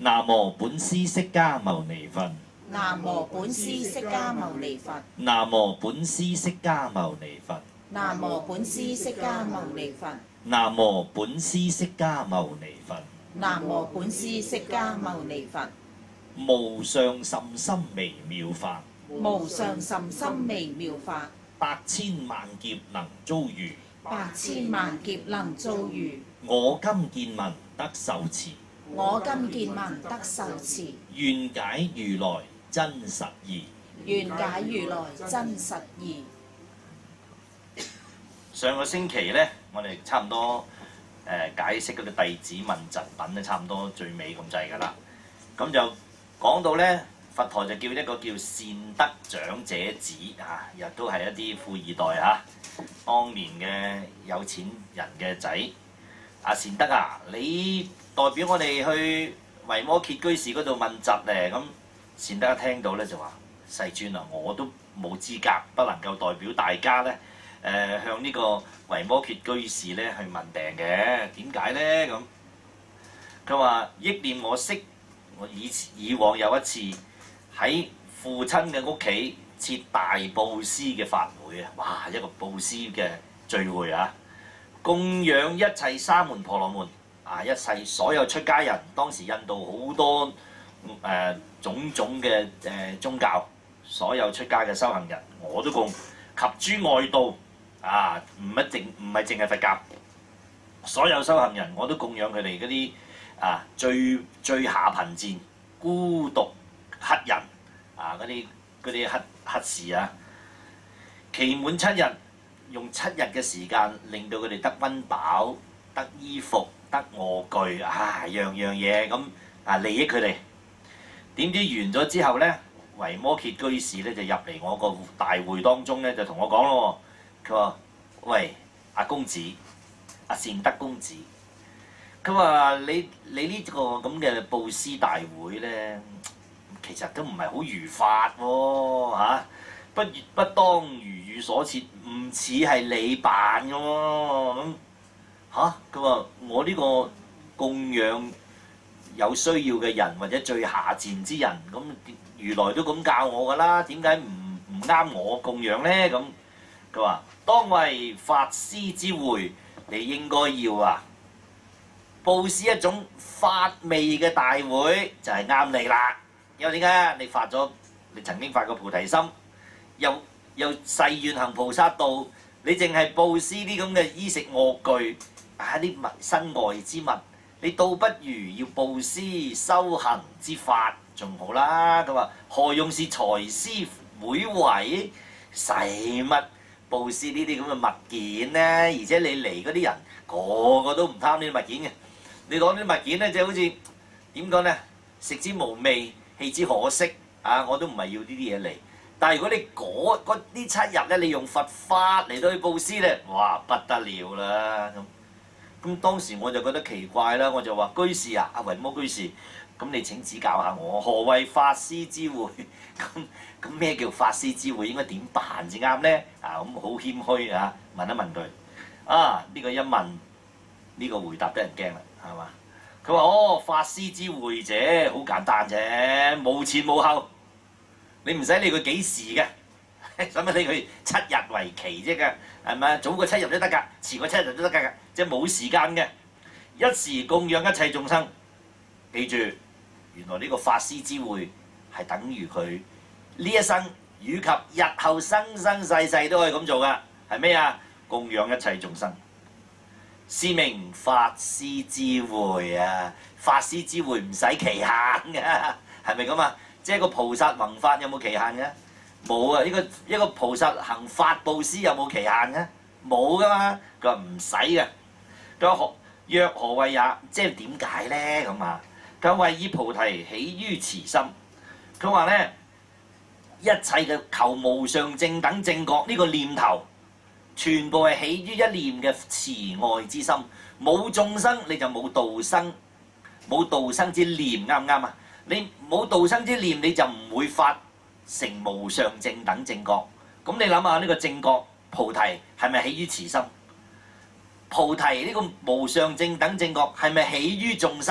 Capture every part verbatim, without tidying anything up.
南無本師釋迦牟尼佛。 南無本師釋迦牟尼佛。 南無本師釋迦牟尼佛。 南無本師釋迦牟尼佛。 南無本師釋迦牟尼佛。 南無本師釋迦牟尼佛。 無上甚深微妙法。 無上甚深微妙法。 百千萬劫能遭遇。 百千萬劫能遭遇。 我今見聞得受持。 我今見聞得受持。 願解如來真實義。 願解如來真實義。 上個星期呢，我哋差唔多誒、呃、解釋嗰個弟子問疾品咧，差唔多最尾咁滯㗎啦。咁就講到呢，佛陀就叫一個叫善德長者子啊，亦都係一啲富二代啊，當年嘅有錢人嘅仔。阿善德啊，你代表我哋去維摩詰居士嗰度問疾咧，咁善德一聽到咧就話：世尊啊，我都冇資格，不能夠代表大家咧。誒、呃、向呢個維摩詰居士咧去問病嘅，點解咧咁？佢話憶念我識，我以以往有一次喺父親嘅屋企設大布施嘅法會啊！哇，一個布施嘅聚會啊，供養一切沙門婆羅門啊，一切所有出家人。當時印度好多誒、呃、種種嘅誒、呃、宗教，所有出家嘅修行人我都供，及諸外道。啊，唔一定唔係淨係佛教，所有修行人我都供養佢哋嗰啲啊最最下貧賤、孤獨乞人啊嗰啲嗰啲乞乞士啊，期滿七日，用七日嘅時間令到佢哋得溫飽、得衣服、得臥具啊，樣樣嘢咁啊利益佢哋。點知完咗之後咧，維摩詰居士咧就入嚟我個大會當中咧，就同我講咯。佢話：喂，阿公子，阿善德公子，佢話你你呢個咁嘅布施大會咧，其實都唔係好如法喎嚇，不不當如語所設，唔似係你辦嘅喎咁嚇。佢話我呢個供養有需要嘅人或者最下賤之人，咁如來都咁教我㗎啦，點解唔唔啱我供養咧咁？佢話：當為法師之會，你應該要啊，佈施一種法味嘅大會就係啱你啦。因為點解？你發咗，你曾經發過菩提心，又又誓願行菩薩道，你淨係佈施啲咁嘅衣食臥具啊啲物身外之物，你倒不如要佈施修行之法仲好啦。佢話：何用是財施會為，使乜？佈施呢啲咁嘅物件咧，而且你嚟嗰啲人個個都唔貪呢啲物件嘅，你攞啲物件咧，就好似點講咧，食之無味，棄之可惜啊！我都唔係要呢啲嘢嚟。但係如果你嗰嗰呢七日咧，你用佛法嚟到去佈施咧，哇不得了啦咁。咁當時我就覺得奇怪啦，我就話：居士啊，阿維摩居士，咁你請指教下我，何謂法師之會？咁咁咩叫法師之會？應該點辦至啱咧？啊咁好謙虛啊，問一問佢。啊呢、這個一問，呢、這個回答得人驚啦，係嘛？佢話：哦，法師之會者，好簡單啫，無前無後，你唔使理佢幾時嘅，使乜理佢七日為期啫㗎？係咪？早過七日都得㗎，遲過七日都得㗎，即係冇時間嘅，一時供養一切眾生。記住，原來呢個法師之會係等於佢呢一生以及日後生生世世都可以咁做㗎。係咩啊？供養一切眾生，是名法師之會啊！法師之會唔使期限㗎，係咪咁啊？即係個菩薩弘法有冇期限㗎？冇啊！呢個一個菩薩行法布施有冇期限㗎？冇㗎嘛。佢話唔使嘅。佢話何若何謂也？即係點解咧咁啊？佢話為以菩提起於慈心。佢話咧，一切嘅求無上正等正覺呢個念頭，全部係起於一念嘅慈愛之心。冇眾生你就冇度生，冇度生之念，啱唔啱啊？你冇度生之念，你就唔會發成無上正等正覺。咁你諗下呢個正覺菩提係咪起於慈心？菩提呢個無上正等正覺係咪起於眾生？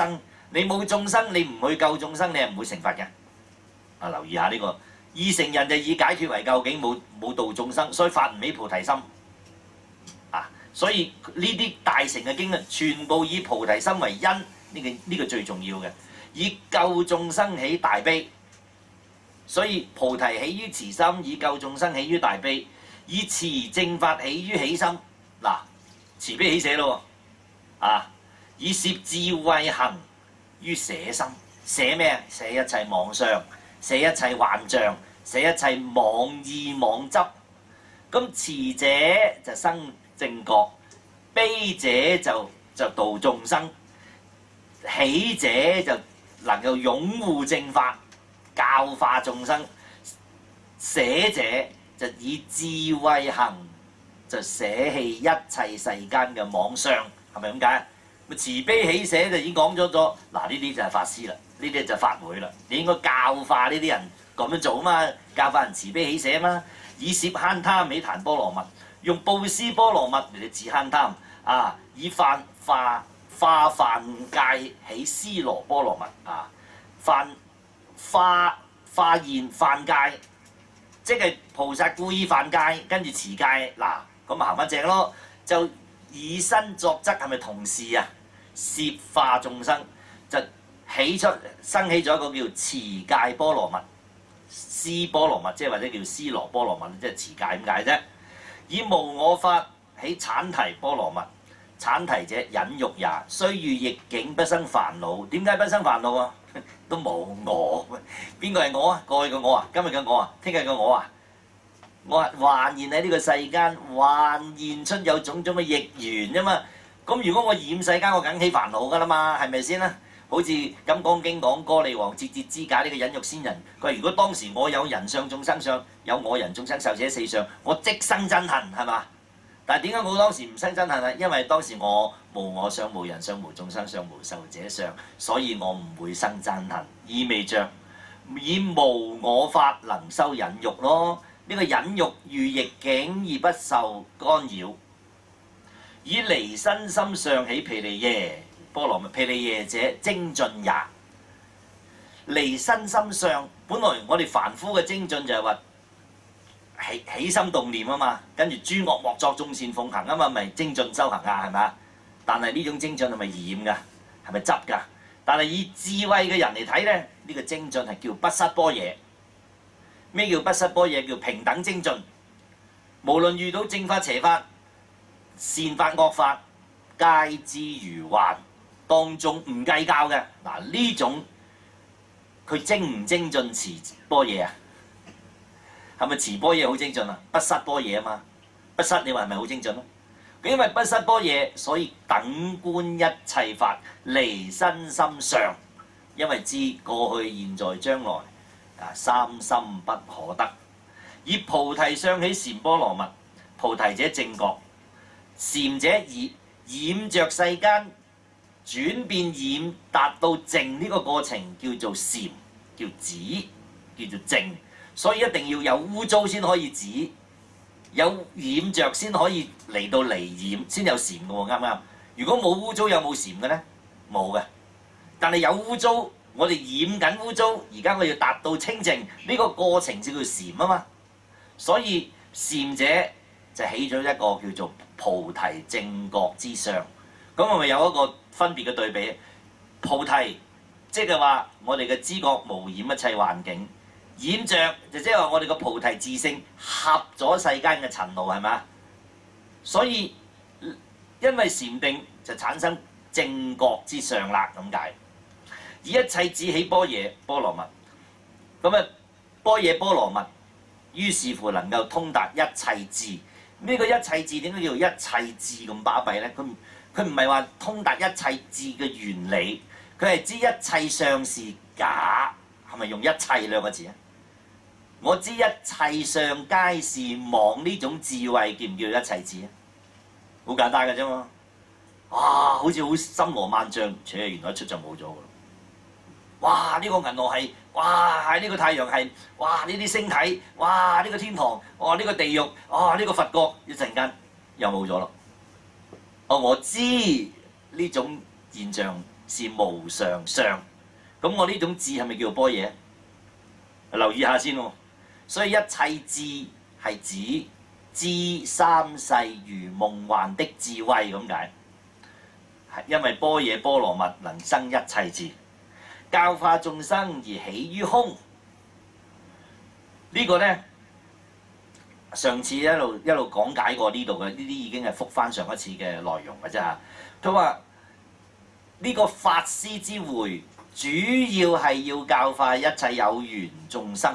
你冇眾生，你唔去救眾生，你係唔會成佛嘅。啊，留意下呢、這個二乘人就以解脫為究竟，冇冇度眾生，所以發唔起菩提心。啊，所以呢啲大乘嘅經啊，全部以菩提心為因，呢、這個呢、這個最重要嘅，以救眾生起大悲。所以菩提起於慈心，以救眾生起於大悲，以持正法起於喜心。嗱，慈悲喜捨咯喎，啊，以攝智慧行於捨心。捨咩啊？捨一切妄想，捨一切幻象，捨一切妄意妄執。咁慈者就生正覺，悲者就就度眾生，喜者就能夠擁護正法，教化眾生。捨者就以智慧行，就捨棄一切世間嘅妄想，係咪咁解？慈悲喜捨就已經講咗咗，嗱，呢啲就係法師啦，呢啲就係法會啦。你應該教化呢啲人咁樣做啊嘛，教化人慈悲喜捨啊嘛。以攝慳貪起檀波羅蜜，用布施波羅蜜嚟治慳貪啊。以犯化化犯戒起尸羅波羅蜜啊，犯化化現犯戒，即係菩薩故意犯戒，跟住持戒，嗱咁咪行翻正咯。就以身作則係咪同事啊？攝化眾生就起出生起咗一個叫持戒波羅蜜、施波羅蜜，即係或者叫尸羅波羅蜜，即係持戒咁解啫。以無我法起闡提波羅蜜，闡提者忍辱也，雖遇逆境不生煩惱。點解不生煩惱啊？都冇我，邊個係我啊？過去嘅我啊？今日嘅我啊？聽日嘅我啊？我還現喺呢個世間，還現出有種種嘅逆緣啫嘛。咁如果我染世間，我梗起煩惱噶啦嘛，係咪先啦？好似《金剛經》講歌利王節節支解呢個忍辱仙人，佢話如果當時我有人相眾生相，有我人眾生壽者四相，我即生憎恨，係嘛？但係點解我當時唔生憎恨啊？因為當時我無我相、無人相、無眾生相、無壽者相，所以我唔會生憎恨，意味着以無我法能修忍辱咯。呢、這個忍辱遇逆境而不受干擾。以離身心相起毗梨耶波羅蜜，毗梨耶者精進也。離身心相，本來我哋凡夫嘅精進就係話起起心動念啊嘛，跟住諸惡莫作，眾善奉行啊嘛，咪精進修行啊，係咪啊？但係呢種精進係咪染㗎？係咪執㗎？但係以智慧嘅人嚟睇咧，呢、這個精進係叫不失般若。咩叫不失般若？叫平等精進，無論遇到正法邪法、善法惡法，皆知如幻，當中唔計較嘅。嗱，呢種佢精唔精進持般若啊？係咪持般若好精進啊？不失般若啊嘛，不失你話係咪好精進咯？因為不失般若，所以等觀一切法，離身心相，因為知過去、現在、將來啊，三心不可得。以菩提相起禪波羅蜜，菩提者正覺。禪者染染着世間，轉變染達到淨呢個過程叫做禪，叫止，叫做淨。所以一定要有污糟先可以止，有染着先可以嚟到離染，先有禪嘅喎，啱唔啱？如果冇污糟有冇禪嘅呢？冇嘅。但係有污糟，我哋染緊污糟，而家我要達到清淨，呢個過程就叫禪啊嘛。所以禪者就起咗一個叫做菩提正覺之相，咁係咪有一個分別嘅對比？菩提即係話我哋嘅知覺無染一切環境，染着就即係話我哋個菩提自性合咗世間嘅塵路，係咪？所以因為禪定就產生正覺之相啦，咁解。以一切智起般若波羅蜜，咁啊般若波羅蜜，於是乎能夠通達一切智。呢個一切智點解叫做一切智咁巴閉咧？佢佢唔係話通達一切智嘅原理，佢係知一切相是假，係咪用一切兩個字啊？我知一切相皆是妄，呢種智慧叫唔叫一切智啊？好簡單嘅啫嘛！哇，好似好森羅萬象，且原來一出就冇咗㗎啦！哇，呢、這個銀河系，哇，喺、這、呢個太陽系，哇，呢啲星體，哇，呢、這個天堂，哇，呢、這個地獄，哇，呢、這個佛國，一陣間又冇咗咯。哦，我知呢種現象是無常相。咁我呢種智係咪叫做般若？留意下先喎。所以一切智係指知三世如夢幻的智慧咁解。係因為般若波羅蜜能生一切智，教化眾生而起於空。呢、這個呢，上次一路一路講解過呢度嘅，呢啲已經係覆翻上一次嘅內容嘅啫嚇。佢話呢個法師之會主要係要教化一切有緣眾生，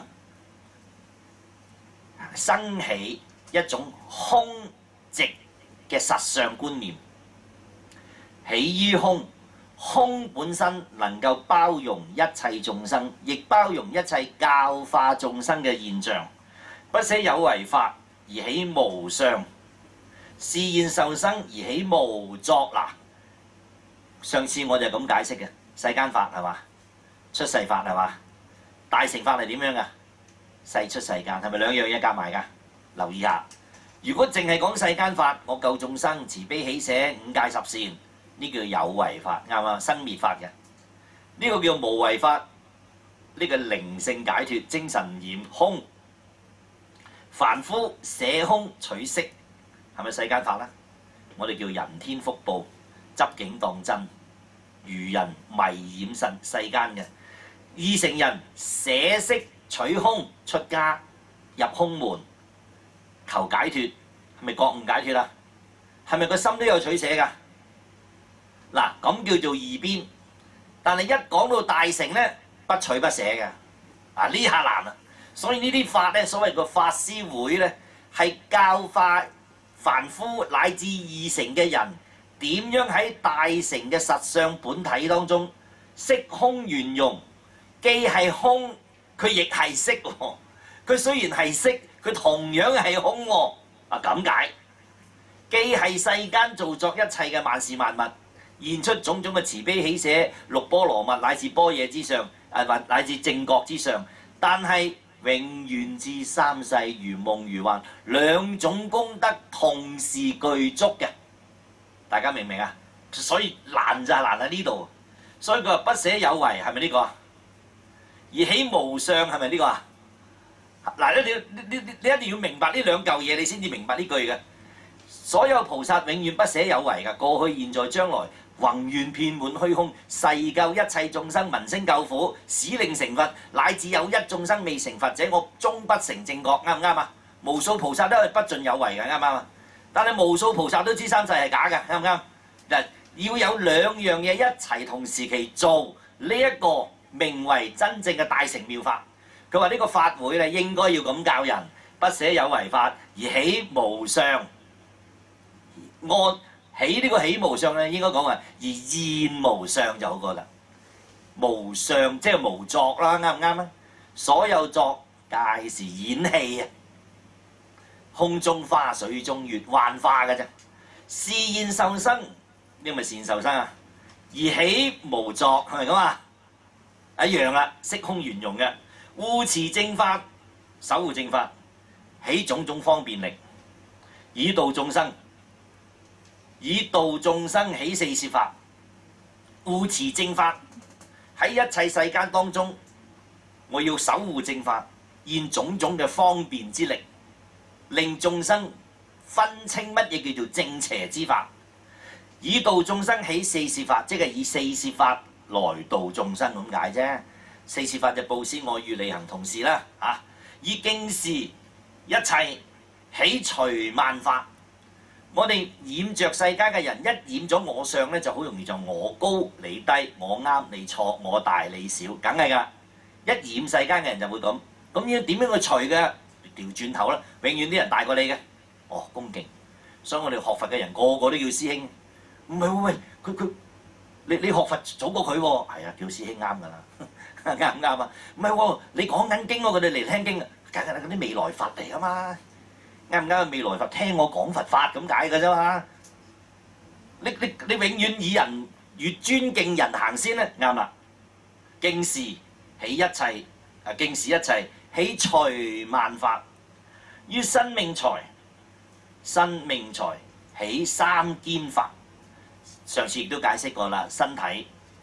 生起一種空寂嘅實相觀念。起於空，空本身能夠包容一切眾生，亦包容一切教化眾生嘅現象。不捨有為法而起無相，示現受生而起無作。嗱，上次我就咁解釋嘅，世間法係嘛？出世法係嘛？大乘法係點樣㗎？世出世間係咪兩樣嘢夾埋㗎？留意下，如果淨係講世間法，我救眾生、慈悲喜捨、五戒十善，呢叫有為法，啱嘛？生滅法嘅，呢、這個叫無為法，呢、這個靈性解脫、精神染空。凡夫捨空取色，係咪世間法啦？我哋叫人天福報，執境當真，愚人迷染神世間嘅。二乘人捨色取空，出家入空門求解脫，係咪覺悟解脫啦？係咪個心都有取捨㗎？嗱，咁叫做二邊。但係一講到大乘咧，不取不捨嘅，啊呢下難啊！所以呢啲法咧，所謂個法師會咧，係教化凡夫乃至二乘嘅人點樣喺大乘嘅實相本體當中色空圓融，既係空，佢亦係色喎。佢雖然係色，佢同樣係空喎。啊咁解，既係世間造作一切嘅萬事萬物，現出種種嘅慈悲喜捨、六波羅蜜乃至般若之上，啊或乃至正覺之上，但係永遠至三世如夢如幻，兩種功德同時具足嘅，大家明唔明啊？所以難就係難喺呢度。所以佢話不捨有為係咪呢個啊？而起無相係咪呢個啊？嗱，你你你你一定要明白呢兩嚿嘢，你先至明白呢句嘅。所有菩薩永遠不捨有為㗎，過去、現在、將來，宏願遍滿虛空，誓救一切眾生聞聲救苦，使令成佛，乃至有一眾生未成佛者，我終不成正覺，啱唔啱啊？無數菩薩都係不盡有為嘅，啱唔啱啊？但係無數菩薩都知三世係假嘅，啱唔啱？嗱，要有兩樣嘢一齊同時期做，呢、這、一個名為真正嘅大乘妙法。佢話呢個法會咧應該要咁教人，不捨有為法而起無相。按起呢個起無相咧，應該講話而現無相就好過啦。無相即係無作啦，啱唔啱啊？所有作皆是演戲啊，空中花、水中月，幻化嘅啫。示現受生，呢咪現受生啊？而起無作係咪咁啊？一樣啦，色空圓融嘅。護持正法，守護正法，起種種方便力，以度眾生。以度眾生起四攝法，護持正法，喺一切世間當中，我要守護正法，現種種嘅方便之力，令眾生分清乜嘢叫做正邪之法。以度眾生起四攝法，即係以四攝法來度眾生咁解啫。四攝法就布施、愛語、利行同事啦，啊！以敬事一切起除萬法。我哋染着世間嘅人，一染咗我相咧，就好容易就我高你低，我啱你錯，我大你小，梗係㗎。一染世間嘅人就會咁，咁要點樣去除嘅？調轉頭啦，永遠啲人大過你嘅，哦，恭敬。所以我哋學佛嘅人個個都叫師兄，唔係喎喂，佢佢你你學佛早過佢喎，係啊，叫師兄啱㗎啦。啱唔啱啊？唔係喎，你講緊經喎，佢哋嚟聽經啊，梗係嗰啲未來佛嚟噶嘛？啱唔啱？未來佛聽我講佛法咁解嘅啫嘛。你你你永遠以人越尊敬人行先咧，啱啦。敬事起一切，啊敬事一切起除萬法，於身命財，身命財起三堅法。上次亦都解釋過啦，身體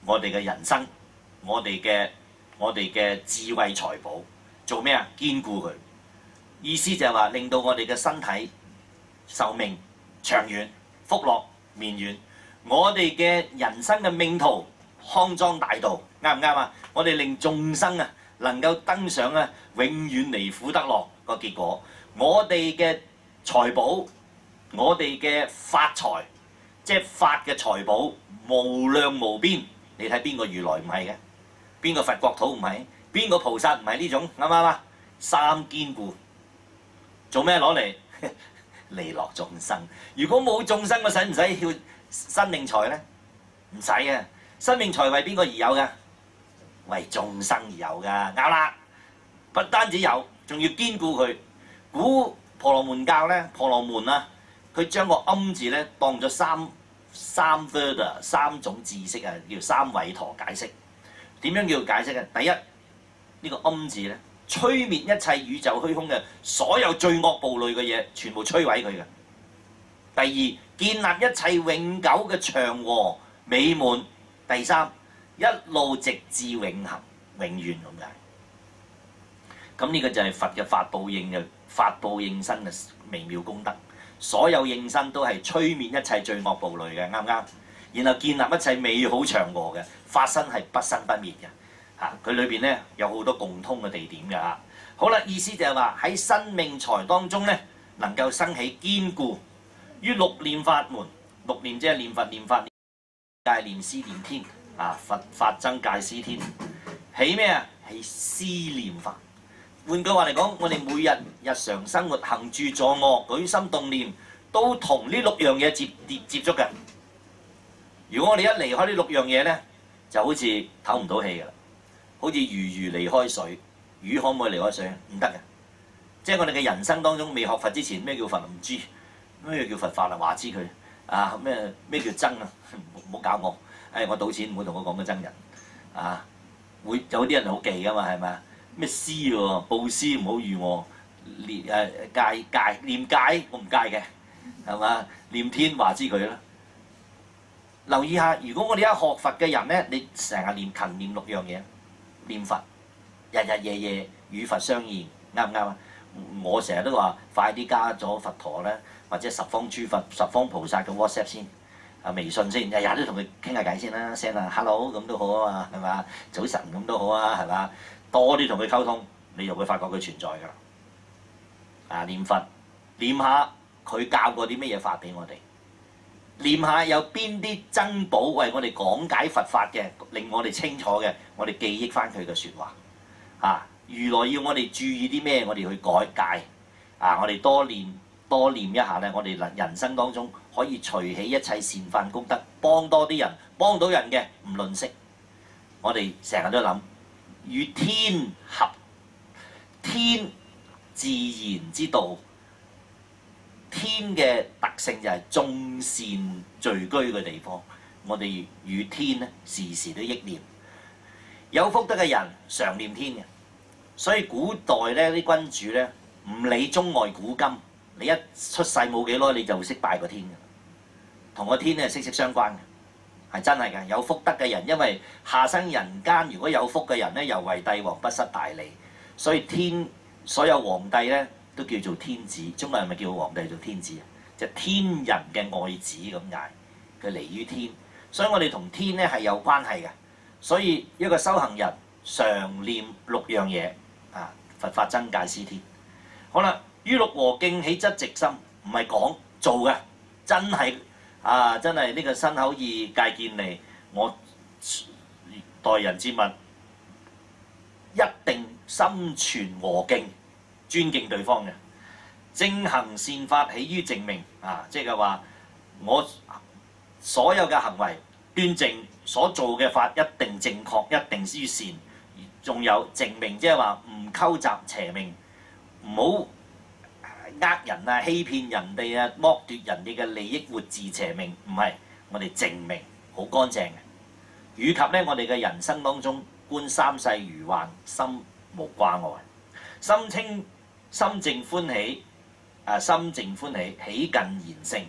我哋嘅人生，我哋嘅我哋嘅智慧財寶，做咩啊？堅固佢。意思就係話令到我哋嘅身體壽命長遠、福樂綿遠。我哋嘅人生嘅命途康莊大道，啱唔啱啊？我哋令眾生啊能夠登上啊永遠離苦得樂個結果。我哋嘅財寶，我哋嘅發財，即係發嘅財寶無量無邊。你睇邊個如來唔係嘅？邊個佛國土唔係？邊個菩薩唔係呢種？啱唔啱啊？三堅固，做咩攞嚟？利樂眾生。如果冇眾生，我使唔使要生命財咧？唔使啊！生命財為邊個而有㗎？為眾生而有㗎。啱啦，不單止有，仲要堅固佢。古婆羅門教咧，婆羅門啊，佢將個暗字咧當咗三三 verda 三種知識啊，叫三位陀解釋。點樣叫解釋啊？第一，呢、呢個暗字咧，摧滅一切宇宙虛空嘅所有罪惡暴戾嘅嘢，全部摧毀佢嘅。第二，建立一切永久嘅祥和美滿。第三，一路直至永恆永遠咁解。咁呢個就係佛嘅法報應嘅法報應身嘅微妙功德。所有應身都係摧滅一切罪惡暴戾嘅，啱唔啱？然後建立一切美好祥和嘅，法身係不生不滅嘅。嚇、啊，佢裏邊咧有好多共通嘅地點嘅嚇。好啦，意思就係話喺生命財當中咧，能夠生起堅固於六念法門。六念即係念佛、念法、念戒、念施、念天。啊，佛法僧戒施天，起咩啊？起思念法。換句話嚟講，我哋每日日常生活行住坐臥、舉心動念，都同呢六樣嘢接接接觸嘅。如果我哋一離開呢六樣嘢咧，就好似唞唔到氣㗎啦，好似魚魚離開水，魚可唔可以離開水？唔得嘅。即係我哋嘅人生當中，未學佛之前，咩叫佛唔知，咩叫佛法啊？話知佢啊，咩咩叫僧啊？唔好搞我，誒、哎、我賭錢唔好同我講嘅僧人啊，會有啲人好忌㗎嘛，係咪啊？咩施喎？布施唔好預我，念誒戒戒念戒我唔戒嘅，係嘛？念天話知佢啦。留意下，如果我哋一學佛嘅人咧，你成日念勤念六樣嘢，念佛，日日夜夜與佛相應，啱唔啱啊？我成日都話快啲加咗佛陀咧，或者十方諸佛、十方菩薩嘅 WhatsApp 先，啊微信先，日日都同佢傾下偈先啦，send 下 hello 咁都好啊嘛，係嘛？早晨咁都好啊，係嘛？多啲同佢溝通，你就會發覺佢存在㗎啦。啊，念佛，念下佢教過啲乜嘢法俾我哋，念下有邊啲珍寶為我哋講解佛法嘅，令我哋清楚嘅，我哋記憶翻佢嘅説話。啊，如來要我哋注意啲咩，我哋去改戒。啊，我哋多念多念一下咧，我哋人生當中可以隨起一切善法功德，幫多啲人，幫到人嘅唔吝嗇。我哋成日都諗。與天合，天自然之道，天嘅特性就係眾善聚居嘅地方。我哋與天咧時時都憶念，有福德嘅人常念天嘅。所以古代咧啲君主咧唔理中外古今，你一出世冇幾耐你就識拜個天嘅，同個天咧息息相關嘅。係真係嘅，有福德嘅人，因為下生人間如果有福嘅人咧，又為帝王不失大利，所以天所有皇帝咧都叫做天子。中國人咪叫皇帝做天子啊？就係天人嘅愛子咁解，佢離於天，所以我哋同天咧係有關係嘅。所以一個修行人常念六樣嘢啊，佛法僧戒施天。好啦，於六和敬起質直心，唔係講做嘅，真係。啊！真係呢個身口意戒見利，我待人接物一定心存和敬，尊敬對方嘅。正行善法起於正命啊！即係話我所有嘅行為端正，所做嘅法一定正確，一定於善。仲有正命，即係話唔溝雜邪命，唔好呃人啊，欺騙人哋啊，剝奪人哋嘅利益，活自邪命，唔係我哋正命，好乾淨嘅。以及咧，我哋嘅人生當中觀三世如幻，心無掛礙，心清心靜歡喜，啊心靜歡喜，喜近賢聖。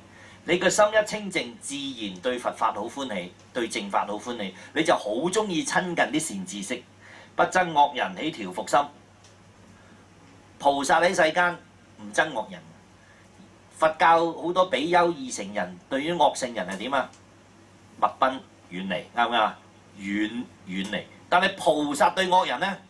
你個心一清淨，自然對佛法好歡喜，對正法好歡喜，你就好中意親近啲善知識，不憎惡人，起調伏心。菩薩喺世間唔憎惡人，佛教好多比丘二乘人對於惡性人係點啊？默奔遠離，啱唔啱啊？遠遠離。但係菩薩對惡人咧，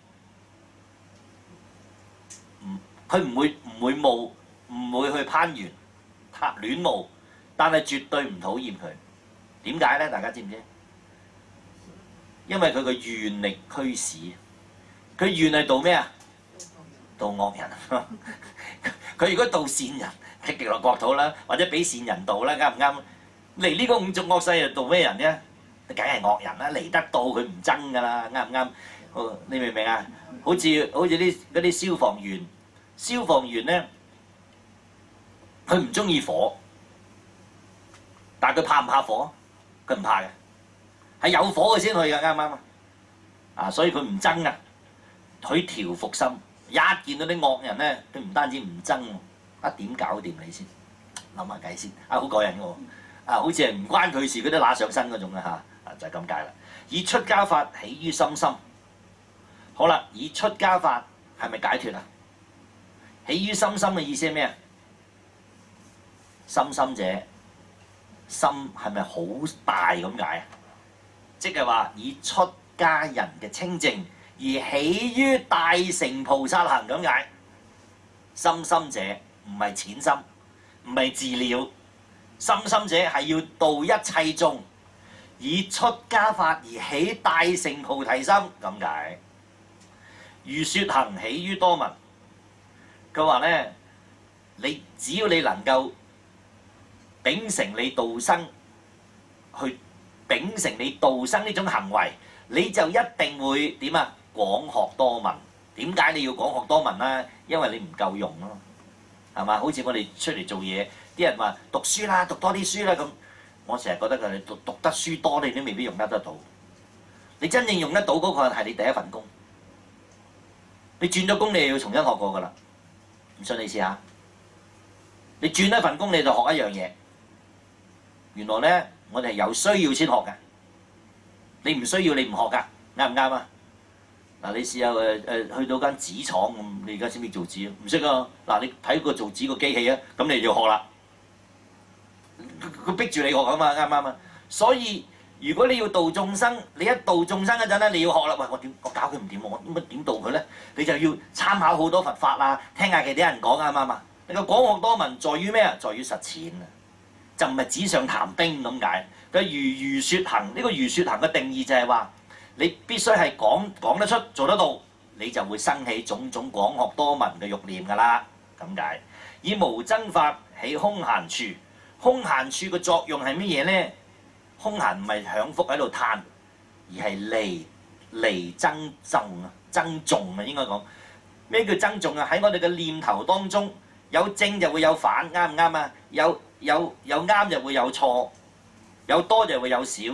唔佢唔會唔會冒，唔會去攀緣、戀慕。但係絕對唔討厭佢，點解咧？大家知唔知？因為佢個願力驅使，佢願係度咩啊？度惡人。佢如果度善人，係極樂國土啦，或者俾善人度啦，啱唔啱？嚟呢個五濁惡世又度咩人咧？梗係惡人啦，嚟得到佢唔憎噶啦，啱唔啱？你明唔明啊？好似好似啲嗰啲消防員，消防員咧，佢唔中意火。但係佢怕唔怕火？佢唔怕嘅，係有火佢先去嘅，啱唔啱啊？啊，所以佢唔憎啊，佢調伏心。一見到啲惡人咧，佢唔單止唔憎，啊點搞掂你先？諗下計先，啊好過癮喎！啊，好似係唔關佢事，佢都揦上身嗰種啊嚇，啊就係咁解啦。以出家法起於心心，好啦，以出家法係咪解脫啊？起於心心嘅意思係咩啊？心心者。心係咪好大咁解啊？即係話以出家人嘅清淨而起於大乘菩薩行咁解。心心者唔係淺心，唔係自了，心心者係要度一切眾，以出家法而起大乘菩提心咁解。如說行起於多聞，佢話咧，你只要你能夠秉承你度生，去秉承你度生呢種行為，你就一定會點啊？廣學多聞。點解你要廣學多聞咧？因為你唔夠用咯，係嘛？好似我哋出嚟做嘢，啲人話讀書啦，讀多啲書啦咁。我成日覺得佢哋讀讀得書多，你都未必用得得到。你真正用得到嗰個係你第一份工。你轉咗工，你又要重新學過噶啦。唔信你試下，你轉一份工你就學一樣嘢。原來咧，我哋係有需要先學嘅。你唔需要，你唔學㗎，啱唔啱啊？嗱，你試下誒誒去到間紙廠咁，你而家識唔識做紙啊？唔識啊！嗱，你睇個做紙個機器啊，咁你就要學啦。佢逼住你學啊嘛，啱唔啱啊？所以如果你要度眾生，你一度眾生嗰陣咧，你要學啦。喂，我點我搞佢唔掂喎？我乜點度佢咧？你就要參考好多佛法啊，聽下其他人講啱唔啱啊？你個廣學多聞在於咩啊？在於實踐啊！就唔係紙上談兵咁解。佢如如說行，呢個如說行嘅定義就係話，你必須係講講得出、做得到，你就會生起種種廣學多聞嘅慾念㗎啦。咁解。以無僧法起空閒處，空閒處嘅作用係乜嘢咧？空閒唔係享福喺度嘆，而係離離增重啊，增重啊應該講。咩叫增重啊？喺我哋嘅念頭當中，有正就會有反，啱唔啱啊？有有有啱就會有錯，有多就會有少。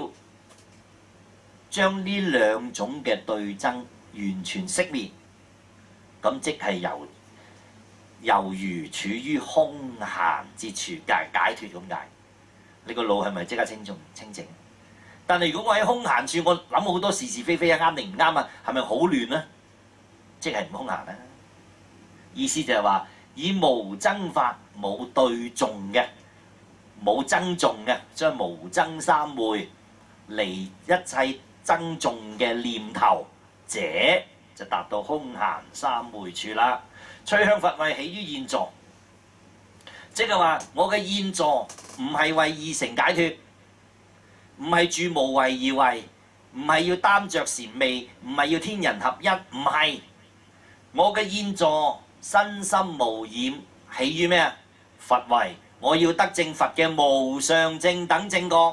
將呢兩種嘅對爭完全熄滅，咁即係由猶如處於空閒之處，解解脫咁解。你個腦係咪即刻清淨清淨？但係如果我喺空閒處，我諗好多是是非非啊，啱定唔啱啊，係咪好亂呢？即係唔空閒啦。意思就係話以無爭法，冇對重嘅，冇爭重嘅，將無爭三昧離一切爭重嘅念頭者，就達到空閒三昧處啦。趣向佛位起於現座，即係話我嘅現座唔係為二乘解脫，唔係住無為而為，唔係要擔着禪味，唔係要天人合一，唔係。我嘅現座身心無染，起於咩啊？佛位，我要得證佛嘅無上正等正覺。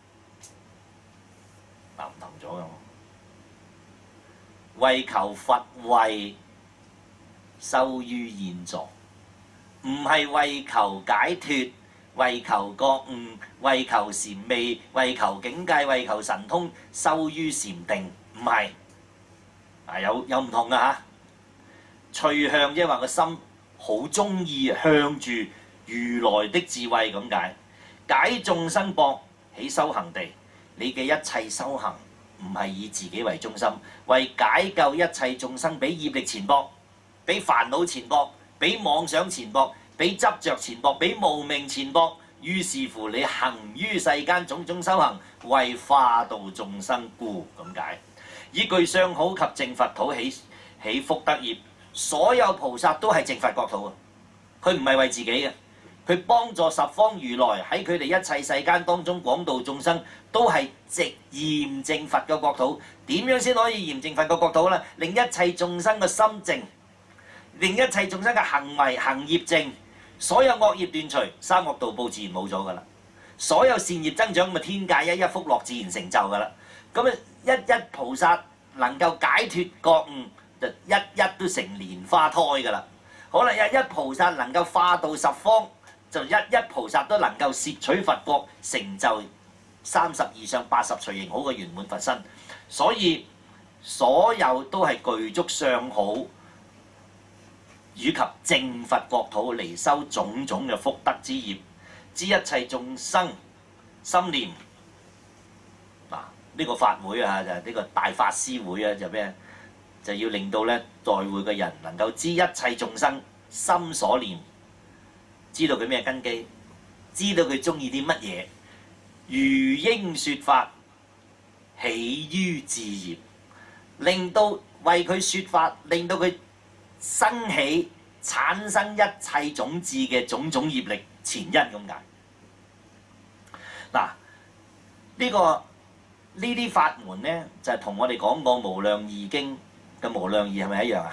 嗱，唔同咗嘅，為求佛位修於現座，唔係為求解脫，為求覺悟，為求禪味，為求境界，為求神通，修於禪定，唔係。啊，有有唔同嘅嚇。趣向即係話個心好中意向住如來的智慧咁解， 解眾生縛起修行地，你嘅一切修行唔係以自己為中心，為解救一切眾生，俾業力纏縛，俾煩惱纏縛，俾妄想纏縛，俾執着纏縛，俾無明纏縛。於是乎，你行於世間種種修行，為化度眾生故，咁解。以具相好及淨佛土起起福德業，所有菩薩都係淨佛國土啊！佢唔係為自己嘅，佢幫助十方如來喺佢哋一切世間當中廣度眾生，都係直驗證佛嘅國土。點樣先可以驗證佛嘅國土呢？令一切眾生嘅心淨，令一切眾生嘅行為行業淨。所有惡業斷除，三惡道報自然冇咗噶啦。所有善業增長，咁啊天界一一福樂自然成就噶啦。咁啊一一菩薩能夠解脫覺悟，就一一都成蓮花胎噶啦。好啦，一一菩薩能夠化度十方，就一一菩薩都能夠攝取佛國，成就三十二相八十隨形好嘅圓滿佛身。所以所有都係具足相好，以及淨佛國土嚟修種種嘅福德之業，知一切眾生心念。嗱，呢個法會啊，就係呢個大法師會啊，就咩？就要令到咧在會嘅人能夠知一切眾生心所念，知道佢咩根基，知道佢中意啲乜嘢，如應説法，起於自業，令到為佢説法，令到佢生起產生一切種子嘅種種業力前因咁解。嗱，呢個呢啲法門咧，就係同我哋講過無量義經嘅無量義係咪一樣啊？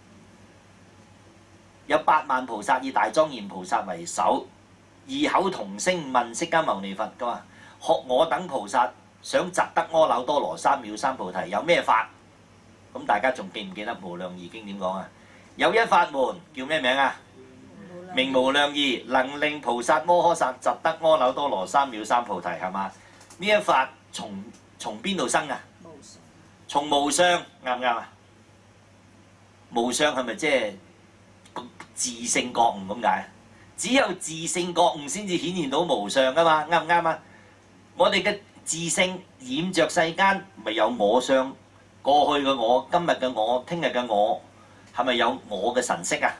有八萬菩薩以大莊嚴菩薩為首，異口同聲問釋迦牟尼佛，佢話：學我等菩薩想習得阿耨多羅三藐三菩提，有咩法？咁大家仲記唔記得無量義經點講啊？有一法門叫咩名啊？名無量義，能令菩薩摩訶薩習得阿耨多羅三藐三菩提，係嘛？呢一法從從邊度生啊？從無相，啱唔啱啊？無相係咪即係自性覺悟咁解？只有自性覺悟先至顯現到無相噶嘛？啱唔啱啊？我哋嘅自性染着世間，咪有我相，過去嘅我、今日嘅我、聽日嘅我。係咪有我嘅神色啊？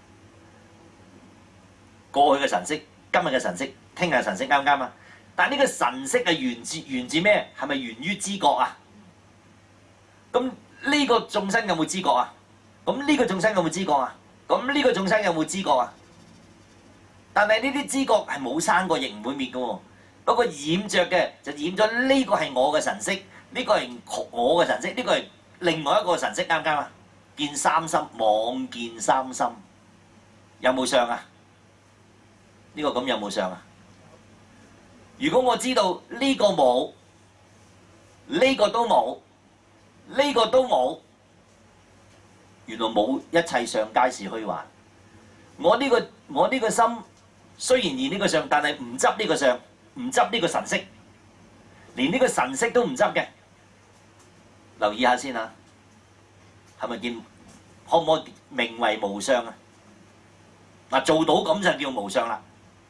過去嘅神色、今日嘅神色、聽日嘅神色啱唔啱啊？但係呢個神色係源自源自咩？係咪源於知覺啊？咁呢個眾生有冇知覺啊？咁呢個眾生有冇知覺啊？咁呢個眾生有冇知覺啊？但係呢啲知覺係冇生過，亦唔會滅嘅喎。不過染着嘅就染咗呢個係我嘅神色，呢個係我嘅神色，呢個係另外一個神色，啱唔啱啊？見三心，妄見三心，有冇相啊？呢個咁有冇相啊？如果我知道呢個冇，呢個都冇，呢個都冇，原來冇，一切相皆是虛幻。我呢個我呢個心雖然現呢個相，但係唔執呢個相，唔執呢個神色，連呢個神色都唔執嘅。留意下先啊！係咪見可唔可以名為無相啊？嗱，做到咁就叫無相啦。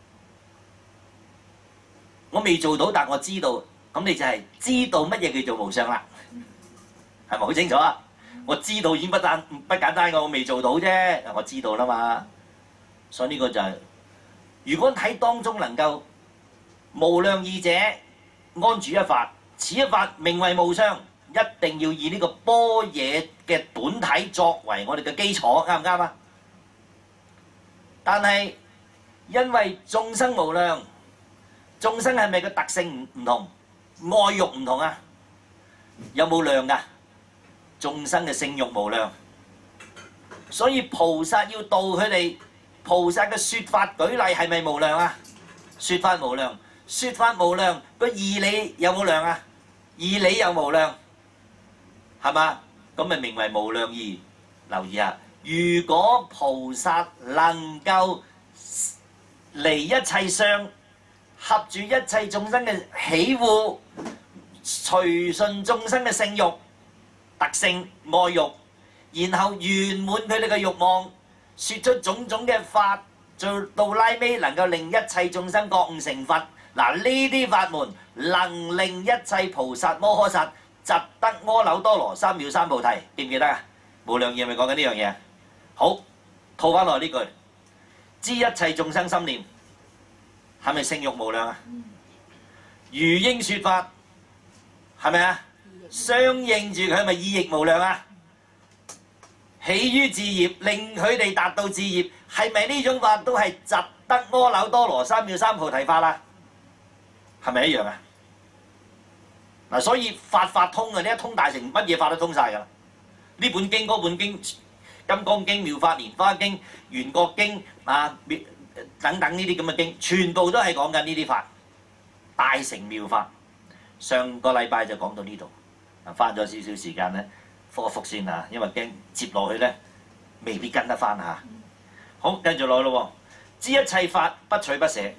我未做到，但我知道，咁你就係知道乜嘢叫做無相啦？係咪好清楚啊？我知道已經不單不簡單嘅，我未做到啫，我知道啦嘛。所以呢個就係、是，如果喺當中能夠無量義者安住一法，此一法名為無相。一定要以呢個般若嘅本體作為我哋嘅基礎，啱唔啱啊？但係因為眾生無量，眾生係咪個特性唔唔同，愛欲唔同啊？有冇量㗎？眾生嘅性欲無量，所以菩薩要度佢哋，菩薩嘅説法舉例係咪無量啊？説法無量，説法無量，個義理有冇量啊？義理有無量。係嘛？咁咪名為無量義。留意下，如果菩薩能夠離一切相，合住一切眾生嘅喜惡，隨順眾生嘅性欲、特性、愛欲，然後圓滿佢哋嘅慾望，説出種種嘅法，做到拉尾能夠令一切眾生覺悟成佛， 嗱，呢啲法門能令一切菩薩摩訶薩疾得阿耨多羅三藐三菩提，記唔記得啊？無量義係咪講緊呢樣嘢？好，套翻落呢句，知一切眾生心念，係咪性慾無量啊？如應說法，係咪啊？相應住佢係咪意亦無量啊？起於自業，令佢哋達到自業，係咪呢種法都係疾得阿耨多羅三藐三菩提法啊？係咪一樣啊？嗱，所以法法通嘅呢一通大乘，乜嘢法都通晒㗎啦。呢本經、嗰本經、金剛經、妙法蓮華經、圓覺經啊，等等呢啲咁嘅經，全部都係講緊呢啲法，大乘妙法。上個禮拜就講到呢度，啊，花咗少少時間咧，復一復先啊，因為驚接落去咧未必跟得翻嚇。好，繼續落去咯喎，知一切法不取不捨。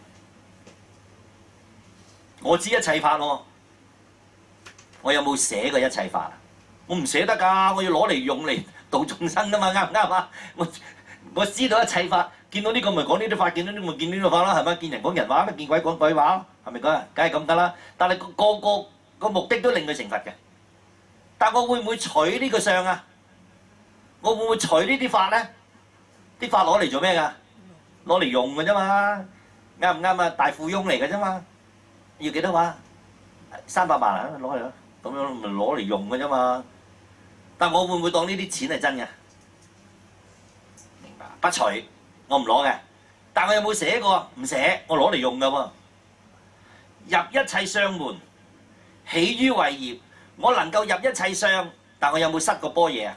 我知一切法喎，我有冇捨過一切法啊？我唔捨得㗎，我要攞嚟用嚟度眾生㗎嘛，啱唔啱啊？我我知道一切法，見到呢個咪講呢啲法，見到呢個咪見呢個法啦，係咪？見人講人話，見鬼講鬼話，係咪咁？梗係咁得啦。但係個個個目的都令佢成佛嘅。但我會唔會取呢個相啊？我會唔會取呢啲法咧？啲法攞嚟做咩㗎？攞嚟用㗎啫嘛，啱唔啱啊？大富翁嚟㗎啫嘛。要幾多話？三百萬啊，攞嚟咯，咁樣咪攞嚟用嘅啫嘛。但我會唔會當呢啲錢係真嘅？明白？不取，我唔攞嘅。但我有冇寫過？唔寫，我攞嚟用嘅喎。入一切相門，起於慧業。我能夠入一切相，但我有冇失過般若啊？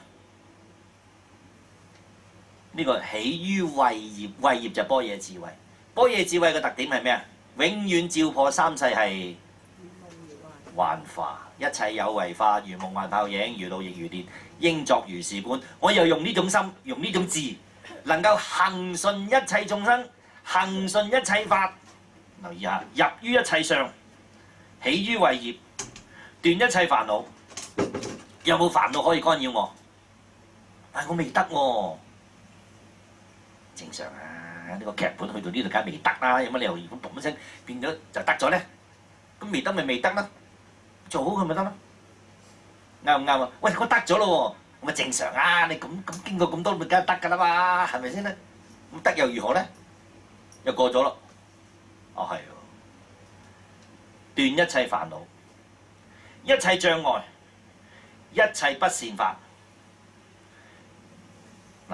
呢、這個起於慧業，慧業就般若智慧。般若智慧嘅特點係咩啊？永遠照破三世係幻化，一切有為化，如夢幻泡影，如露亦如電，應作如是觀。我又用呢種心，用呢種智，能夠恆順一切眾生，恆順一切法。留意下，入於一切相，起於慧業，斷一切煩惱。有冇煩惱可以干擾我？但係我未得喎、啊，正常啊。呢個劇本去到呢度梗係未得啦，有乜理由咁嘣一聲變咗就得咗咧？咁未得咪未得啦，做好佢咪得咯？啱唔啱啊？喂，我得咗咯喎，咁咪正常啊！你咁咁經過咁多咪梗係得㗎啦嘛，係咪先咧？咁得又如何咧？又過咗咯。哦係喎，斷一切煩惱，一切障礙，一切不善法。嗱。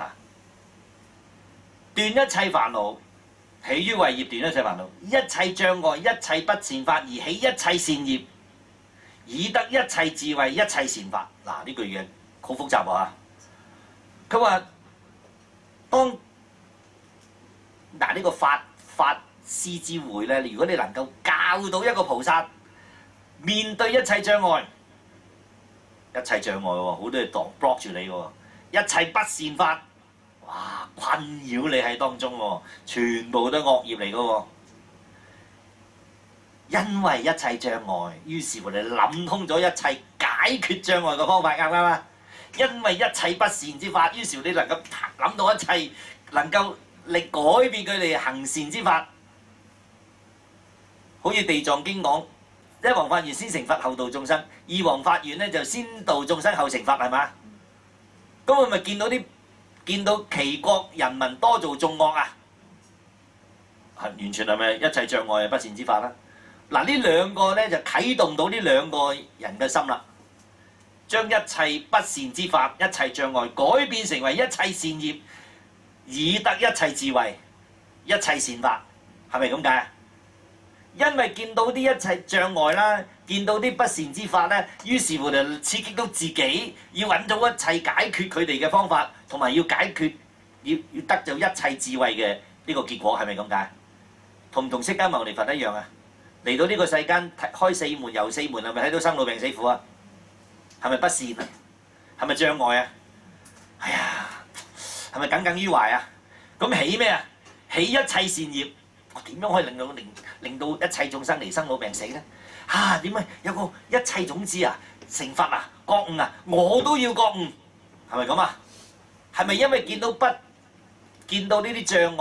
斷一切煩惱，起於慧業，斷一切煩惱；一切障礙，一切不善法，而起一切善業，以得一切智慧，一切善法。嗱，呢句嘢好複雜喎。佢話當嗱呢、這個法法師之會咧，如果你能夠教到一個菩薩面對一切障礙，一切障礙喎，好多嘢擋 block 住你喎，一切不善法。哇！困擾你喺當中喎，全部都惡業嚟嘅喎。因為一切障礙，於是乎你諗通咗一切解決障礙嘅方法，啱唔啱啊？因為一切不善之法，於是你能夠諗到一切能夠力改變佢哋行善之法。好似地藏經講，一王法願先成佛後度眾生，二王法願咧就先度眾生後成佛，係嘛？咁我咪見到啲。見到其國人民多做眾惡啊，係完全係咪一切障礙係不善之法啦？嗱，呢兩個咧就啟動到呢兩個人嘅心啦，將一切不善之法、一切障礙改變成為一切善業，以得一切智慧、一切善法，係咪咁解啊？因為見到啲一切障礙啦，見到啲不善之法咧，於是乎就刺激到自己要揾到一切解決佢哋嘅方法，同埋要解決要要得到一切智慧嘅呢個結果，係咪咁解？同唔同釋迦牟尼佛一樣啊？嚟到呢個世間開四門遊四門，係咪睇到生老病死苦啊？係咪不善啊？係咪障礙啊？哎呀，係咪耿耿於懷啊？咁起咩啊？起一切善業。我點樣可以令到令令到一切眾生離生老病死咧？啊，點解有個一切種子啊，成佛啊，覺悟啊，我都要覺悟，係咪咁啊？係咪因為見到不見到呢啲障礙，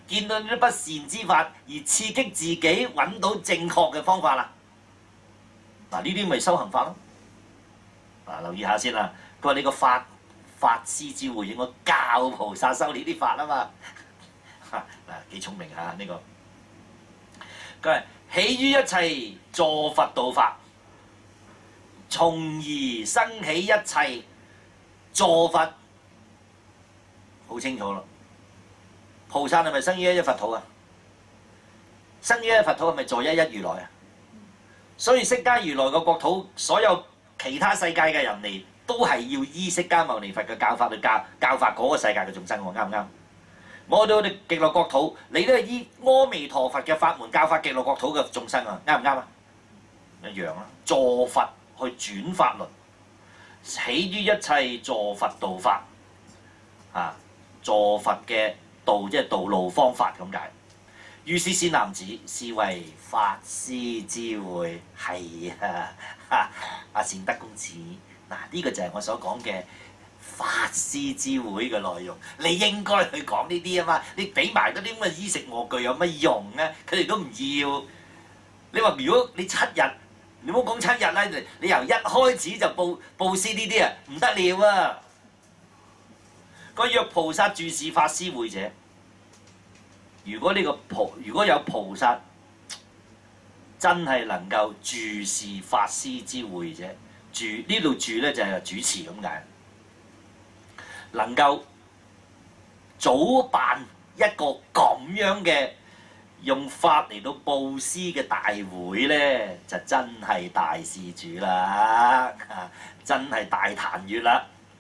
見到呢啲不善之法而刺激自己揾到正確嘅方法啦。嗱，呢啲咪修行法咯。嗱，留意下先啦。佢話你個法法師之會應該教菩薩修呢啲法啊嘛。嗱，幾聰明嚇呢個。佢係起於一切助佛道法，從而生起一切助佛，好清楚咯。菩薩係咪生於一一佛土啊？生於一一佛土係咪助一一如來啊？所以釋迦如來個國土，所有其他世界嘅人嚟，都係要依釋迦牟尼佛嘅教法去教教法嗰個世界嘅眾生喎，啱唔啱？我哋我哋極樂國土，你都係依阿彌陀佛嘅法門教法極樂國土嘅眾生啊，啱唔啱啊？一樣啊，助佛去轉法輪，起於一切助佛道法啊，助佛嘅道即係道路方法咁解。於是善男子，是為法師之會，係啊，阿善德公子，嗱、這、呢個就係我所講嘅法師之會嘅內容。你應該去講呢啲啊嘛，你俾埋嗰啲咁嘅衣食臥具有乜用啊？佢哋都唔要。你話如果你七日，你唔好講七日啦，你由一開始就佈佈施呢啲啊，唔得了啊！個若菩薩住是法師會者。如果呢個菩如果有菩薩真係能夠住是法師之會者，住呢度住咧就係主持咁解，能夠組辦一個咁樣嘅用法嚟到佈施嘅大會咧，就真係大事主啦，真係大壇月啦，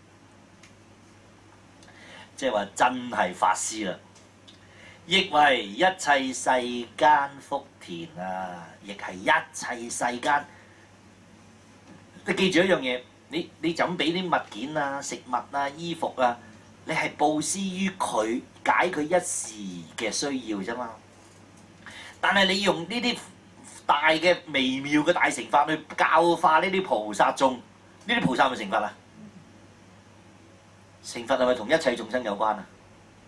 即係話真係法師啦。亦為一切世間福田啊！亦係一切世間。你記住一樣嘢，你你就咁俾啲物件啊、食物啊、衣服啊，你係佈施於佢，解佢一時嘅需要啫嘛。但係你用呢啲大嘅微妙嘅大乘法去教化呢啲菩薩眾，呢啲菩薩係咪成佛啊？成佛係咪同一切眾生有關啊？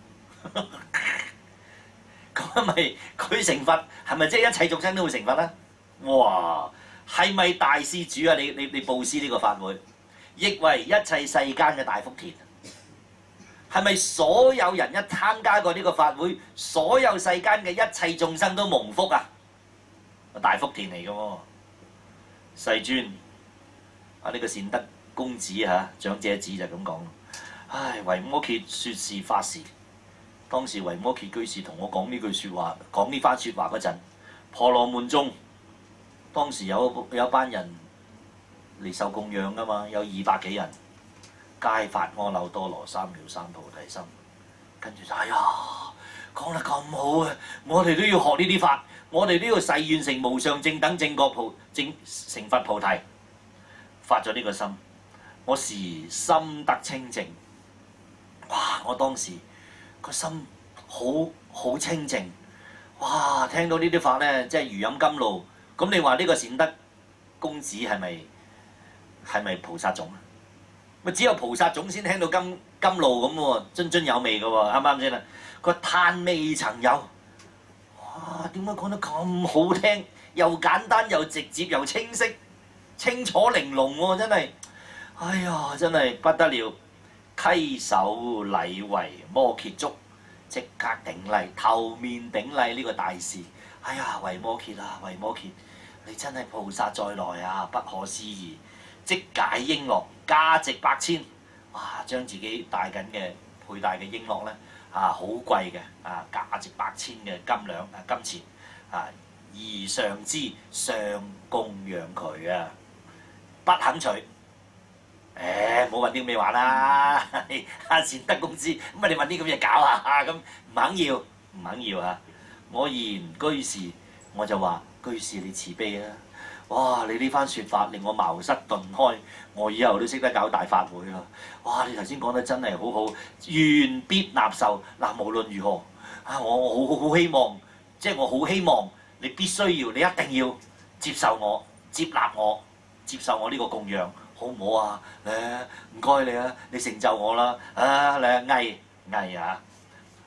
咁咪佢成佛係咪即係一切眾生都會成佛咧？哇！係咪大施主啊？你你你佈施呢個法會，亦為一切世間嘅大福田。係咪所有人一參加過呢個法會，所有世間嘅一切眾生都蒙福啊？大福田嚟嘅喎，世尊啊！呢、這個善德公子嚇、啊、長者子就咁講。唉，維摩詰說是法時。當時維摩詰居士同我講呢句説話，講呢番説話嗰陣，婆羅門中當時有有一班人嚟受供養噶嘛，有二百幾人，皆發阿耨多羅三藐三菩提心。跟住就哎呀，講得咁好啊！我哋都要學呢啲法，我哋都要誓願成無上正等正覺菩正成佛菩提，發咗呢個心。我時心得清淨，哇！我當時個心好好清淨，哇！聽到呢啲法咧，即係如飲甘露。咁你話呢個善德公子係咪係咪菩薩種啊？咪只有菩薩種先聽到甘甘露咁喎，津津有味嘅喎，啱唔啱先啊？佢話嘆未曾有，哇！點解講得咁好聽？又簡單又直接又清晰，清楚玲瓏喎，真係，哎呀，真係不得了！稽首禮維摩詰足，即刻頂禮，頭面頂禮呢個大事。哎呀，維摩詰啊，維摩詰，你真係菩薩再來啊，不可思議！即解瓔珞，價值百千，哇！將自己戴緊嘅佩戴嘅瓔珞咧，啊，好貴嘅，啊，價值百千嘅金兩啊金錢，啊，而上之上供養佢啊，不肯取。誒，冇、欸、問啲咩話啦，阿善德公子，咁啊你問啲咁嘢搞下，咁唔肯要，唔肯要嚇。我言居士，我就話居士你慈悲啊！哇，你呢番説法令我茅塞頓開，我以後都識得搞大法會啦！哇，你頭先講得真係好好，願必納受。嗱，無論如何，啊，我我好好希望，即係我好希望你必須要，你一定要接受我，接納我，接受我呢個供養。好唔好啊？誒，唔該你啊，你成就我啦！啊，你藝藝啊！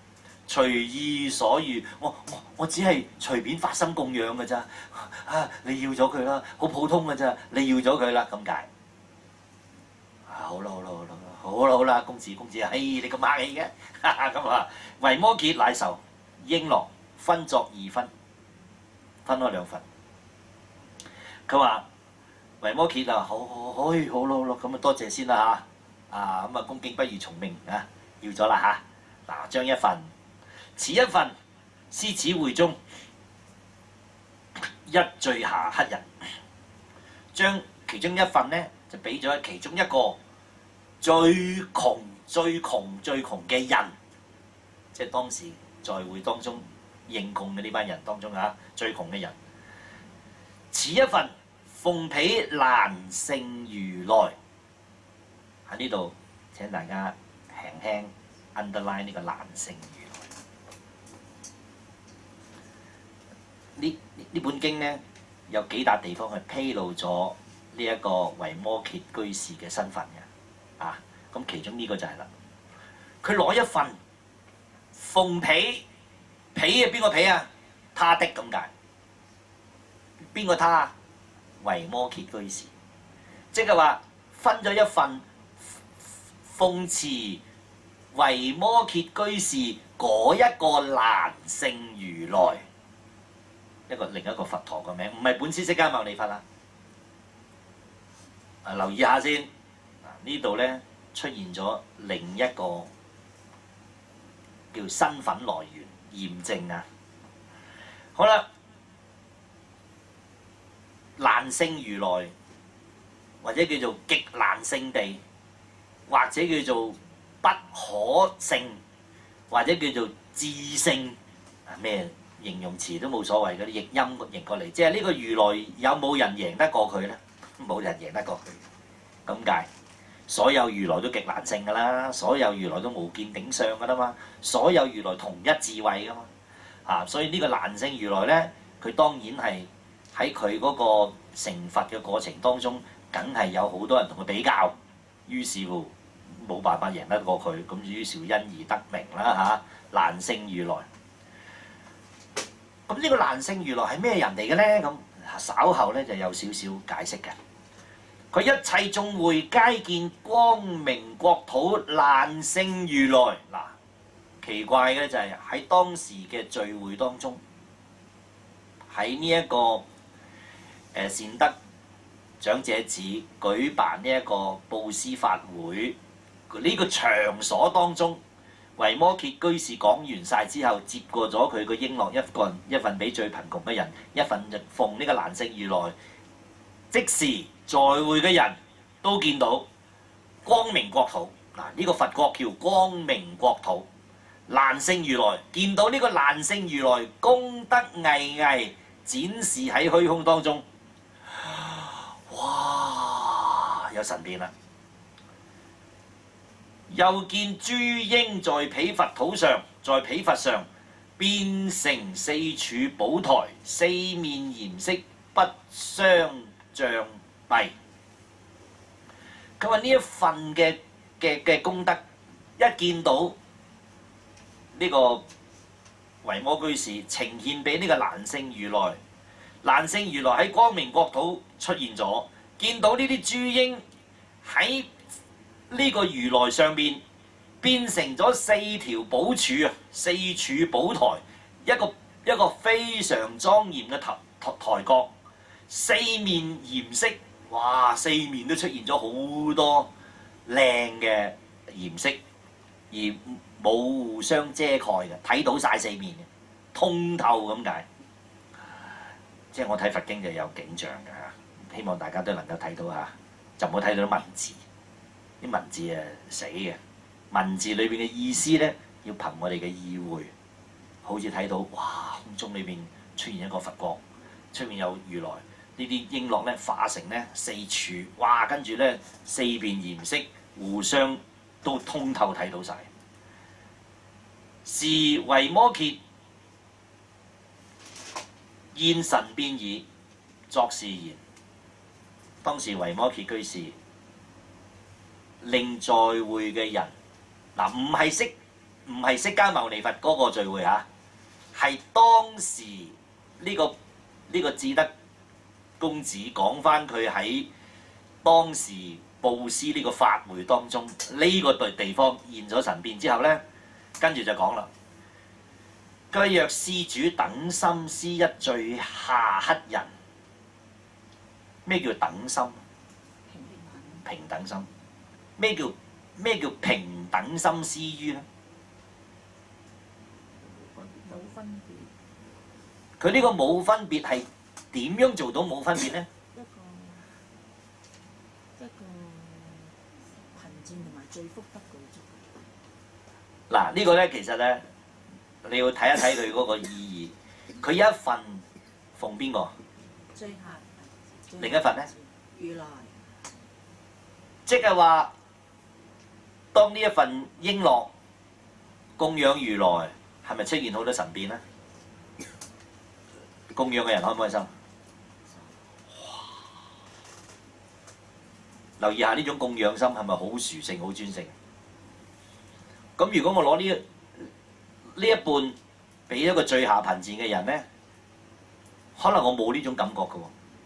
隨意所欲，我我我只係隨便發心供養嘅咋，啊你要咗佢啦，好普通嘅咋，你要咗佢啦咁解。啊好啦好啦好啦好啦好啦，公子公子，哎你咁客氣嘅，咁啊維摩詰乃受瓔珞，分作二分，分開兩份。佢話維摩詰啊，好好好，好啦好啦，咁啊多謝先啦嚇，啊咁啊恭敬不如從命啊，要咗啦嚇，嗱將一份。此一份，師此會中一最下乞人，將其中一份呢，就俾咗其中一個最窮、最窮、最窮嘅人，即係當時在會當中應供嘅呢班人當中啊，最窮嘅人。此一份奉彼難勝如來，喺呢度請大家輕輕 underline 呢個難勝如來。呢呢本經呢，有幾笪地方係披露咗呢一個維摩詰居士嘅身份嘅，啊，咁其中呢個就係啦。佢攞一份奉彼，彼係邊個彼啊？他的咁解。邊個他啊？維摩詰居士，即係話分咗一份奉持維摩詰居士嗰一個難勝如來。一個另一個佛陀個名，唔係本師釋迦牟尼佛啦。啊，留意下先，呢度咧出現咗另一個叫身份來源驗證啊。好啦，難勝如來，或者叫做極難勝地，或者叫做不可勝，或者叫做自勝啊咩？形容詞都冇所謂嘅，啲譯音譯過嚟，即係呢個如來有冇人贏得過佢咧？冇人贏得過佢，咁解。所有如來都極難勝㗎啦，所有如來都無見頂上㗎啦嘛，所有如來同一智慧㗎嘛，啊，所以呢個難勝如來咧，佢當然係喺佢嗰個成佛嘅過程當中，梗係有好多人同佢比較，於是乎冇辦法贏得過佢，咁於是乎因而得名啦嚇，難勝如來。咁呢個難勝如來係咩人嚟嘅咧？咁稍後咧就有少少解釋嘅。佢一切眾會皆見光明國土難勝如來。嗱，奇怪嘅就係喺當時嘅聚會當中，喺呢一個誒、呃、善德長者寺舉辦呢一個布施法會呢、這個場所當中。維摩詰居士講完晒之後，接過咗佢個瓔珞一個人一份俾最貧窮嘅人，一份就奉呢個難勝如來。即時在會嘅人都見到光明國土，嗱、這、呢個佛國叫光明國土。難勝如來見到呢個難勝如來功德巍巍展示喺虛空當中，哇！有神變啦！又見諸鷹在彼佛土上，在彼佛上變成四柱寶台，四面嚴飾，不相障蔽。佢話呢一份嘅嘅嘅功德，一見到呢個維摩居士呈現俾呢個難勝如來，難勝如來喺光明國土出現咗，見到呢啲諸鷹喺呢個如來上邊變成咗四條寶柱啊，四柱寶台，一個一個非常莊嚴嘅台台閣，四面嚴飾，哇！四面都出現咗好多靚嘅嚴飾，而冇互相遮蓋嘅，睇到晒四面嘅，通透咁解。即係我睇佛經就有景象嘅嚇，希望大家都能夠睇到嚇，就唔好睇到啲文字。啲文字係死嘅，文字裏邊嘅意思咧，要憑我哋嘅意會，好似睇到哇，空中裏邊出現一個佛國，出面有如來，呢啲瓔珞咧化成咧四柱，哇，跟住咧四邊嚴飾，互相都通透睇到晒。是維摩詰現神變已，作是言。當時維摩詰居士令在會嘅人嗱，唔係識唔係釋迦牟尼佛嗰個聚會嚇，係當時呢、這個呢、這個智德公子講翻佢喺當時布施呢個法會當中呢、這個對地方現咗神變之後咧，跟住就講啦。佢話若施主等心施一最下乞人，咩叫等心？平等心。咩叫咩叫平等心施於咧？ 冇分別。 佢呢個冇分別係點樣做到冇分別咧？ 一個一個貧賤同埋最福德舉足。 嗱，呢個咧其實咧，你要睇一睇佢嗰個意義。佢一份奉邊個？ 最下。 另一份咧？ 如來。 即係話，當呢一份瓔珞供養如來，係咪出現好多神變咧？供養嘅人開唔開心？留意下呢種供養心係咪好殊勝、好專勝？咁如果我攞呢呢一半俾一個最下貧賤嘅人咧，可能我冇呢種感覺嘅喎。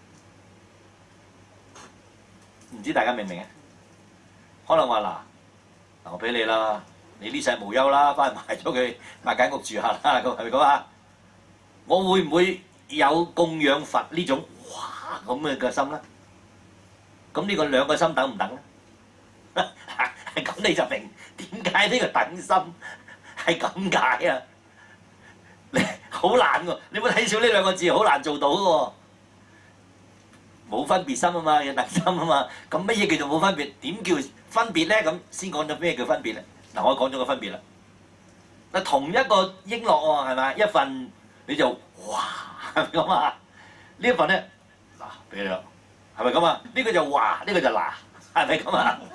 唔知大家明唔明啊？可能話嗱，嗱我俾你啦，你呢世無憂啦，翻去賣咗佢買間屋住下啦，咁係咪咁啊？我會唔會有供養佛呢種哇咁嘅個心咧？咁呢個兩個心等唔等咧？咁你就明點解呢個等心係咁解啊？你好難喎，你冇睇少呢兩個字，好難做到喎。冇分別心啊嘛，有等心啊嘛。咁乜嘢叫做冇分別？點叫分別咧？咁先講咗咩叫分別咧？嗱，我講咗個分別啦。嗱，同一個瓔珞喎，係咪？一份你就哇，係咪咁啊？呢一份咧，嗱，俾你啦，係咪咁啊？呢個就哇，呢個就嗱，係咪咁啊？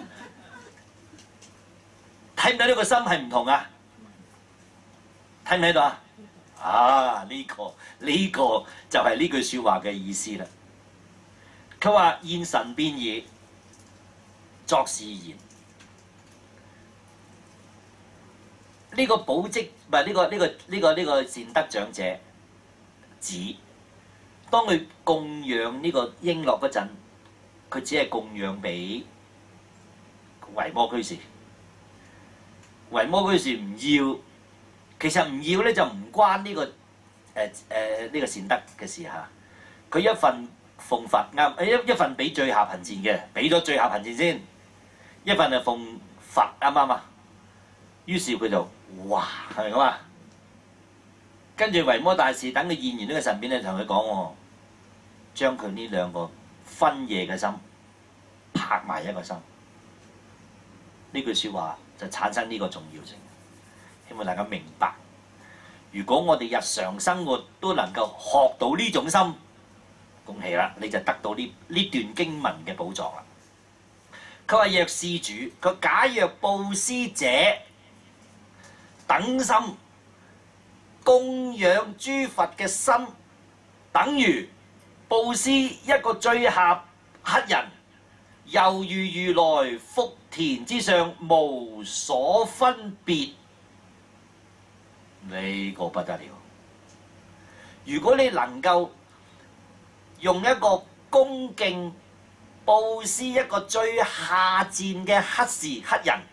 睇唔睇呢個心係唔同啊？睇唔睇到啊？啊，呢個呢個就係呢句説話嘅意思啦。佢話現神變矣，作是言。呢、這個寶積唔係呢個呢、這個呢、這個呢、這個善德長者指，當佢供養呢個瓔珞嗰陣，佢只係供養俾維摩居士。維摩居士唔要，其實唔要咧就唔關呢、這個誒誒呢個善德嘅事嚇。佢一份奉佛啱，一一份俾最下貧賤嘅，俾咗最下貧賤先，一份係奉佛啱唔啱啊？於是佢就哇係咪咁啊？跟住維摩大士等佢現完呢個神變咧，同佢講喎，將佢呢兩個分野嘅心拍埋一個心。呢句説話就產生呢個重要性，希望大家明白。如果我哋日常生活都能夠學到呢種心，恭喜啦，你就得到呢呢段經文嘅寶藏啦。佢話若施主，佢假若布施者等心供養諸佛嘅心，等於布施一個最下乞人，猶如如來福田之上無所分別。呢個不得了！如果你能夠用一個恭敬布施一個最下賤嘅乞士乞人，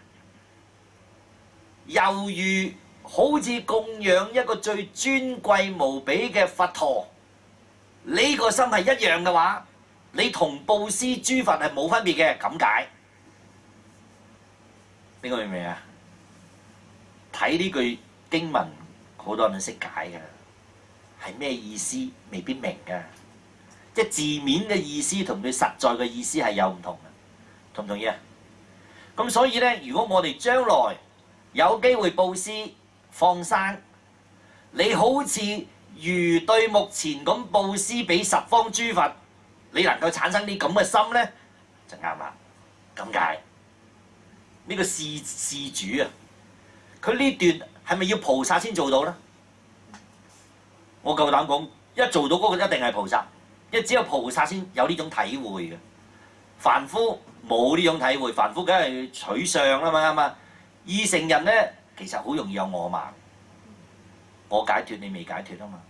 猶如好似供養一個最尊貴無比嘅佛陀，呢個心係一樣嘅話，你同布施諸佛係冇分別嘅，咁解？邊個明唔明啊？睇呢句經文，好多人都識解嘅，係咩意思？未必明嘅。即係字面嘅意思同佢實在嘅意思係有唔同嘅，同唔同意啊？咁所以咧，如果我哋將來有機會布施放生，你好似如對目前咁布施俾十方諸佛，你能夠產生啲咁嘅心咧，就啱啦。咁解呢個事事主啊，佢呢段係咪要菩薩先做到咧？我夠膽講，一做到嗰個一定係菩薩。因為只有菩薩先有呢種體會嘅，凡夫冇呢種體會，凡夫梗係取相啦嘛啱嘛。二乘人咧， 其實好容易有我慢，我解脱你未解脱啊嘛。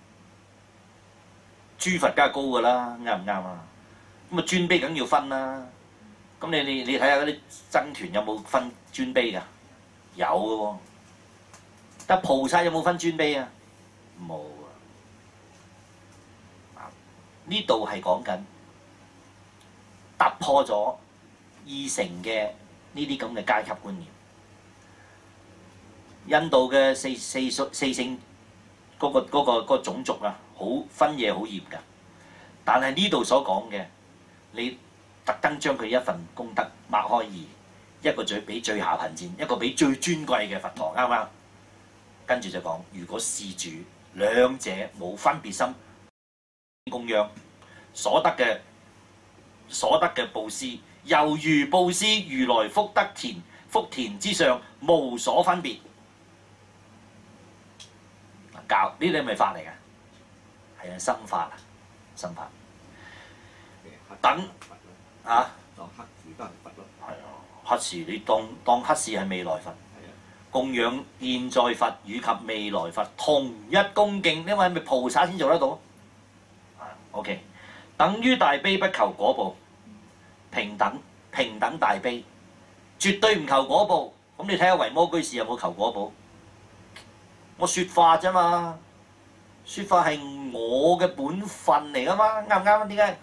諸佛梗係高㗎啦，啱唔啱啊？咁啊尊卑梗要分啦。咁你你你睇下嗰啲僧團有冇分尊卑㗎？有嘅喎。但菩薩有冇分尊卑啊？冇啊！呢度係講緊突破咗二乘嘅呢啲咁嘅階級觀念。印度嘅四四四姓嗰個嗰個嗰個種族啊，好分嘢好嚴㗎。但係呢度所講嘅，你特登將佢一份功德擘開二，一個最比最下貧賤，一個比最尊貴嘅佛陀，啱唔啱？跟住就講，如果事主兩者冇分別心供養，所得嘅所得嘅佈施，猶如佈施如來福德田福田之上，無所分別。教呢啲係咪法嚟㗎？係啊，心法啊，心法。等啊， 當黑士都係佛咯。 係啊，黑士你當當黑士係未來佛。供養現在佛以及未來佛同一恭敬，因為係咪菩薩先做得到？啊 ，OK， 等於大悲不求果報，平等平等大悲，絕對唔求果報。咁你睇下維摩居士有冇求果報？我説法啫嘛，説法係我嘅本分嚟噶嘛，啱唔啱啊？點解？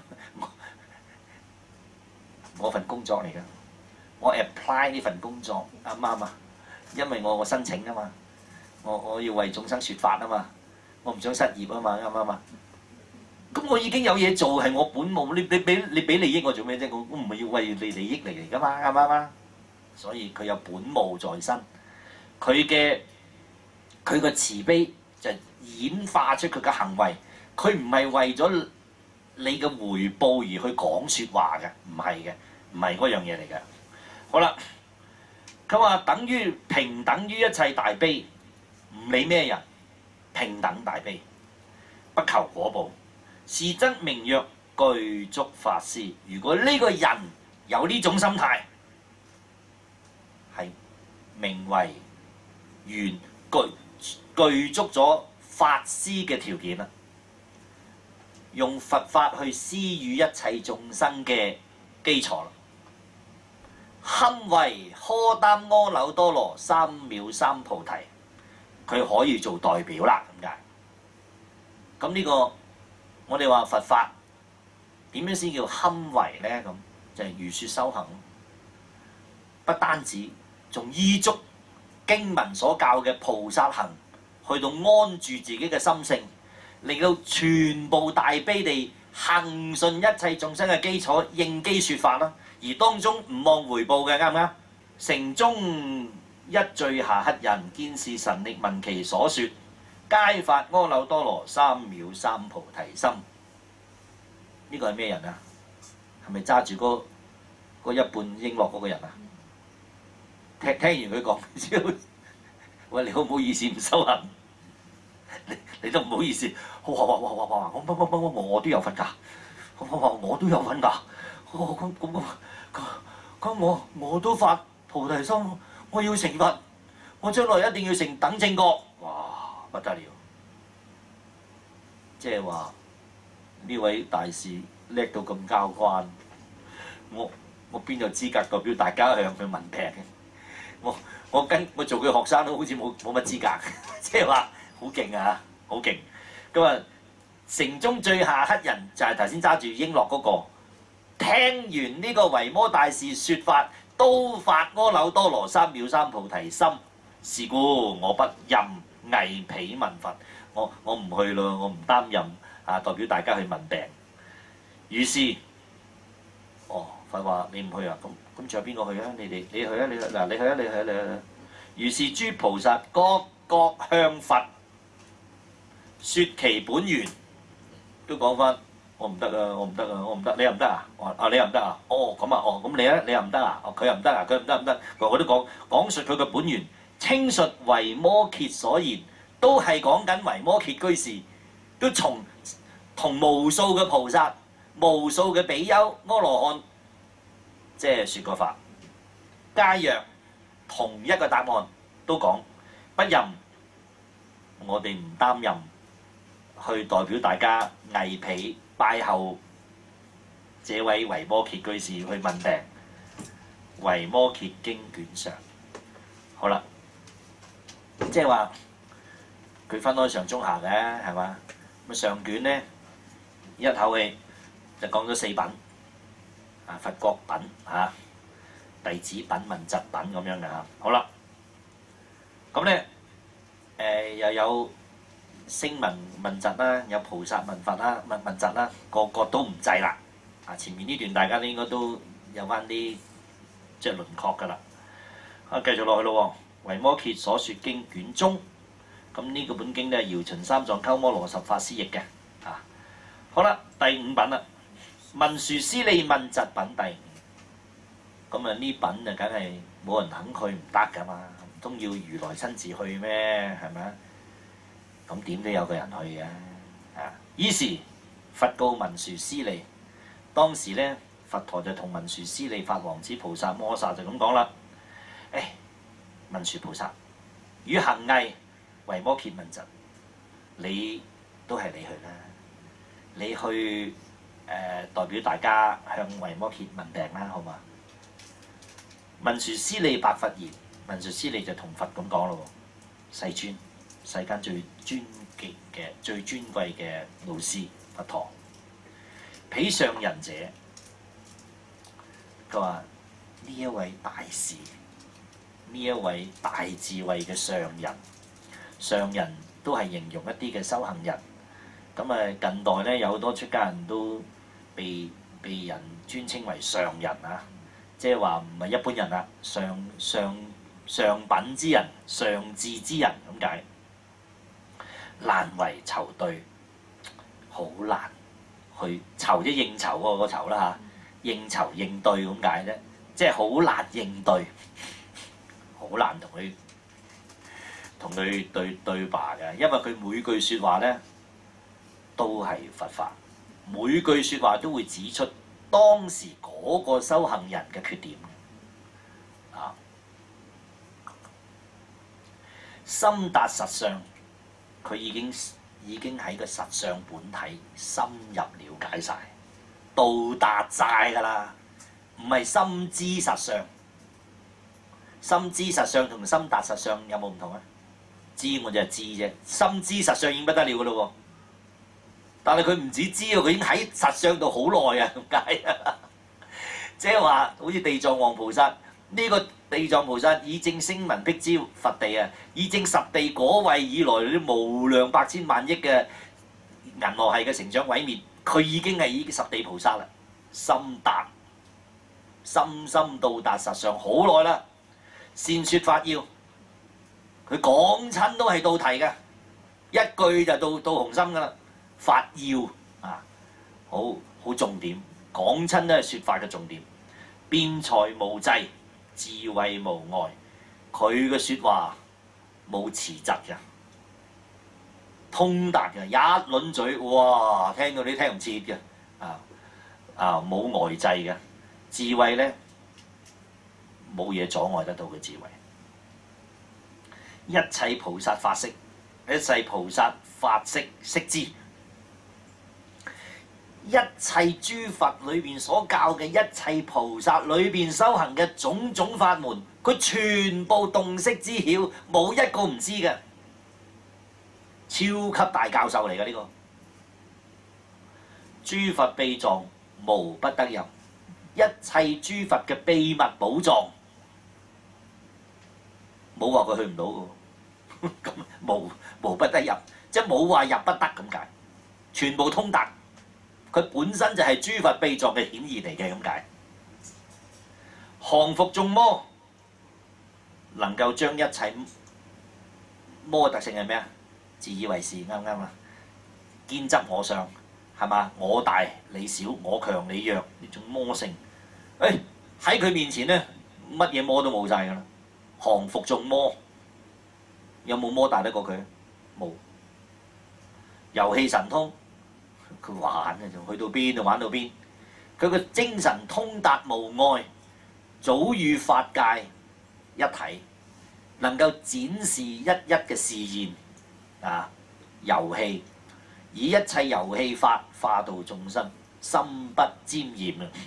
我份工作嚟噶，我 apply 呢份工作啱唔啱啊？因為我我申請啊嘛，我我要為眾生説法啊嘛，我唔想失業啊嘛，啱唔啱啊？咁我已經有嘢做係我本務，你你俾你俾利益我做咩啫？我我唔係要為你利益嚟嚟噶嘛，啱唔啱啊？所以佢有本務在身，佢嘅佢個慈悲就演化出佢嘅行為，佢唔係為咗你嘅回報而去講説話嘅，唔係嘅，唔係嗰樣嘢嚟嘅。好啦。佢話等於平等於一切大悲，唔理咩人，平等大悲，不求果報，是則名曰具足法師。如果呢個人有呢種心態，係名為完具具足咗法師嘅條件啦。用佛法去施予一切眾生嘅基礎啦。堪為荷擔阿耨多羅三藐三菩提，佢可以做代表啦，咁解。咁呢個我哋話佛法點樣先叫堪為呢？咁就係、是、如說修行，不單止仲依足經文所教嘅菩薩行，去到安住自己嘅心性，令到全部大悲地行順一切眾生嘅基礎，應機説法啦。而當中唔望回報嘅，啱唔啱？城中一醉下乞人，見是神力聞其所說，皆發阿耨多羅三藐三菩提心。呢個係咩人啊？係咪揸住嗰嗰一半瓔珞嗰個人啊？聽聽完佢講之後，喂，你好唔好意思唔收行？你你都唔好意思，哇哇哇哇哇！我我我我我都有份㗎，我我我都有份㗎。我咁咁咁咁我我都發菩提心，我要成佛，我將來一定要成等正覺，哇不得了！即係話呢位大士叻到咁交關，我我邊有資格代表大家向佢問病嘅？我我跟我做佢學生都好似冇冇乜資格，即係話好勁啊，好勁！咁啊，城中最下乞人就係頭先揸住瓔珞嗰個。聽完呢個維摩大士説法，都發阿耨多羅三藐三菩提心。是故我不任藝彼問佛，我我唔去咯，我唔擔任啊，代表大家去問病。於是，哦，佛話你唔去啊？咁咁仲有邊個去啊？你哋你去啊？你嗱你去啊？你去啊？你去啊？於是諸菩薩各各向佛説其本願，都講翻。我唔得啊！我唔得啊！我唔得，你又唔得啊？啊你又唔得啊？哦咁啊！哦咁你咧你又唔得啊？哦佢又唔得啊？佢唔得唔得，我都講講述佢嘅本源，稱述維摩詰所言，都係講緊維摩詰居士，都從同無數嘅菩薩、無數嘅比丘、阿羅漢，即係説過法，皆若同一個答案，都講不任，我哋唔擔任，去代表大家藝彼拜候這位維摩詰居士去問病。維摩詰經卷上，好啦，即係話佢分開上中下嘅，係嘛？咁上卷咧一口氣就講咗四品，啊佛國品啊弟子品問疾品咁樣嘅嚇。好啦，咁咧誒又有聲聞問疾啦，有菩薩問佛啦，問問疾啦，個個都唔制啦。啊前面呢段大家都應該都有翻啲即係輪廓㗎啦。啊繼續落去咯喎，維摩詰所說經卷中。咁呢個本經咧，係姚秦三藏鳩摩羅什法師譯嘅。啊，好啦，第五品啦，文殊師利問疾品第五。咁啊，呢品就梗係冇人肯去唔得㗎嘛，唔通要如來親自去咩？係咪啊？咁點都有個人去嘅。啊，於是佛告文殊師利，當時咧佛陀就同文殊師利、法王子、菩薩摩薩就咁講啦。誒，文殊菩薩，與行藝維摩詰問疾，你都係你去啦，你去誒、呃、代表大家向維摩詰問病啦，好嘛？文殊師利白佛言，文殊師利就同佛咁講咯喎，世尊，世間最尊敬嘅、最尊貴嘅老師佛陀，彼上人者，佢話呢一位大士，呢一位大智慧嘅上人。上人都係形容一啲嘅修行人，咁啊近代咧有好多出家人都被被人尊稱為上人啊，即係話唔係一般人啦，上上上品之人、上智之人咁解。難為酬對，好難去酬，即應酬嗰個酬啦嚇，應酬應對咁解啫，即係好難應對，好難同佢。同佢對對話嘅，因為佢每句説話咧都係佛法，每句説話都會指出當時嗰個修行人嘅缺點啊。深達實相，佢已經已經喺個實相本體深入了解晒，到達晒㗎啦，唔係深知實相。深知實相同深達實相有冇唔同啊？知我就係知啫，深知實相已經不得了㗎咯喎。但係佢唔止知喎，佢已經喺實相度好耐啊，點解啊？即係話好似地藏王菩薩呢、這個地藏菩薩以正聲聞辟支佛地啊，以正十地果位以來啲無量百千萬億嘅銀河系嘅成長毀滅，佢已經係已十地菩薩啦，深達深深到達實相好耐啦，善説法要。佢講親都係到題嘅，一句就到到紅心㗎啦。法要啊，好好重點，講親都係説法嘅重點。辯才無際，智慧無礙，佢嘅説話冇詞疾嘅，通達嘅，一輪嘴，哇！聽到你聽唔切嘅，啊啊冇呆滯嘅，智慧咧冇嘢阻礙得到佢智慧。一切菩薩法識，一切菩薩法識識之，一切諸佛裏邊所教嘅一切菩薩裏邊修行嘅種種法門，佢全部洞悉知曉，冇一個唔知嘅，超級大教授嚟㗎呢個。諸佛秘藏無不得入，一切諸佛嘅秘密寶藏，冇話佢去唔到嘅。咁無無不得入，即係冇話入不得咁解，全部通達。佢本身就係諸佛秘藏嘅顯現嚟嘅咁解。降伏眾魔，能夠將一切魔特性係咩啊？自以為是，啱唔啱啊？堅執我相係嘛？我大你小，我強你弱，呢種魔性。誒喺佢面前咧，乜嘢魔都冇晒㗎啦。降伏眾魔。有冇魔大得過佢？冇。遊戲神通，佢玩嘅啫，去到邊就玩到邊。佢個精神通達無礙，早與法界一體， 能夠展示一一嘅試驗啊遊戲，以一切遊戲法化導眾生，心不沾染啊！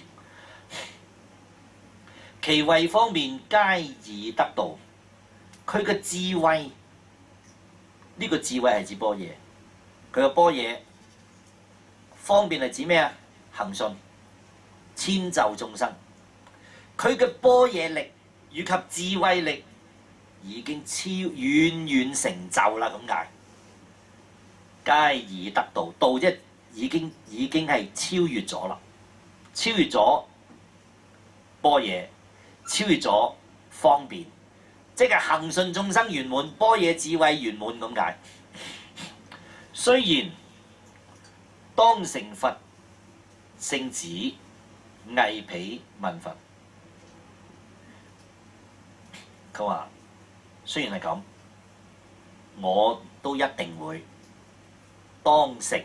其慧方面皆已得道，佢嘅智慧呢、這個智慧係指般若，佢嘅般若方便係指咩啊？恒順遷就眾生，佢嘅般若力以及智慧力已經超遠遠成就啦，咁解。皆已得道，道即係已經已經係超越咗啦，超越咗般若，超越咗方便，即係恒順眾生圓滿，般若智慧圓滿咁解。雖然當成佛聖子，藝彼問佛，佢話雖然係咁，我都一定會當成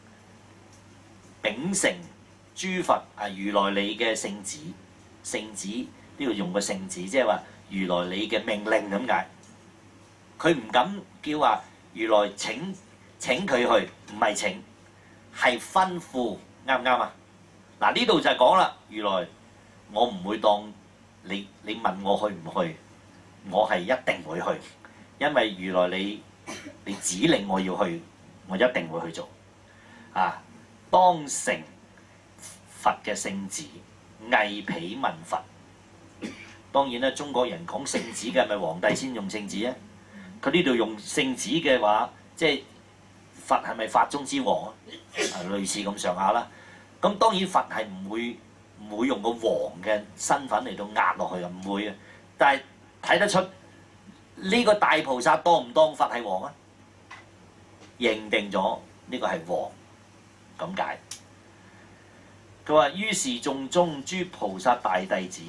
秉承諸佛啊如來你嘅聖旨，聖旨呢度用個聖旨，即係話如來你嘅命令咁解。佢唔敢叫話如來請請佢去，唔係請，係吩咐，啱唔啱啊？嗱呢度就係講啦，如來我唔會當你你問我去唔去，我係一定會去，因為如來你你指令我要去，我一定會去做。啊，當成佛嘅聖旨，藝彼問佛。當然啦，中國人講聖旨嘅係咪皇帝先用聖旨啊？佢呢度用聖旨嘅話，即係佛係咪法中之王啊？類似咁上下啦。咁當然佛係唔會唔會用個王嘅身份嚟到壓落去啊，唔會嘅。但係睇得出呢個大菩薩當唔當佛係王啊？認定咗呢個係王咁解。佢話於是眾中諸菩薩大弟子，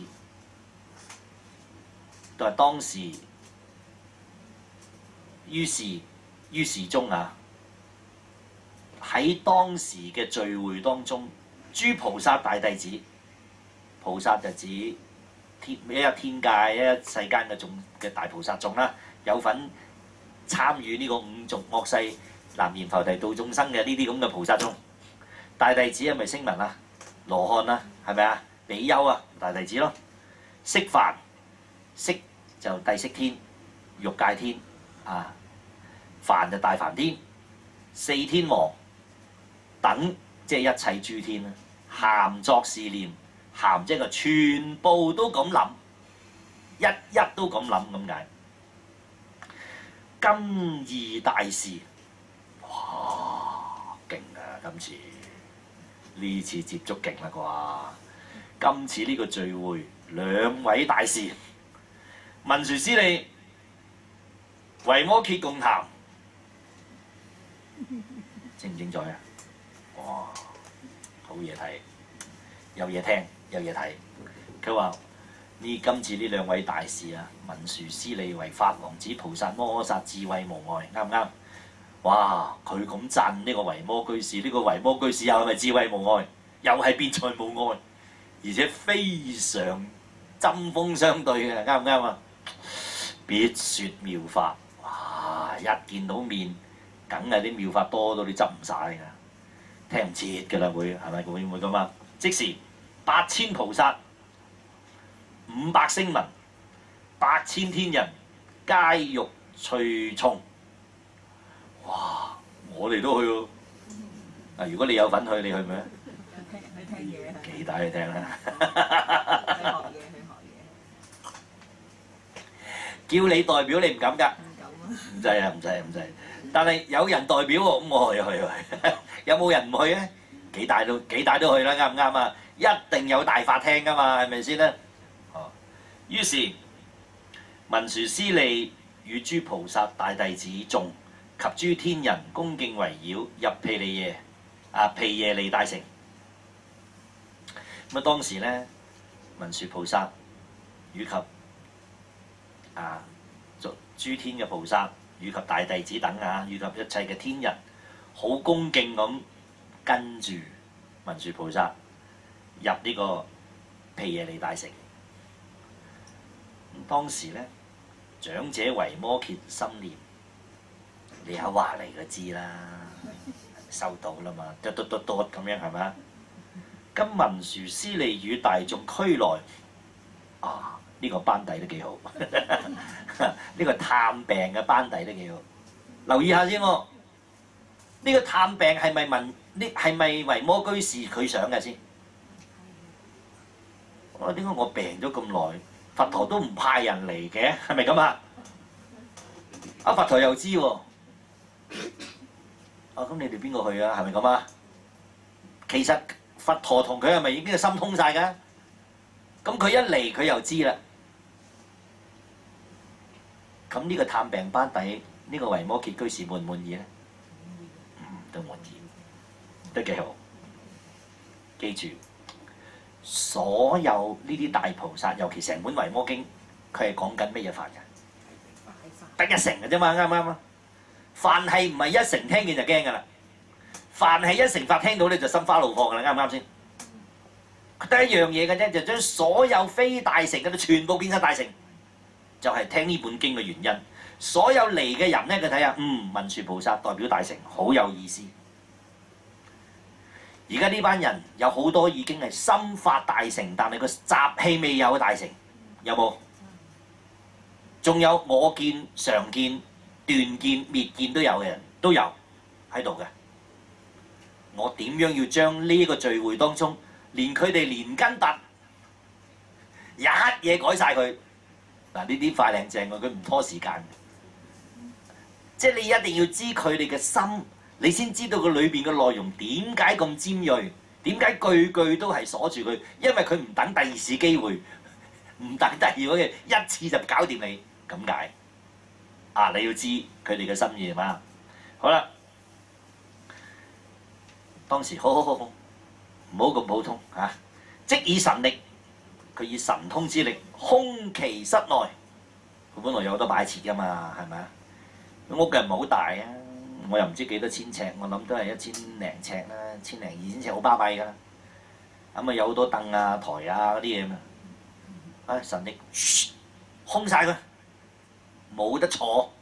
就係當時於是於是中啊，喺當時嘅聚會當中，諸菩薩大弟子，菩薩就指天一一天界一世間嘅眾嘅大菩薩眾啦，有份參與呢個五濁惡世南閻浮提度眾生嘅呢啲咁嘅菩薩眾，大弟子係咪聲聞啊？羅漢啦，係咪啊？比丘啊，大弟子咯。釋梵，釋就帝釋天、欲界天啊，梵就大梵天，四天王等即係一切諸天啦。咸作是念，咸即係全部都咁諗，一一都咁諗咁解。今義大事，哇，勁啊！今次呢次接觸勁啦啩！今次呢個聚會兩位大士，文殊師利、維摩詰共談，精唔精彩啊？哇！好嘢睇，有嘢聽，有嘢睇。佢話呢今次呢兩位大士啊，文殊師利為法王子菩薩摩訶薩智慧無礙，啱唔啱？哇！佢咁讚呢個維摩居士，呢、這個維摩居士又係咪智慧無礙？又係辯才無礙，而且非常針鋒相對嘅，啱唔啱啊？別説妙法，哇！一見到面，梗係啲妙法多到你執唔晒㗎，聽唔切㗎啦，會係咪會唔會咁啊？即時八千菩薩、五百聲聞、八千天人，皆欲隨從。哇！我哋都去喎。啊，如果你有份去，你去唔去啊？ 去聽去聽嘢啊！ 幾大去聽啦！ 去學嘢，去學嘢。 叫你代表你唔敢㗎。 唔敢啊！ 唔制啊！唔制唔制。但係有人代表喎，咁我去去去。有冇人唔去咧？幾大都幾大都去啦，啱唔啱啊？一定有大法聽㗎嘛，係咪先咧？哦。於是文殊師利與諸菩薩大弟子眾及諸天人恭敬圍繞入毗利耶啊毗耶離大城。咁啊當時咧，文殊菩薩以及啊諸天嘅菩薩以及大弟子等啊，以及一切嘅天人，好恭敬咁跟住文殊菩薩入呢個毗耶離大城。咁當時咧， 長者維摩詰心念，你口話嚟就知啦，收到啦嘛，嘟嘟嘟嘟咁樣係咪？今文殊師利與大眾俱來，啊呢、這個班底都幾好，呢個探病嘅班底都幾好。留意下先喎，呢、這個探病係咪問呢？係咪維摩居士佢想嘅先？我點解我病咗咁耐，佛陀都唔派人嚟嘅？係咪咁啊？啊佛陀又知喎，啊咁你哋邊個去啊？係咪咁啊？其實佛陀同佢係咪已經係心通晒㗎？咁佢一嚟佢又知啦。咁呢個探病班底，呢、呢個維摩詰居士滿唔滿意咧？嗯，都滿意，都幾好。記住，所有呢啲大菩薩，尤其成本維摩經，佢係講緊咩嘢法嘅？得一成嘅啫嘛，啱唔啱啊？凡係唔係一成聽見就驚㗎啦。凡係一成法聽到你就心花怒放㗎啦，啱唔啱先？得一樣嘢嘅啫，就將所有非大成嘅都全部變晒大成。就係聽呢本經嘅原因，所有嚟嘅人咧，佢睇下，嗯，文殊菩薩代表大成，好有意思。而家呢班人有好多已經係心法大成，但係個習氣未有大成，有冇？仲有我見、常見、斷見、滅見都有嘅人都有喺度嘅。我點樣要將呢個聚會當中，連佢哋連根拔一嘢改晒佢？嗱，呢啲快靚正嘅，佢唔拖時間。即係你一定要知佢哋嘅心，你先知道佢裏邊嘅內容點解咁尖鋭，點解句句都係鎖住佢，因為佢唔等第二次機會，唔等第二個嘅一次就搞掂你，咁解。啊，你要知佢哋嘅心意係嘛？好啦，當時好好好好，唔好咁普通嚇、啊，即以神力。佢以神通之力空其室內，佢本來有好多擺設㗎嘛，係咪啊？屋嘅唔係好大啊，我又唔知幾多千尺，我諗都係一千零尺啦，千零二千尺好巴閉㗎啦。咁啊有好多凳啊、台啊嗰啲嘢嘛，啊神力空晒佢，冇得坐，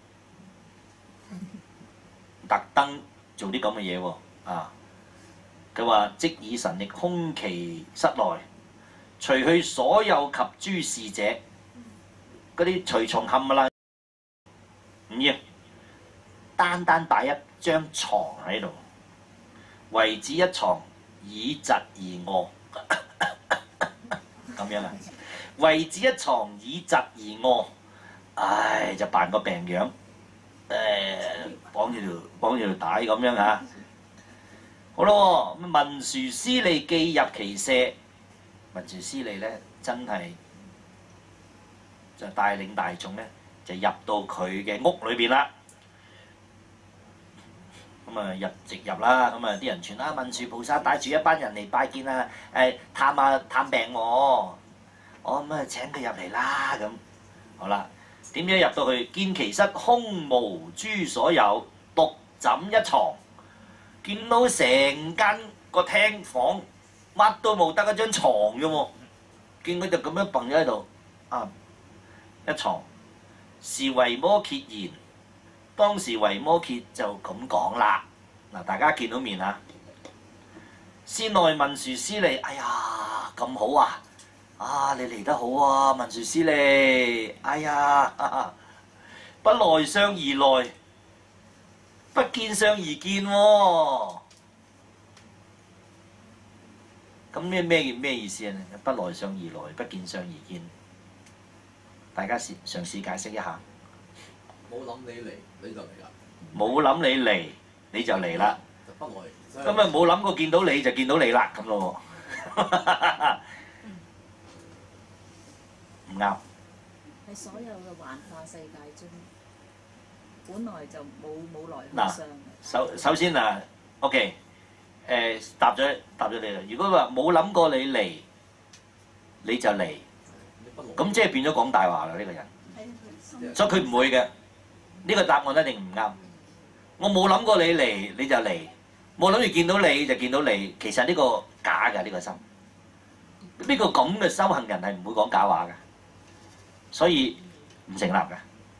特登做啲咁嘅嘢喎啊！佢話即以神力空其室內。除去所有及諸侍者，嗰啲隨從冚唪唥唔要，單單擺一張床喺度，唯止一床以疾而餓，咁樣啊？唯止一床以疾而餓，唉，就扮個病樣，誒、呃，綁住條綁住條帶咁樣啊！好咯，文殊師利既入其舍。文殊師利咧，真係就帶領大眾咧，就入到佢嘅屋裏邊啦。咁啊入直入啦，咁啊啲人傳啊文殊菩薩帶住一班人嚟拜見啊，誒探下探病我，我咁啊請佢入嚟啦咁。好啦，點樣入到去？見其室空無諸所有，獨枕一床，見到成間個廳房。乜都冇，得一張床啫喎，見佢就咁樣瞓咗喺度，啊一床。是維摩詰言，當時維摩詰就咁講啦。嗱，大家見到面啊，先內文殊師利，哎呀咁好啊，啊你嚟得好啊，文殊師利，哎呀，哈哈不來相而來，不見相而見喎、啊。咁咩咩咩意思啊？不來相而來，不見相而見。大家試嘗試解釋一下。 冇諗你嚟，你就嚟啦。 冇諗你嚟，你就嚟啦。 就不來。 咁啊冇諗過見到你就見到你啦，咁咯喎。唔啱。 喺所有嘅幻化世界中，本來就冇冇來嗱，首首先啊 ，OK。誒答咗答咗你啦！如果話冇諗過你嚟，你就嚟，咁即係變咗講大話啦！呢個人，所以佢唔會嘅。呢個答案一定唔啱。我冇諗過你嚟，你就嚟；冇諗住見到你就見到你。其實呢個假嘅呢個心，呢個咁嘅修行人係唔會講假話嘅，所以唔成立嘅。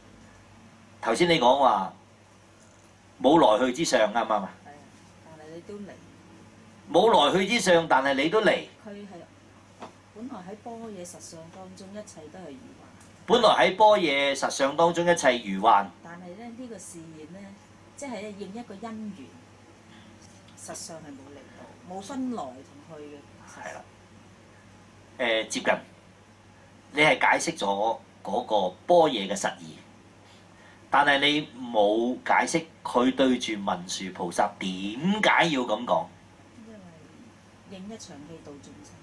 頭先你講話冇來去之上啱唔啱啊？ 係啊，但係你都嚟。 冇來去之上，但係你都嚟。 佢係本來喺般若實相當中，一切都係如幻。 本來喺般若實相當中，一切如幻。 但係咧，呢、這個示現咧，即係應一個因緣，實相係冇嚟到，冇分來同去嘅。 係啦。誒、呃、接近，你係解釋咗嗰個般若嘅實義，但係你冇解釋佢對住文殊菩薩點解要咁講。 因為應一場戲度眾生。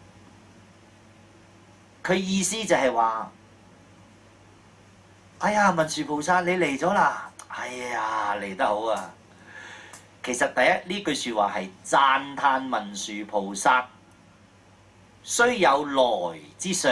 佢意思就係話：哎呀，文殊菩薩你嚟咗啦！哎呀，嚟得好啊！其實第一呢句説話係讚歎文殊菩薩雖有來之相，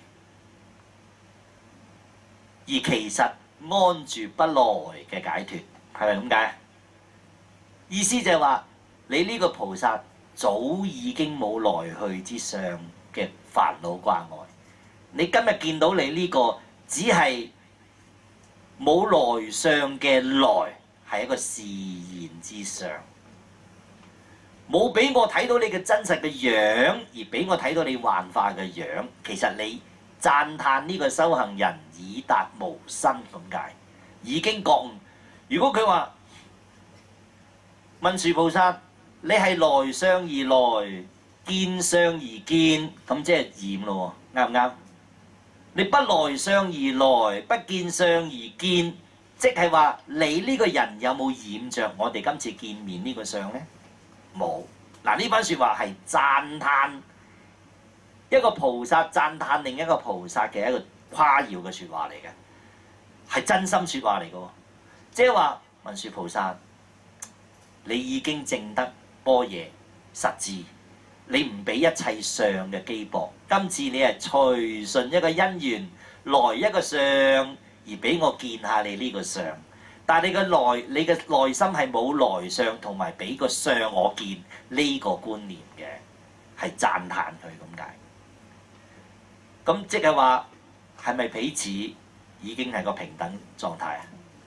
而其實安住不來嘅解脫，係咪咁解？意思就係話你呢個菩薩早已經冇來去之相嘅煩惱掛礙。你今日見到你呢個只係冇來相嘅來，係一個示現之相，冇俾我睇到你嘅真實嘅樣，而俾我睇到你幻化嘅樣。其實你讚歎呢個修行人已達無生咁解，已經覺悟。如果佢話文殊菩薩，你係來相而來，見相而見，咁即係染咯喎，啱唔啱？你不來相而來，不見相而見，即係話你呢個人有冇染着我哋今次見面呢個相呢？冇。嗱，呢番説話係讚歎一個菩薩讚歎另一個菩薩嘅一個誇耀嘅説話嚟嘅，係真心説話嚟嘅喎。即係話文殊菩薩，你已經證得般若實智。你唔俾一切相嘅羈絆，今次你係隨順一個因緣來一個相，而俾我見下你呢個相。但係你嘅內，你嘅內心係冇來相同埋俾個相我見呢個觀念嘅，係讚歎佢咁解。咁即係話係咪彼此已經係個平等狀態啊？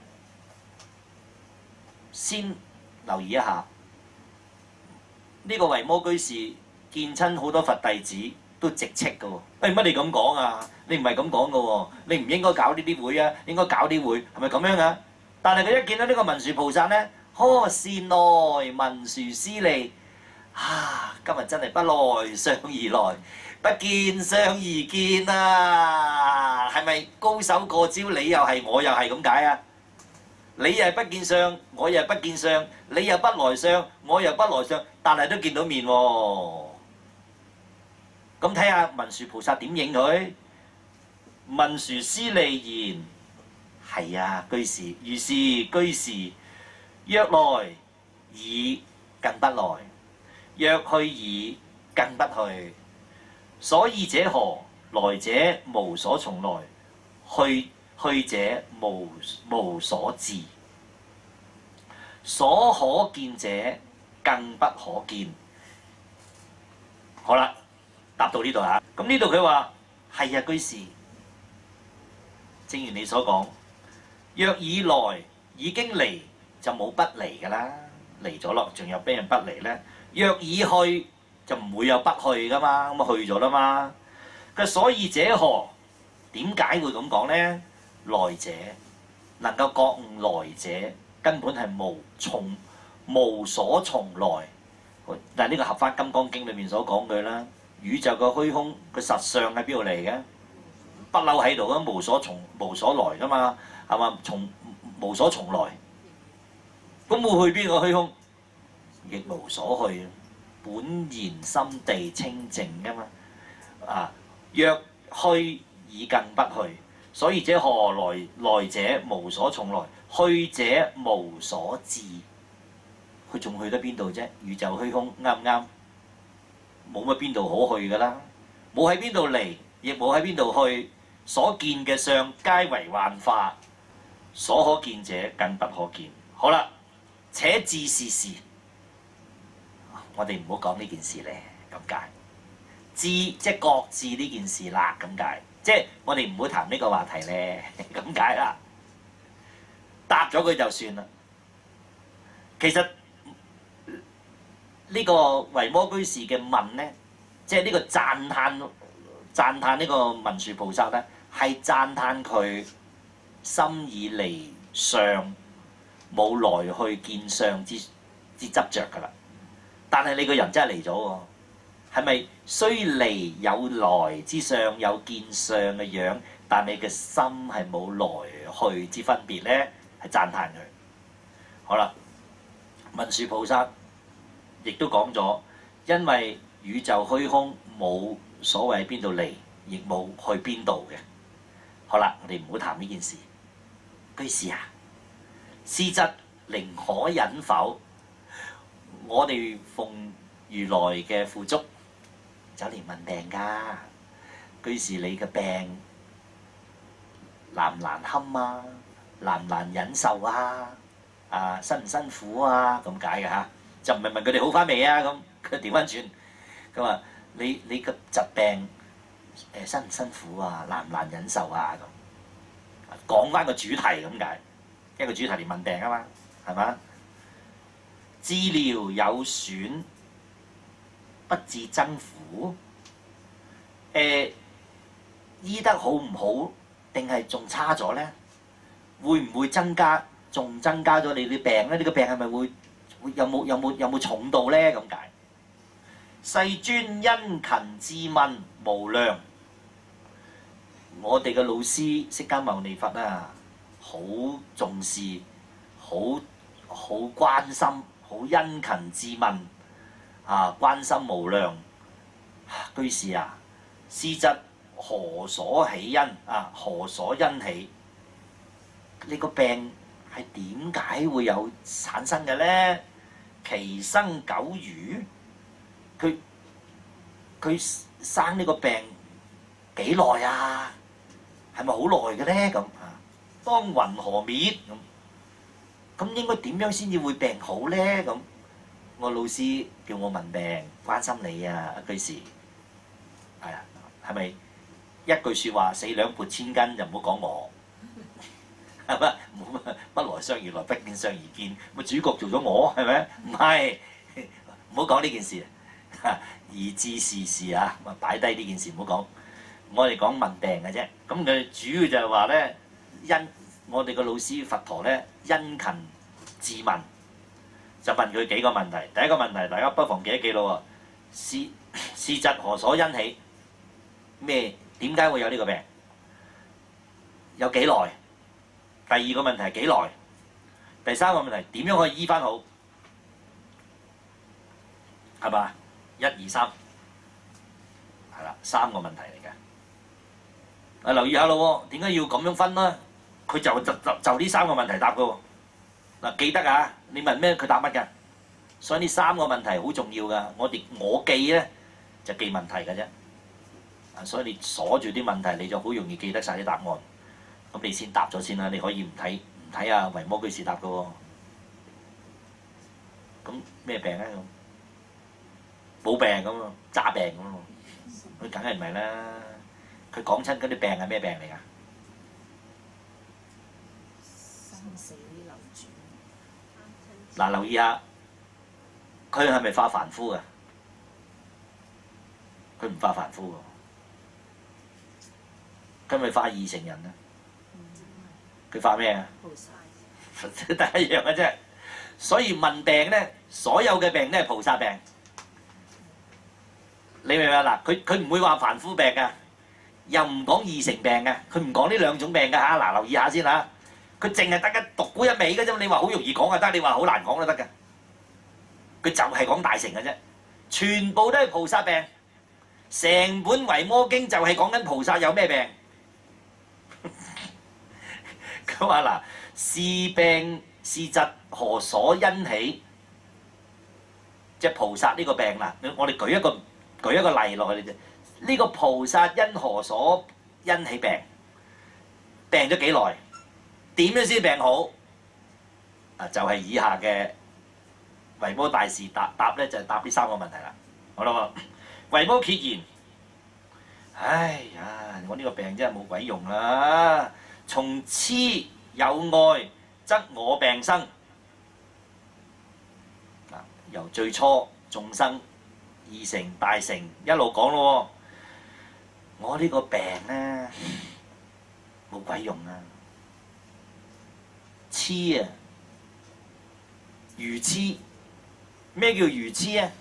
先留意一下呢個維摩居士。見親好多佛弟子都直斥嘅喎，誒乜你咁講啊？你唔係咁講嘅喎，你唔應該搞呢啲會啊，應該搞啲會，係咪咁樣啊？但係佢一見到呢個文殊菩薩咧，呵，善來文殊師利，啊，今日真係不來相而來，不見相而見啊！係咪高手過招？你又係，我又係咁解啊？你又係不見相，我又係不見相，你又不來相，我又不來相，但係都見到面喎。咁睇下文殊菩薩點應佢？文殊師利言：係啊，居士，如是居士，若來已更不來，若去已更不去。所以者何？來者無所從來，去去者無無所至。所可見者更不可見。好啦。答到呢度嚇，咁呢度佢話係啊，居士，正如你所講，若已來已經嚟就冇不嚟㗎啦，嚟咗咯，仲有俾人不嚟咧？若已去就唔會有不去㗎嘛，咁啊去咗啦嘛。佢所以者何？點解會咁講咧？來者能夠覺悟，來者根本係無從無所從來。但係呢個合返《金剛經》裏面所講嘅啦。宇宙嘅虛空，佢實相喺邊度嚟嘅？不嬲喺度啊，無所從無所來噶嘛，係嘛？從無所從來，咁會去邊個虛空？亦無所去，本然心地清淨噶嘛。啊，若去已更不去，所以者何？來來者無所從來，去者無所至。佢仲去得邊度啫？宇宙虛空啱唔啱？冇乜邊度可去㗎啦，冇喺邊度嚟，亦冇喺邊度去。所見嘅相皆為幻化，所可見者更不可見。好啦，且自是事，我哋唔好講呢件事咧，咁解。自即係各自呢件事啦，咁解。即係我哋唔好談呢個話題咧，咁解啦。 答咗佢就算啦。其實呢個維摩居士嘅問咧，即係呢個讚歎讚歎呢個文殊菩薩咧，係讚歎佢心已離相，冇來去見相之之執著㗎啦。但係你個人真係離咗喎，係咪雖離有來之相，有見相嘅樣，但你嘅心係冇來去之分別咧？係讚歎佢。好啦，文殊菩薩亦都講咗，因為宇宙虛空冇所謂喺邊度嚟，亦冇去邊度嘅。好啦，我哋唔好談呢件事。居士啊，斯則寧可忍否？我哋奉如來嘅付囑走嚟問病㗎。居士你嘅病難唔難堪啊？難唔難忍受啊？啊辛唔辛苦啊？咁解嘅嚇，就唔係問佢哋好翻未啊？咁佢調翻轉，佢話你你個疾病誒辛唔辛苦啊？難唔難忍受啊？咁講翻個主題咁解，一個主題嚟問病啊嘛，係嘛？治療有損，不致增苦。誒、呃，醫得好唔好，定係仲差咗咧？會唔會增加，仲增加咗你啲病咧？你個病係咪會會有冇有冇有冇重到咧？咁解。世尊殷勤自問無量，我哋嘅老師釋迦牟尼佛啊，好重視，好好關心。好殷勤自問啊，關心無量。居士啊，斯則何所起因啊？何所因起？你個病係點解會有產生嘅咧？其生久如？佢佢生呢個病幾耐啊？係咪好耐嘅咧？咁啊，當云何滅咁？咁應該點樣先至會病好咧？咁我老師叫我問病，關心你啊，居士。係啊，係咪一句説話四兩撥千斤就唔好講我，係咪？不來相而來，不見相而見。咪主角做咗我係咪？唔係，唔好講呢件事。而知事事啊，咪擺低呢件事唔好講。我哋講問病嘅啫。咁佢主要就係話咧，因我哋個老師佛陀咧，殷勤自問，就問佢幾個問題。第一個問題，大家不妨記一記咯喎。是是疾何所因起？咩？點解會有呢個病？有幾耐？第二個問題係幾耐？第三個問題點樣可以醫翻好？係嘛？一二三，係啦，三個問題嚟嘅。啊，留意下咯喎，點解要咁樣分呢？佢就就就就呢三個問題答嘅喎。嗱，記得啊，你問咩佢答乜㗎？所以呢三個問題好重要㗎。我哋我記咧就記問題㗎啫。啊，所以你鎖住啲問題，你就好容易記得晒啲答案。咁你先答咗先啦，你可以唔睇唔睇啊維摩居士答嘅喎。咁咩病咧？冇病咁啊，詐病咁啊，佢梗係唔係啦？佢講親嗰啲病係咩病嚟㗎？ 生死流轉。 嗱，留意下，佢係咪化凡夫㗎？佢唔化凡夫喎，佢咪化二乘人啊？佢化咩啊？ 菩薩。 第一樣嘅啫。所以問病咧，所有嘅病都係菩薩病。你明唔明啊？嗱，佢佢唔會話凡夫病㗎，又唔講二乘病㗎，佢唔講呢兩種病㗎嚇。嗱，留意下先嚇，佢淨係得嘅獨沽一味嘅啫。你話好容易講就得，你話好難講都得㗎。佢就係講大乘嘅啫，全部都係菩薩病。成本維摩經就係講緊菩薩有咩病。佢話嗱，是病是疾何所因起？即係菩薩呢個病啦。我哋舉一個。舉一個例落去你啫，呢個菩薩因何所因起病？病咗幾耐？點樣先病好？啊，就係以下嘅維摩大士答答咧，就係答呢三個問題啦。好啦，維摩詰言：唉呀，我呢個病真係冇鬼用啦！從痴有愛， 則我病生。嗱，由最初眾生二乘大乘一路講咯喎，我呢個病咧冇鬼用啊！痴啊，愚痴。咩叫愚痴啊？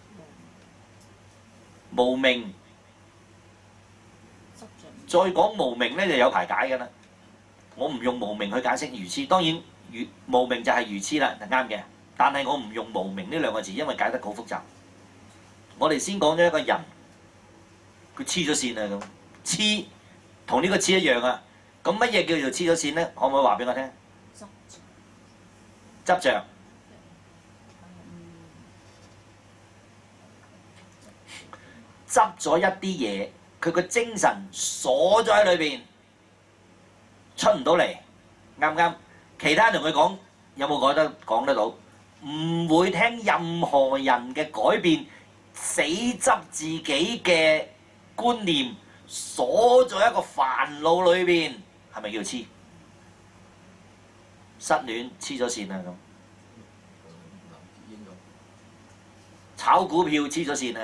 無明。再講無明咧就有排解㗎啦。我唔用無明去解釋愚痴，當然愚無明就係愚痴啦，就啱嘅。但係我唔用無明呢兩個字，因為解得好複雜。我哋先講咗一個人，佢黐咗線啊咁，黐同呢個黐一樣啊。咁乜嘢叫做黐咗線咧？可唔可以話俾我聽？執着。執咗一啲嘢，佢個精神鎖咗喺裏邊，出唔到嚟，啱唔啱？其他人同佢講，有冇改得講得到？唔會聽任何人嘅改變，死執自己嘅觀念，鎖咗一個煩惱裏邊，係咪叫黐？失戀黐咗線啦咁，炒股票黐咗線啦。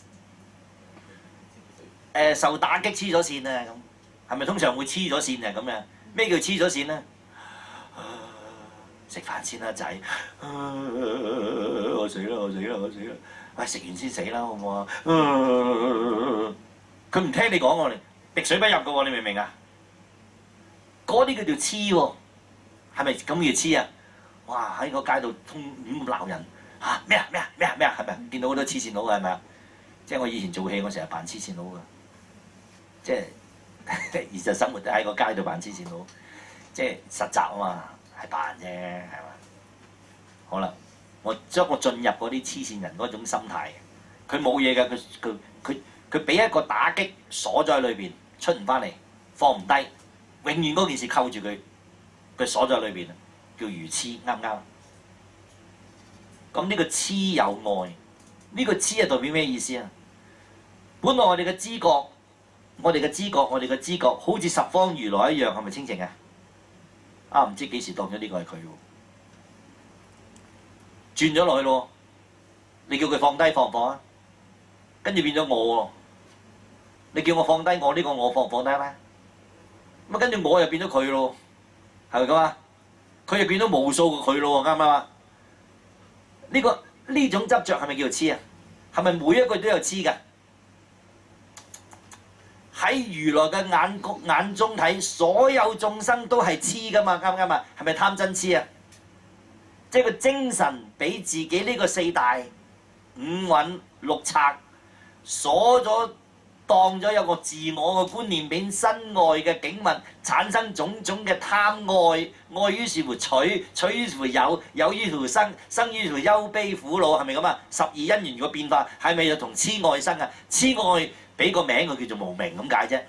誒、呃、受打擊黐咗線啊咁，係咪通常會黐咗線啊咁啊？咩叫黐咗線咧？食飯先啦仔，我死啦我死啦我死啦！喂，食完先死啦好唔好啊？佢唔聽你講喎，滴水不入嘅喎，你明唔明啊？嗰啲叫做黐喎，係咪咁叫黐啊？哇！喺個街度通亂咁鬧人嚇咩啊咩啊咩啊咩啊係咪？見到好多黐線佬嘅係咪啊？即係我以前做戲，我成日扮黐線佬㗎。即係現實生活都喺個街度扮黐線佬，即係實習啊嘛，係扮啫，係嘛？好啦，我將我進入嗰啲黐線人嗰種心態，佢冇嘢㗎，佢佢佢佢俾一個打擊鎖咗喺裏邊，出唔翻嚟，放唔低，永遠嗰件事扣住佢，佢鎖咗喺裏邊，叫愚痴，啱唔啱？咁呢個痴有愛，呢個痴係代表咩意思啊？本來我哋嘅知覺。我哋嘅知覺，我哋嘅知覺好似十方如來一樣，係咪清淨啊？啊，唔知幾時當咗呢個係佢喎，轉咗落去咯。你叫佢放低放唔放啊？跟住變咗我喎。你叫我放低我呢個我放唔放低咧？咁啊，跟住我又變咗佢咯，係咪咁啊？佢又變咗無數個佢咯，啱唔啱啊？呢個呢種執着係咪叫做痴啊？係咪每一個都有痴㗎？喺如來嘅眼角眼中睇，所有眾生都係痴噶嘛，啱唔啱啊？係咪貪嗔痴啊？即係個精神俾自己呢個四大五蘊六賊鎖咗，當咗有個自我嘅觀念，俾身外嘅景物產生種種嘅貪愛，愛於是乎取，取於是乎有，有於是乎生，生於是乎憂悲苦惱，係咪咁啊？十二因緣個變化係咪就同痴愛生啊？痴愛俾個名佢叫做無明咁解啫，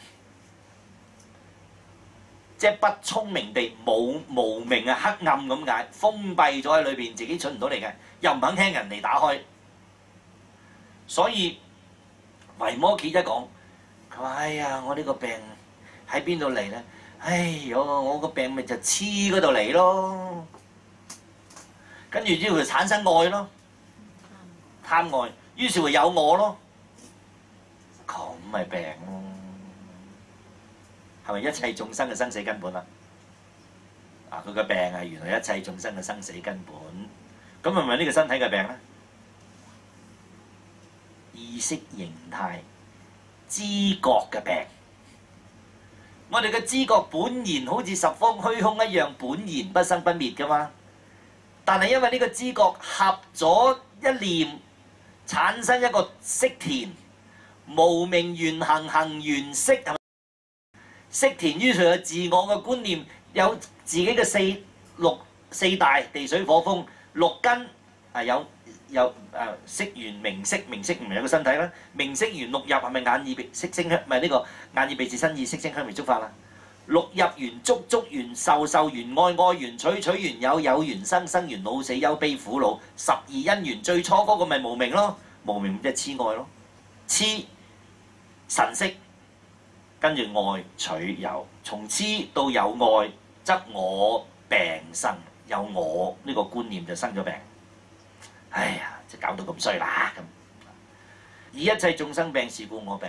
即係不聰明地冇無明啊，黑暗咁解，封閉咗喺裏邊，自己出唔到嚟嘅，又唔肯聽人哋打開，所以維摩詰一講，佢話：哎呀，我呢個病喺邊度嚟咧？哎呦，我個病咪就痴嗰度嚟咯，跟住之後就產生愛咯，貪愛，於是乎有我咯。咁咪病咯，係咪一切眾生嘅生死根本啊？啊，佢個病係原來一切眾生嘅生死根本，咁係咪呢個身體嘅病咧？意識形態、知覺嘅病，我哋嘅知覺本然好似十方虛空一樣，本然不生不滅噶嘛。但係因為呢個知覺合咗一念，產生一個識田。無明緣行，行緣識，係咪？識田於是有自我嘅觀念，有自己嘅四六四大地水火風六根，啊有有誒識緣名色，名色唔係有個身體啦，名色緣六入係咪眼耳鼻色聲香？唔係呢個眼耳鼻舌身意識聲香味觸法啦。六入緣觸，觸緣受，受緣愛，愛緣取，取緣有，有緣生，生緣老死憂悲苦惱。十二因緣最初嗰個咪無明咯，無明即係痴愛咯，痴。神識，跟住愛取有，從痴到有愛，則我病生，有我呢個觀念就生咗病。哎呀，就搞到咁衰啦咁。以一切眾生病，是故我病。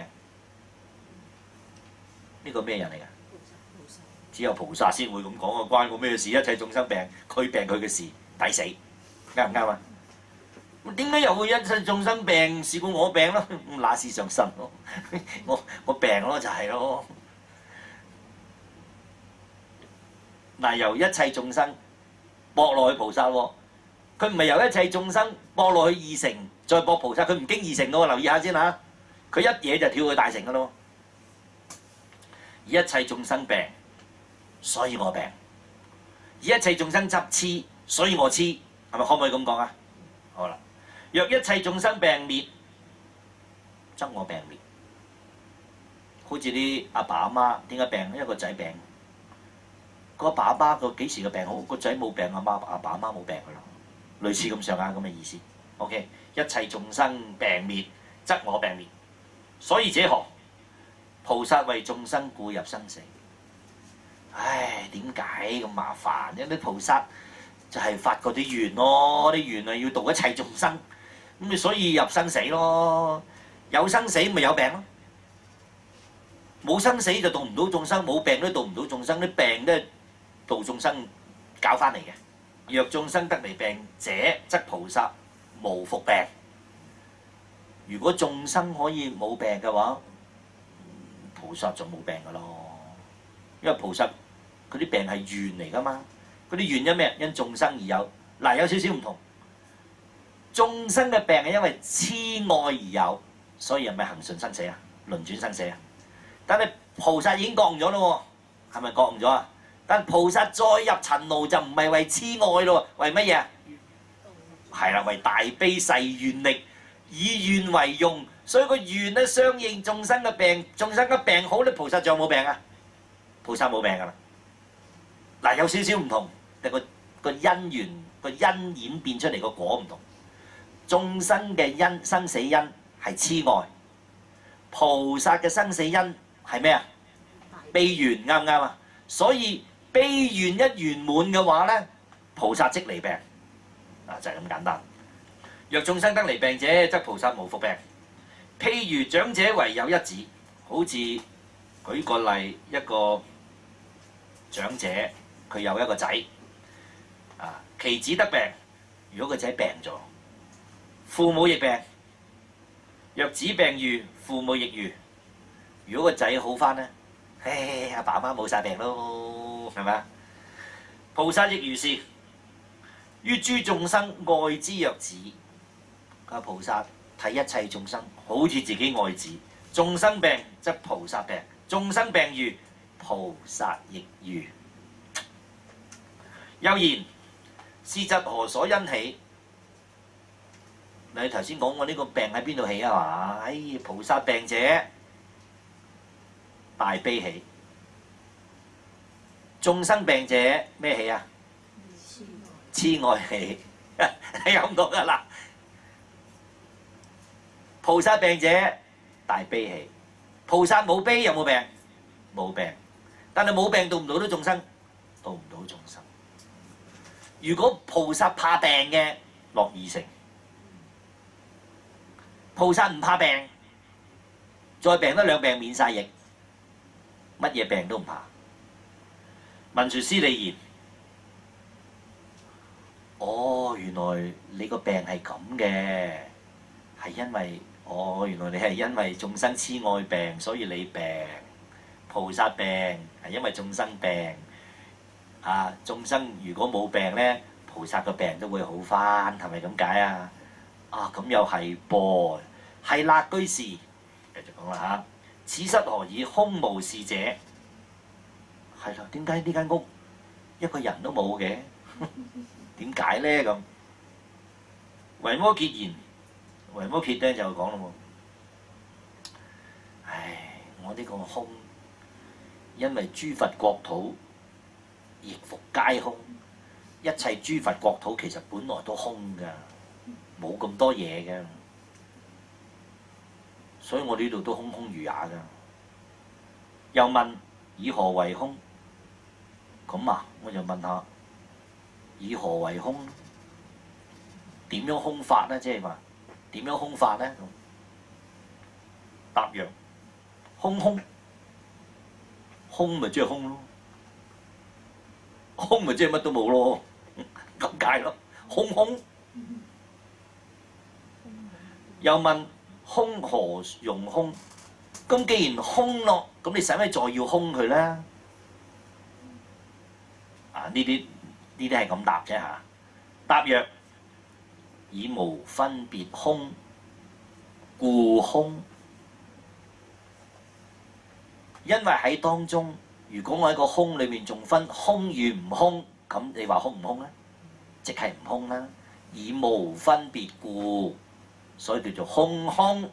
呢個咩人嚟㗎？只有菩薩先會咁講啊！關我咩事？一切眾生病，佢病佢嘅事，抵死，啱唔啱啊？點解又會一切眾生病，是故我病咯？那是上身咯，我我病咯就係咯。嗱，由一切眾生駁落去菩薩喎，佢唔係由一切眾生駁落去二乘，再駁菩薩，佢唔經二乘嘅喎，留意下先嚇。佢一嘢就跳去大乘嘅咯。以一切眾生病，所以我病；以一切眾生執痴，所以我痴，係咪可唔可以咁講啊？好啦，若一切眾生病滅，則我病滅。好似啲阿爸阿媽點解病？因為個仔病。個阿爸阿媽個幾時嘅病好？個仔冇病，阿媽阿爸阿媽冇病噶啦，類似咁上下咁嘅意思。OK， 一切眾生病滅，則我病滅。所以者何？菩薩為眾生故入生死。唉，點解咁麻煩？因為啲菩薩就係發嗰啲願咯，啲願啊要度一切眾生，咁你所以入生死咯。有生死咪有病咯，冇生死就度唔到眾生，冇病都度唔到眾生，啲病都係度眾生搞翻嚟嘅。若眾生得離病者，則菩薩無復病。如果眾生可以冇病嘅話，菩薩就冇病噶咯。因為菩薩嗰啲病係緣嚟噶嘛，嗰啲緣因咩？因眾生而有。嗱，有少少唔同。眾生嘅病係因為痴愛而有，所以係咪恒順生死啊？輪轉生死啊？但係菩薩已經覺悟咗咯喎，係咪覺悟咗啊？但菩薩再入塵路就唔係為痴愛咯，為乜嘢啊？係啦，為大悲誓願力，以願為用，所以個願咧相應眾生嘅病，眾生嘅病好咧，菩薩仲有冇病啊？菩薩冇病噶啦。嗱，有少少唔同，但個個因緣個因演變出嚟個果唔同。眾生嘅因生死因係痴愛，菩薩嘅生死因係咩啊？悲願，啱唔啱啊？所以悲願一圓滿嘅話咧，菩薩即離病，啊就係咁簡單。若眾生得離病者，則菩薩無復病。譬如長者唯有一子，好似舉個例，一個長者佢有一個仔，啊其子得病，如果個仔病咗，父母亦病。若子病愈，父母亦愈。如果個仔好翻咧，唉，阿爸阿媽冇晒病咯，係咪啊？菩薩亦如是，於諸眾生愛之若子。個菩薩睇一切眾生，好似自己愛子。眾生病則菩薩病，眾生病愈，菩薩亦愈。又言是疾何所因起？你頭先講過呢個病喺邊度起啊？嘛，哎，菩薩病者大悲起，眾生病者咩起啊？痴愛起，係咁講噶啦。菩薩病者大悲起，菩薩冇悲有冇病？冇病，但係冇病度唔到啲眾生，度唔到眾生。如果菩薩怕病嘅，落二乘。菩薩唔怕病，再病得兩病免晒疫，乜嘢病都唔怕。文殊師利言：哦，原來你個病係咁嘅，係因為哦，原來你係因為眾生痴愛病，所以你病。菩薩病係因為眾生病。啊，眾生如果冇病咧，菩薩個病都會好返，係咪咁解啊？啊，咁又係噃。係啦，居士，繼續講啦嚇。此室何以空無事者？係啦，點解呢間屋一個人都冇嘅？點解咧咁？維摩詰言，維摩詰咧就講啦喎。唉，我呢個空，因為諸佛國土亦復皆空，一切諸佛國土其實本來都空㗎，冇咁多嘢㗎。所以我呢度都空空如也㗎。又問以何為空？咁啊，我就問下以何為空？點樣空法咧？即係話點樣空法咧？答曰：空空，空咪即係空咯，空咪即係乜都冇咯，咁解咯，空空。又問空何用空？咁既然空咯，咁你使乜再要空佢咧？啊！呢啲呢啲係咁答啫嚇。答曰：以無分別空，故空。因為喺當中，如果我喺個空裏面仲分空與唔空，咁你話空唔空咧？即係唔空啦。以無分別故，所以叫做空空。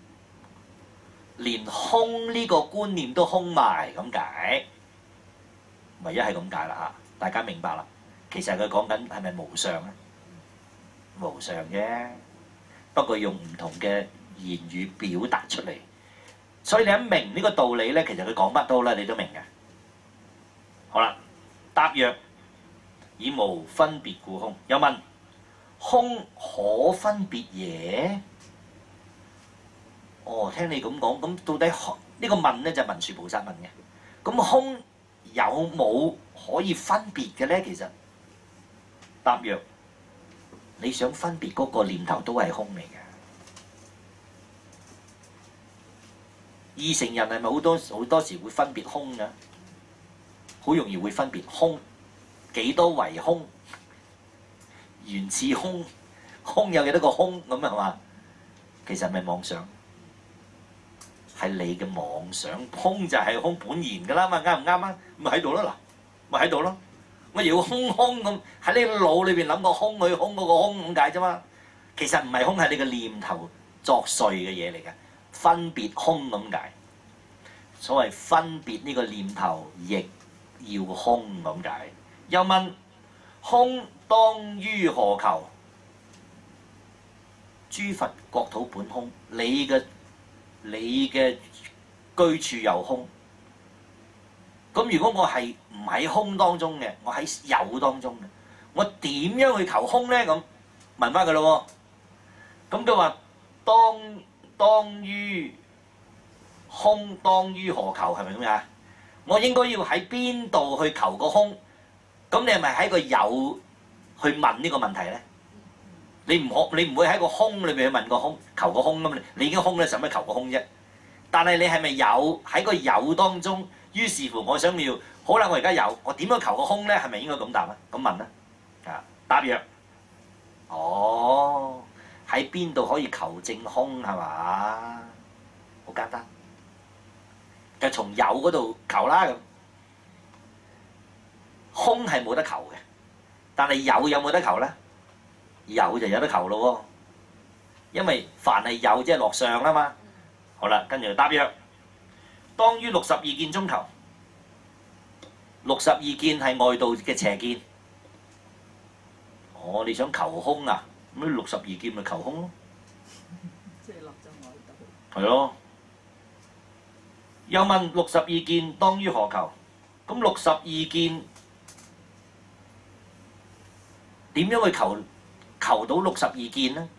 連空呢個觀念都空埋咁解，唯一係咁解啦嚇。大家明白啦。其實佢講緊係咪無常咧？無常啫，不過用唔同嘅言語表達出嚟。所以你一明呢個道理咧，其實佢講乜都啦，你都明嘅。好啦，答曰：以無分別故空。又問：空可分別耶？哦，聽你咁講，咁到底呢個問咧就係文殊菩薩問嘅。咁空有冇可以分別嘅咧？其實答曰：你想分別嗰個念頭都係空嚟嘅。二乘人係咪好多好多時會分別空㗎？好容易會分別空，幾多為空？緣似空，空有幾多個空咁係嘛？其實係咪妄想？係你嘅妄想，空就係空本然㗎啦嘛，啱唔啱啊？咪喺度咯嗱，咪喺度咯。我要空空咁喺你個腦裏邊諗個空，佢空嗰個空咁解啫嘛。其實唔係空，係你嘅念頭作祟嘅嘢嚟嘅。分別空咁解，所謂分別呢個念頭亦要空咁解。又問：空當於何求？諸佛國土本空，你嘅你嘅居處又空。咁如果我係唔喺空當中嘅，我喺有當中嘅，我點樣去求空咧？咁問翻佢咯喎。咁佢話當。當於空，當於何求？係咪咁呀？我應該要喺邊度去求個空？咁你係咪喺個有去問呢個問題咧？你唔可，你唔會喺個空裏邊去問個空，求個空咁你，你已經空咧，使乜求個空啫？但係你係咪有喺個有當中？於是乎，我想要好啦，我而家有，我點樣求個空咧？係咪應該咁答啊？咁問啦，啊答曰：哦。喺邊度可以求證空係嘛？好簡單，就從有嗰度求啦咁。空係冇得求嘅，但係有有冇得求咧？有就有得求咯喎，因為凡係有即係落相啦嘛。好啦，跟住答曰：當於六十二見中求。六十二見係外道嘅邪見。哦，你想求空啊？咁六十二見咪求空咯， 即係落咗外道。 係咯。又問六十二見當於何求？咁六十二見點樣去求求到六十二見呢？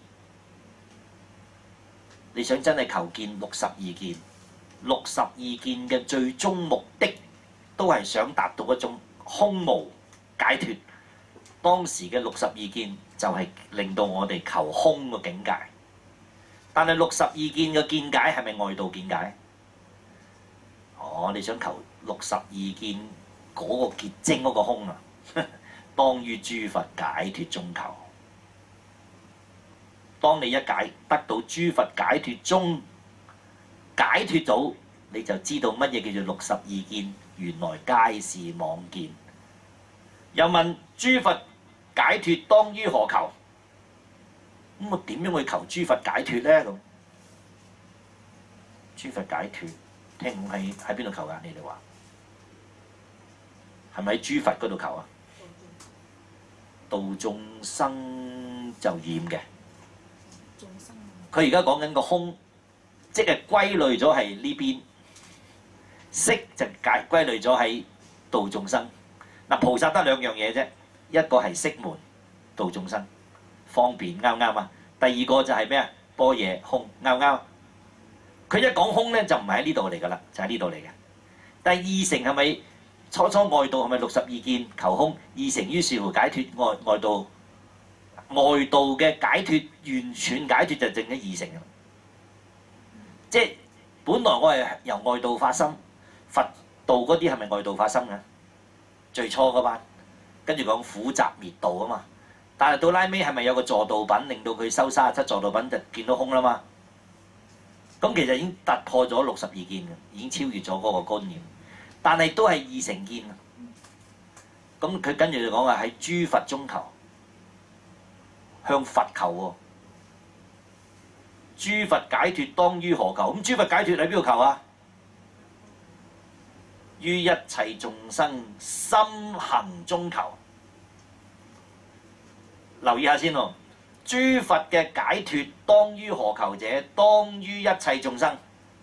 你想真係求見六十二見，六十二見嘅最終目的都係想達到一種空無解脫。當時嘅六十二見就係令到我哋求空嘅境界，但係六十二見嘅見解係咪外道見解？哦，你想求六十二見嗰個結晶嗰個空啊，當於諸佛解脫中求。當你一解得到諸佛解脫中解脫到，你就知道乜嘢叫做六十二見，原來皆是妄見。又問諸佛解脫當於何求？咁我點樣去求諸佛解脫咧？咁諸佛解脫，聽講喺喺邊度求㗎？你哋話係咪喺諸佛嗰度求啊？度眾生就厭嘅。佢而家講緊個空，即係歸類咗係呢邊，色就解歸類咗喺度眾生。嗱，菩薩得兩樣嘢啫。 一個係息門度眾生，方便啱唔啱啊？第二個就係咩啊？般若空啱唔啱？佢一講空咧就唔係喺呢度嚟㗎啦，就喺呢度嚟嘅。第二成係咪初初外道係咪六十二見求空？二成於是乎解脫外外道，外道嘅解脫完全解脫就剩咗二成㗎啦。即係本來我係由外道發心，佛道嗰啲係咪外道發心嘅？最初嗰班，跟住講苦集滅道啊嘛。但係到拉尾係咪有個助道品令到佢收三十七助道品就見到空啦嘛？咁其實已經突破咗六十二見嘅，已經超越咗嗰個觀念。但係都係二成見啊！咁佢跟住就講話喺諸佛中求，向佛求喎。諸佛解脫當於何求？咁諸佛解脫喺邊度求啊？於一切眾生心行中求。留意下先喎，諸佛嘅解脫當於何求者？當於一切眾生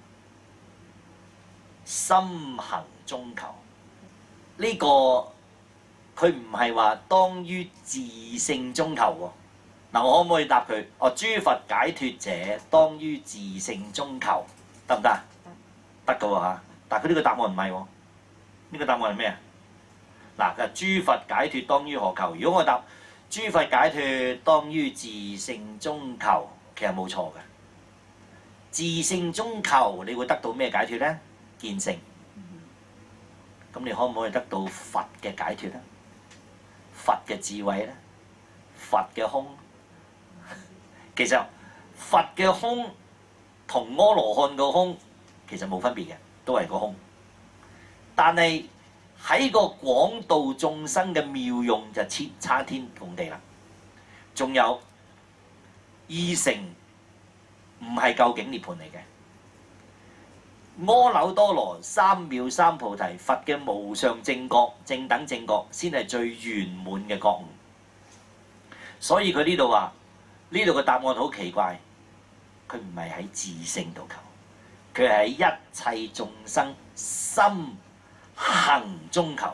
心行中求。呢、這個佢唔係話當於自性中求喎。嗱，我可唔可以答佢？哦，諸佛解脫者當於自性中求，得唔得啊？得㗎喎嚇，但係佢呢個答案唔係喎。呢、這個答案係咩啊？嗱，佢話諸佛解脫當於何求？如果我答諸佛解脫當於自性中求，其實冇錯嘅。自性中求，你會得到咩解脫呢？見性。咁你可唔可以得到佛嘅解脫呢？佛嘅智慧呢？佛嘅空？其實佛嘅空同阿羅漢嘅空其實冇分別嘅，都係個空。但係喺個廣度眾生嘅妙用就差差天共地啦。仲有二乘唔係究竟涅槃嚟嘅，阿耨多羅三藐三菩提佛嘅無上正覺正等正覺先係最圓滿嘅覺悟。所以佢呢度話呢度嘅答案好奇怪，佢唔係喺自性度求，佢係喺一切眾生心行中求。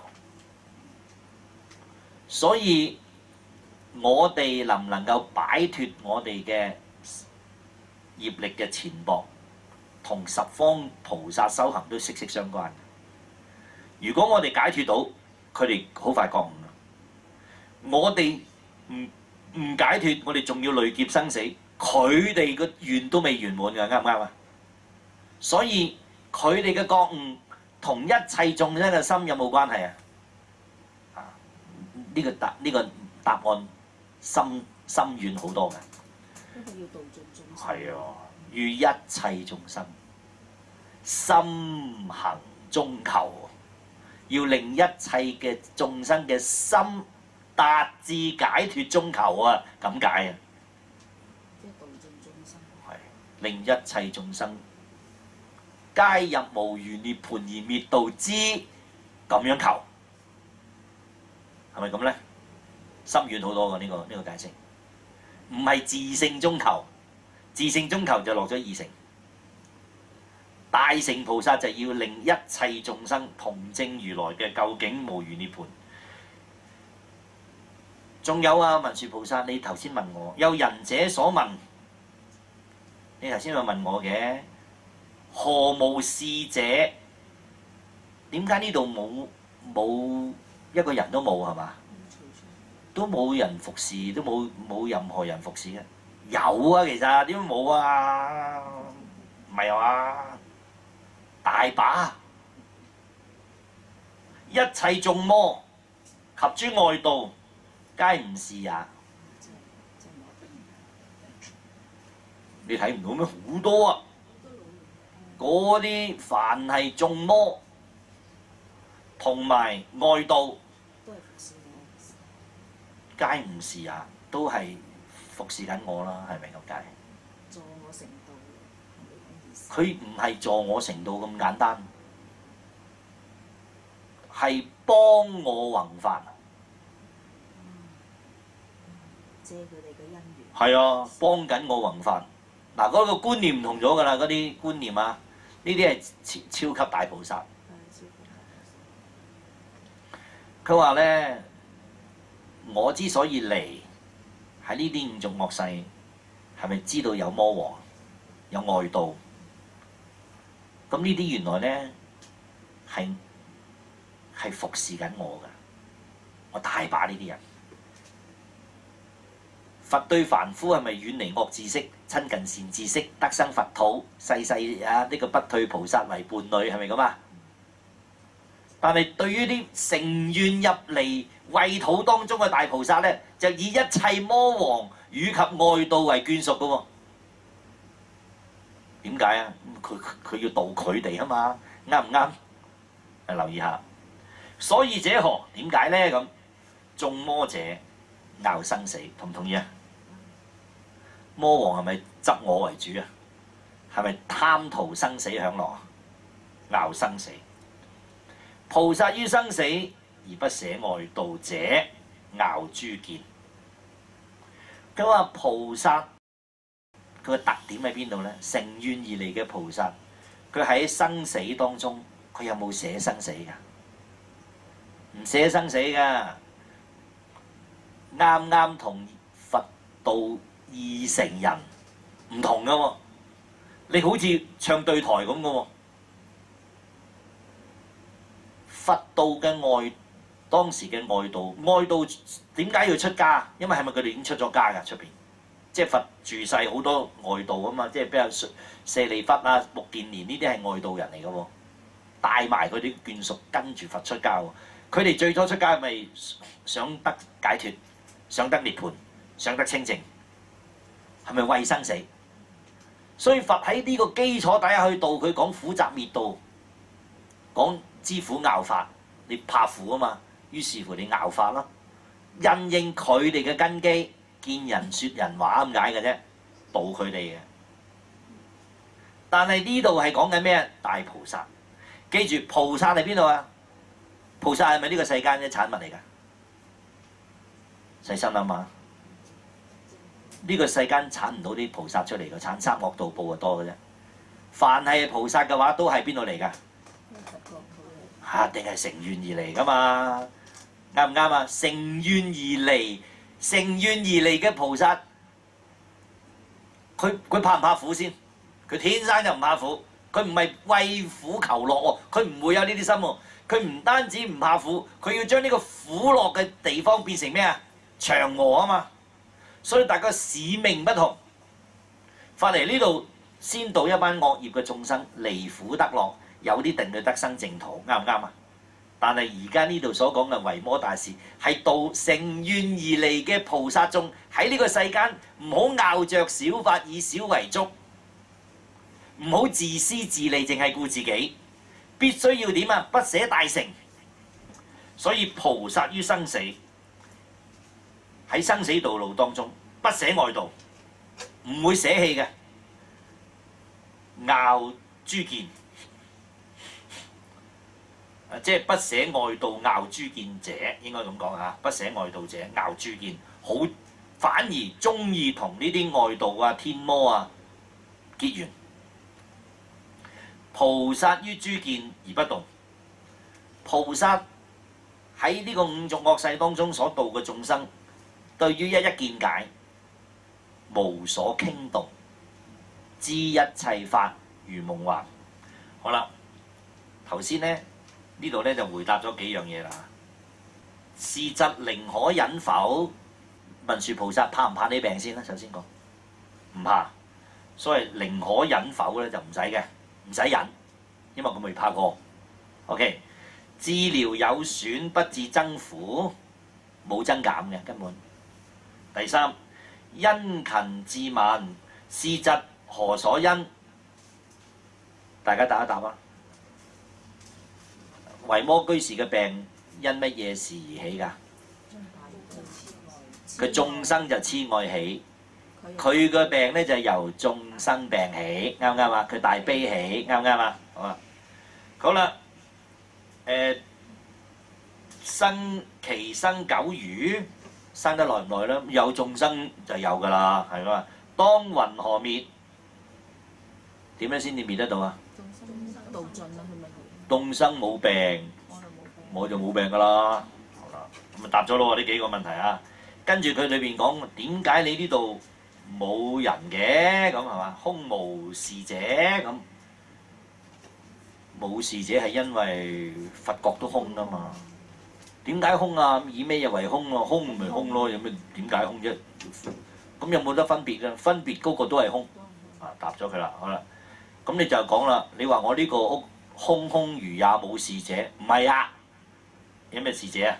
所以我哋能唔能夠擺脫我哋嘅業力嘅纏縛，同十方菩薩修行都息息相關。如果我哋解脫到，佢哋好快覺悟啦。我哋唔唔解脫，我哋仲要累劫生死，佢哋個願都未圓滿㗎，啱唔啱啊？所以佢哋嘅覺悟同一切眾生嘅心有冇關係啊？啊，呢個答呢個答案深深遠好多嘅。 因為要度盡眾生。 係啊，於一切眾生心行中求，要令一切嘅眾生嘅心達至解脫中求啊！咁解啊？ 即係度盡眾生。 係令一切眾生皆入無餘涅槃而滅度之，咁樣求，係咪咁咧？深遠好多嘅呢、這個呢、這個解釋，唔係自性中求，自性中求就落咗二乘。大乘菩薩就要令一切眾生同證如來嘅究竟無餘涅槃。仲有啊，文殊菩薩，你頭先問我，有仁者所問，你頭先有問我嘅，何無侍者？點解呢度冇冇一個人都冇係嘛？都冇人服侍，都冇冇任何人服侍嘅。有啊，其實點解冇啊？唔係啊，大把，一切眾魔及諸外道，皆唔是也。你睇唔到咩？好多啊！嗰啲凡係眾魔同埋外道，皆唔是也，都係服侍緊我啦，係咪咁解？ 助我成道， 佢唔係助我成道咁簡單，係幫我弘法。 借佢哋嘅因緣。 係啊，幫緊我弘法。嗱，嗰個觀念唔同咗㗎啦，嗰啲觀念啊，呢啲係超超級大菩薩。佢話咧， 我之所以嚟喺呢啲五濁惡世，係咪知道有魔王、有外道？咁呢啲原來咧係係服侍緊我㗎，我大把呢啲人。佛對凡夫係咪遠離惡知識，親近善知識，得生佛土，世世啊呢、這個不退菩薩為伴侶，係咪咁啊？但係對於啲成願入嚟穢土當中嘅大菩薩咧，就以一切魔王與及外道為眷屬嘅喎。點解啊？佢佢要度佢哋啊嘛，啱唔啱？誒，留意下。所以者何？點解咧咁？眾魔者拗生死，同唔同意啊？魔王係咪執我為主啊？係咪貪圖生死享樂啊？拗生死。菩薩於生死而不捨外道者，拗諸見。佢話菩薩佢個特點喺邊度咧？乘願而嚟嘅菩薩，佢喺生死當中，佢有冇捨生死㗎？唔捨生死㗎，啱啱同佛道二成人唔同㗎喎。你好似唱對台咁㗎喎。佛道嘅外，當時嘅外道，外道點解要出家？因為係咪佢哋已經出咗家㗎？出邊即係佛住世好多外道啊嘛，即係比較舍利弗啊、目犍連呢啲係外道人嚟嘅喎，帶埋佢啲眷屬跟住佛出家喎。佢哋最初出家係咪想得解脫、想得涅槃、想得清淨？係咪為生死？所以佛喺呢個基礎底下去度佢，講苦集滅道，講知苦拗法，你怕苦啊嘛，於是乎你拗法咯，因應佢哋嘅根基，見人説人話咁解嘅啫，度佢哋嘅。但係呢度係講緊咩？大菩薩，記住菩薩喺邊度啊？菩薩係咪呢個世間嘅產物嚟㗎？細心諗下，呢個世間產唔到啲菩薩出嚟嘅，產三惡道報就多嘅啫。凡係菩薩嘅話，都係邊度嚟㗎？嚇，定係乘願而嚟㗎嘛？啱唔啱啊？乘願而嚟，乘願而嚟嘅菩薩，佢佢怕唔怕苦先？佢天生就唔怕苦，佢唔係為苦求樂喎，佢唔會有呢啲心喎。佢唔單止唔怕苦，佢要將呢個苦樂嘅地方變成咩啊？祥和啊嘛。所以大家使命不同，發嚟呢度先度一班惡業嘅眾生離苦得樂。有啲定去得生淨土，啱唔啱啊？但係而家呢度所講嘅維摩大士係度乘願而嚟嘅菩薩眾，喺呢個世間唔好拗着小法，以小為足，唔好自私自利，淨係顧自己，必須要點啊？不捨大乘。所以菩薩於生死，喺生死道路當中不捨外道，唔會捨棄嘅，拗諸見。即係不捨外道拗諸見者，應該咁講嚇。不捨外道者拗諸見，好反而中意同呢啲外道啊、天魔啊結緣。菩薩於諸見而不動。菩薩喺呢個五濁惡世當中所度嘅眾生，對於一一見解無所傾動，知一切法如夢幻。好啦，頭先呢。呢度咧就回答咗幾樣嘢啦。是疾寧可忍否？文殊菩薩怕唔怕呢病先啦？首先講唔怕，所以寧可忍否咧就唔使嘅，唔使忍，因為佢未怕過。OK， 治療有損不致增苦，冇增減嘅根本。第三，殷勤自問，是疾何所因？大家答一答啊！維摩居士嘅病因乜嘢事而起㗎？佢眾生就痴愛起，佢個病咧就由眾生病起，啱唔啱啊？佢大悲起，啱唔啱啊？好啊，好啦，誒、呃，生其生久如，生得耐唔耐咧？有眾生就有㗎啦，係嘛？當云何滅？點樣先至滅得到啊？ 眾生道盡啦，佢咪？ 眾生冇病，我就冇病㗎啦。好啦。 咁咪答咗咯喎呢幾個問題啊。跟住佢裏邊講點解你呢度冇人嘅咁係嘛？空無侍者咁，冇侍者係因為佛國都空啊嘛。點解空啊？以咩嘢為空咯？空咪空咯，有咩點解空啫？咁有冇得分別嘅？分別嗰個都係空。啊，答咗佢啦，好啦。咁你就講啦，你話我呢個屋空空如也冇侍者，唔係啊？有咩侍者啊？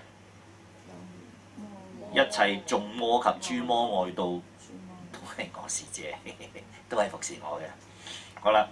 一切眾魔及諸魔外道都係我侍者，都係服侍我嘅。好啦，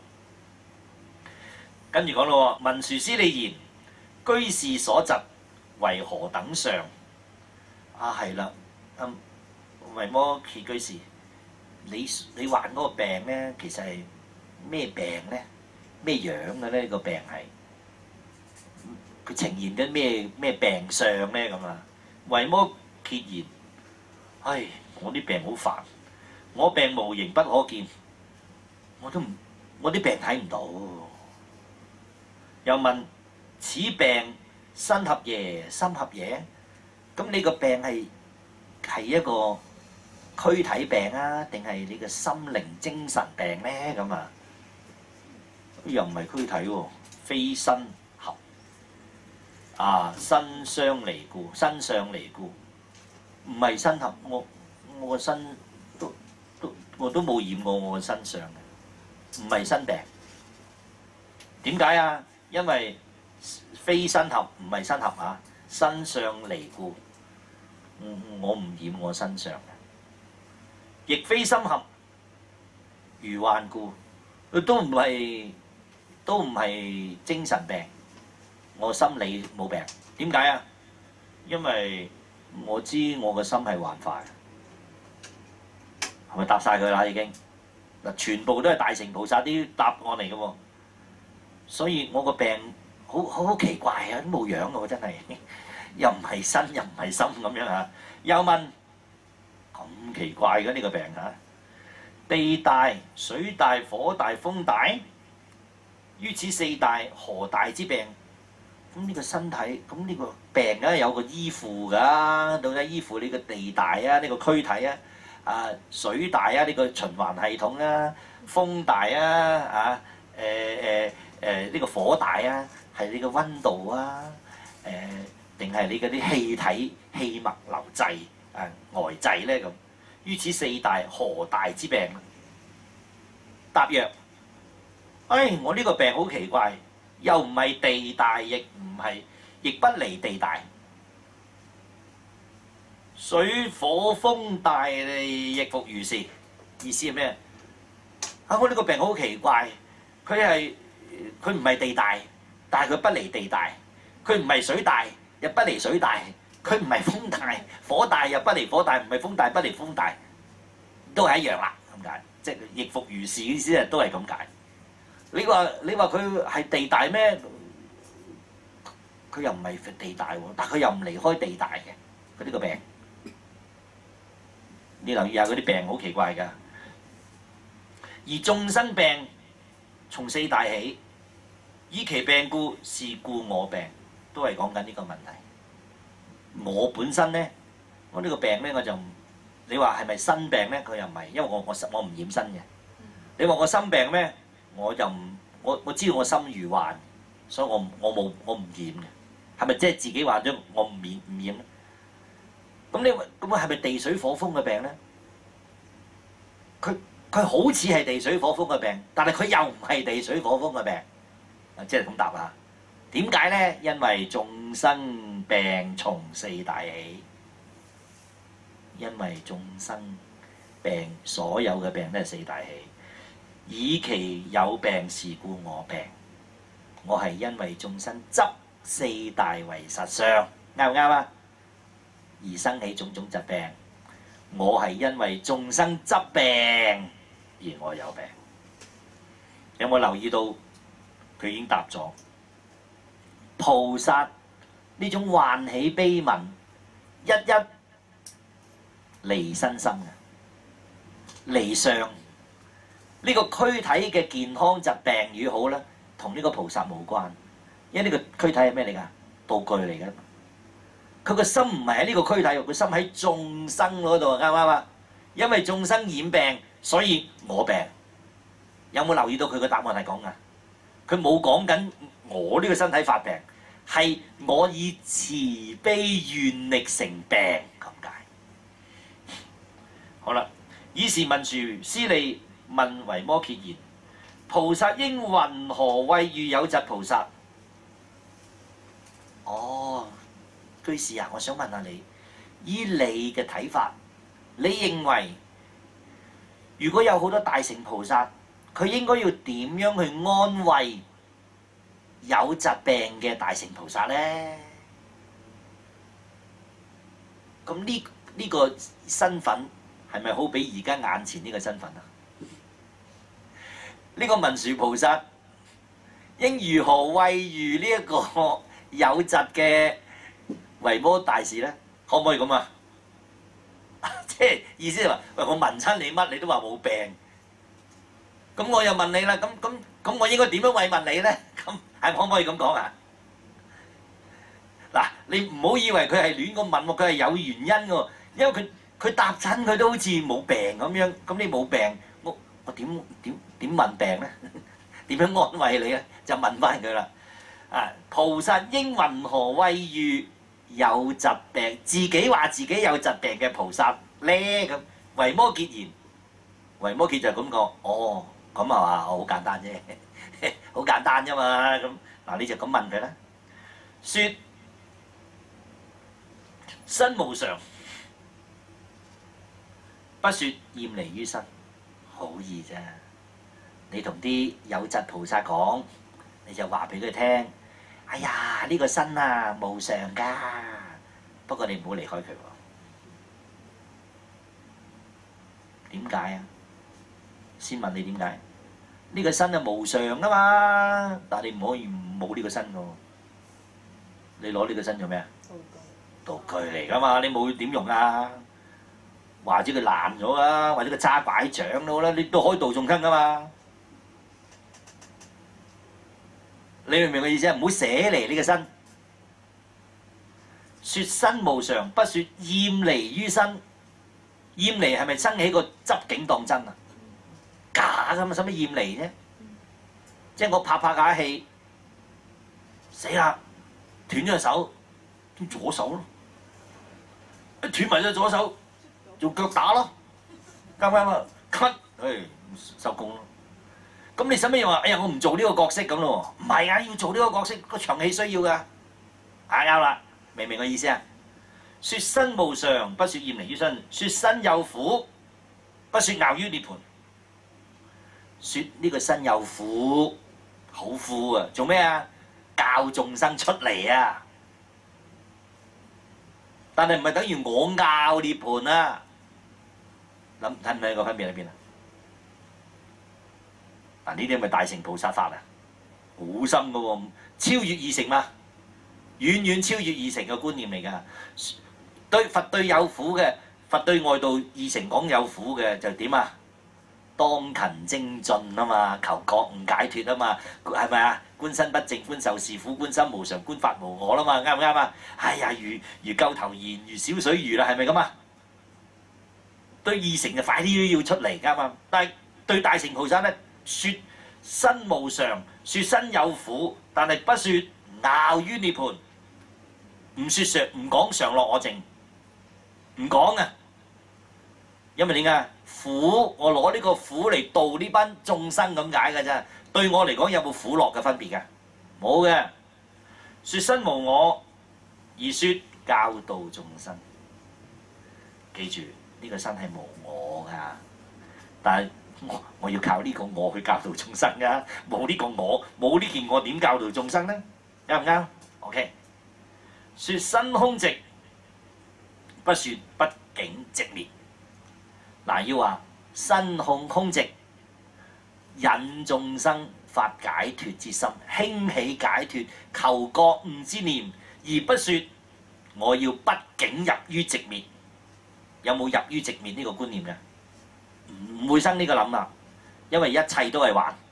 跟住講咯喎，文殊師利言，居士所疾為何等相？啊係啦，嗯，維摩詰居士，你你患嗰個病咧，其實係咩病咧？咩樣嘅咧？個病係佢呈現緊咩咩病相咧？咁啊，維摩詰言，唉，我啲病好煩，我病無形不可見，我都唔，我啲病睇唔到。又問此病身合耶？心合耶？咁你個病係係一個軀體病啊，定係你嘅心靈精神病咧？咁啊，又唔係軀體喎，非身合啊，身相離故，身相離故，唔係身合。我我個身都都我都冇染過我個身上嘅，唔係身病。點解啊？因為非身合，唔係身合啊，身相離故，我唔染我身上嘅，亦非心合，如幻故，都唔係都唔係精神病，我心理冇病。點解啊？因為我知我個心係幻化嘅，係咪答晒佢啦？已經嗱，全部都係大乘菩薩啲答案嚟嘅喎。所以我個病好好好奇怪啊，都冇樣嘅喎，真係又唔係身又唔係心咁樣嚇。又問咁奇怪嘅呢個病嚇，地大、水大、火大、風大，於此四大何大之病？咁呢個身體，咁呢個病梗係有個依附㗎，到底依附你個地大啊，呢個軀體啊，啊水大啊，呢個循環系統啊，風大啊，啊誒誒。誒呢個火大啊，係你個溫度啊，誒定係你嗰啲氣體氣脈流滯啊呆滯咧咁？於此四大何大之病？答曰：唉，我呢個病好奇怪，又唔係地大，亦唔係，亦不離地大。水火風大亦復如是。意思係咩？啊，我呢個病好奇怪，佢係。佢唔係地大，但係佢不離地大；佢唔係水大，又不離水大；佢唔係風大，火大又不離火大，唔係風大不離風大，都係一樣啦。咁解，即係亦復如是嘅意思，都係咁解。你話你話佢係地大咩？佢又唔係地大喎，但係佢又唔離開地大嘅。佢呢個病，你留意下嗰啲病好奇怪㗎。而眾生病從四大起，以其病故，是故我病，都係講緊呢個問題。我本身咧，我呢個病咧，我就你話係咪身病咧？佢又唔係，因為我我我唔染身嘅。你話我心病咩？我就唔我我知道我心如幻，所以我我冇我唔染嘅。係咪即係自己患咗我唔染唔染咧？咁你話咁係咪地水火風嘅病咧？佢佢好似係地水火風嘅病，但係佢又唔係地水火風嘅病，啊，即係咁答啊？點解咧？因為眾生病從四大起，因為眾生病所有嘅病都係四大起，以其有病，是故我病。我係因為眾生執四大為實相，啱唔啱啊？而生起種種疾病。我係因為眾生執病而我有病。有冇留意到佢已經答咗？菩薩呢種患喜悲憫，一一離身心嘅離相。呢個軀體嘅健康疾病與好咧，同呢個菩薩無關，因為呢個軀體係咩嚟㗎？道具嚟㗎。 佢個心唔係喺呢個軀體喎，佢心喺眾生嗰度，啱唔啱啊？因為眾生染病，所以我病。有冇留意到佢個答案係講㗎？佢冇講緊我呢個身體發病，係我以慈悲願力成病咁解。好啦，以是文殊師利問維摩詰言：菩薩應云何慰喻有疾菩薩？哦，居士啊，我想問下你，依你嘅睇法，你認為如果有好多大乘菩薩，佢應該要點樣去安慰有疾病嘅大乘菩薩呢？咁呢呢個身份係咪好比而家眼前呢個身份啊？呢個文殊菩薩應如何慰喻呢一個有疾嘅維摩大士呢？可唔可以咁啊？即係意思係話，喂，我問親你乜，你都話冇病。咁我又問你啦，咁咁咁，我應該點樣慰問你咧？咁係可唔可以咁講啊？嗱，你唔好以為佢係亂咁問喎，佢係有原因嘅，因為佢佢答親佢都好似冇病咁樣，咁你冇病，我我點點點問病咧？點樣安慰你咧？就問翻佢啦。啊，菩薩應云何慰喻有疾病？自己話自己有疾病嘅菩薩咧，咁維摩詰言，維摩詰就咁講，哦。咁係嘛？好簡單啫，好簡單啫嘛。咁嗱，你就咁問佢啦。説身無常，不説厭離於身，好易啫。你同啲有疾菩薩講，你就話俾佢聽。哎呀，呢個身啊無常㗎，不過你唔好離開佢喎。點解啊？先問你點解？呢個身係無常啊嘛，但係你唔可以冇呢個身喎。你攞呢個身做咩啊？道具嚟㗎嘛，你冇點用啊？或者佢爛咗啊，或者佢揸拐杖都好啦，你都可以度眾生㗎嘛。你明唔明我意思啊？唔好捨離呢個身。説身無常，不説厭離於身。厭離係咪生起個執境當真啊？假㗎嘛，使乜厭離啫？即係我拍拍下氣，死啦！斷咗隻手，斷左手咯，一斷埋隻左手，做腳打咯，啱唔啱啊？咳，唉，收工咯。咁你使乜又話？哎呀，我唔做呢個角色咁咯喎？唔係啊，要做呢個角色，個場戲需要㗎。啊啱啦，明唔明我意思啊？説身無常，不説厭離於身；説身有苦，不説樂於涅槃。説呢個身有苦，好苦啊！做咩啊？教眾生出嚟啊！但係唔係等於我拗涅槃啊？諗睇唔睇個分別喺邊啊？嗱，呢啲係咪大乘菩薩法啊？好深㗎喎，超越二乘嘛，遠遠超越二乘嘅觀念嚟㗎。對佛對有苦嘅，佛對外道二乘講有苦嘅就點啊？當勤精進啊嘛，求覺悟解脫啊嘛，係咪啊？觀身不淨，觀受是苦，觀心無常，觀法無我啦嘛，啱唔啱啊？哎呀，如如鳩頭言，如小水魚啦，係咪咁啊？對二乘就快啲都要出嚟㗎嘛，但係對大乘菩薩咧，説身無常，説身有苦，但係不説樂於涅槃，唔説常唔講常樂我淨，唔講啊！因為點解？苦，我攞呢個苦嚟度呢班眾生咁解嘅啫。對我嚟講有冇苦樂嘅分別㗎？冇嘅。説身無我，而説教導眾生。記住呢個身係無我㗎，但係我我要靠呢個我去教導眾生㗎。冇呢個我，冇呢件我點教導眾生呢？啱唔啱 ？OK。説身空寂，不説不境寂滅。嗱，要話身空空寂，引眾生發解脫之心，興起解脫求覺悟之念，而不説我要不境入於寂滅。有冇入於寂滅呢個觀念嘅？唔會生呢個諗啦，因為一切都係幻。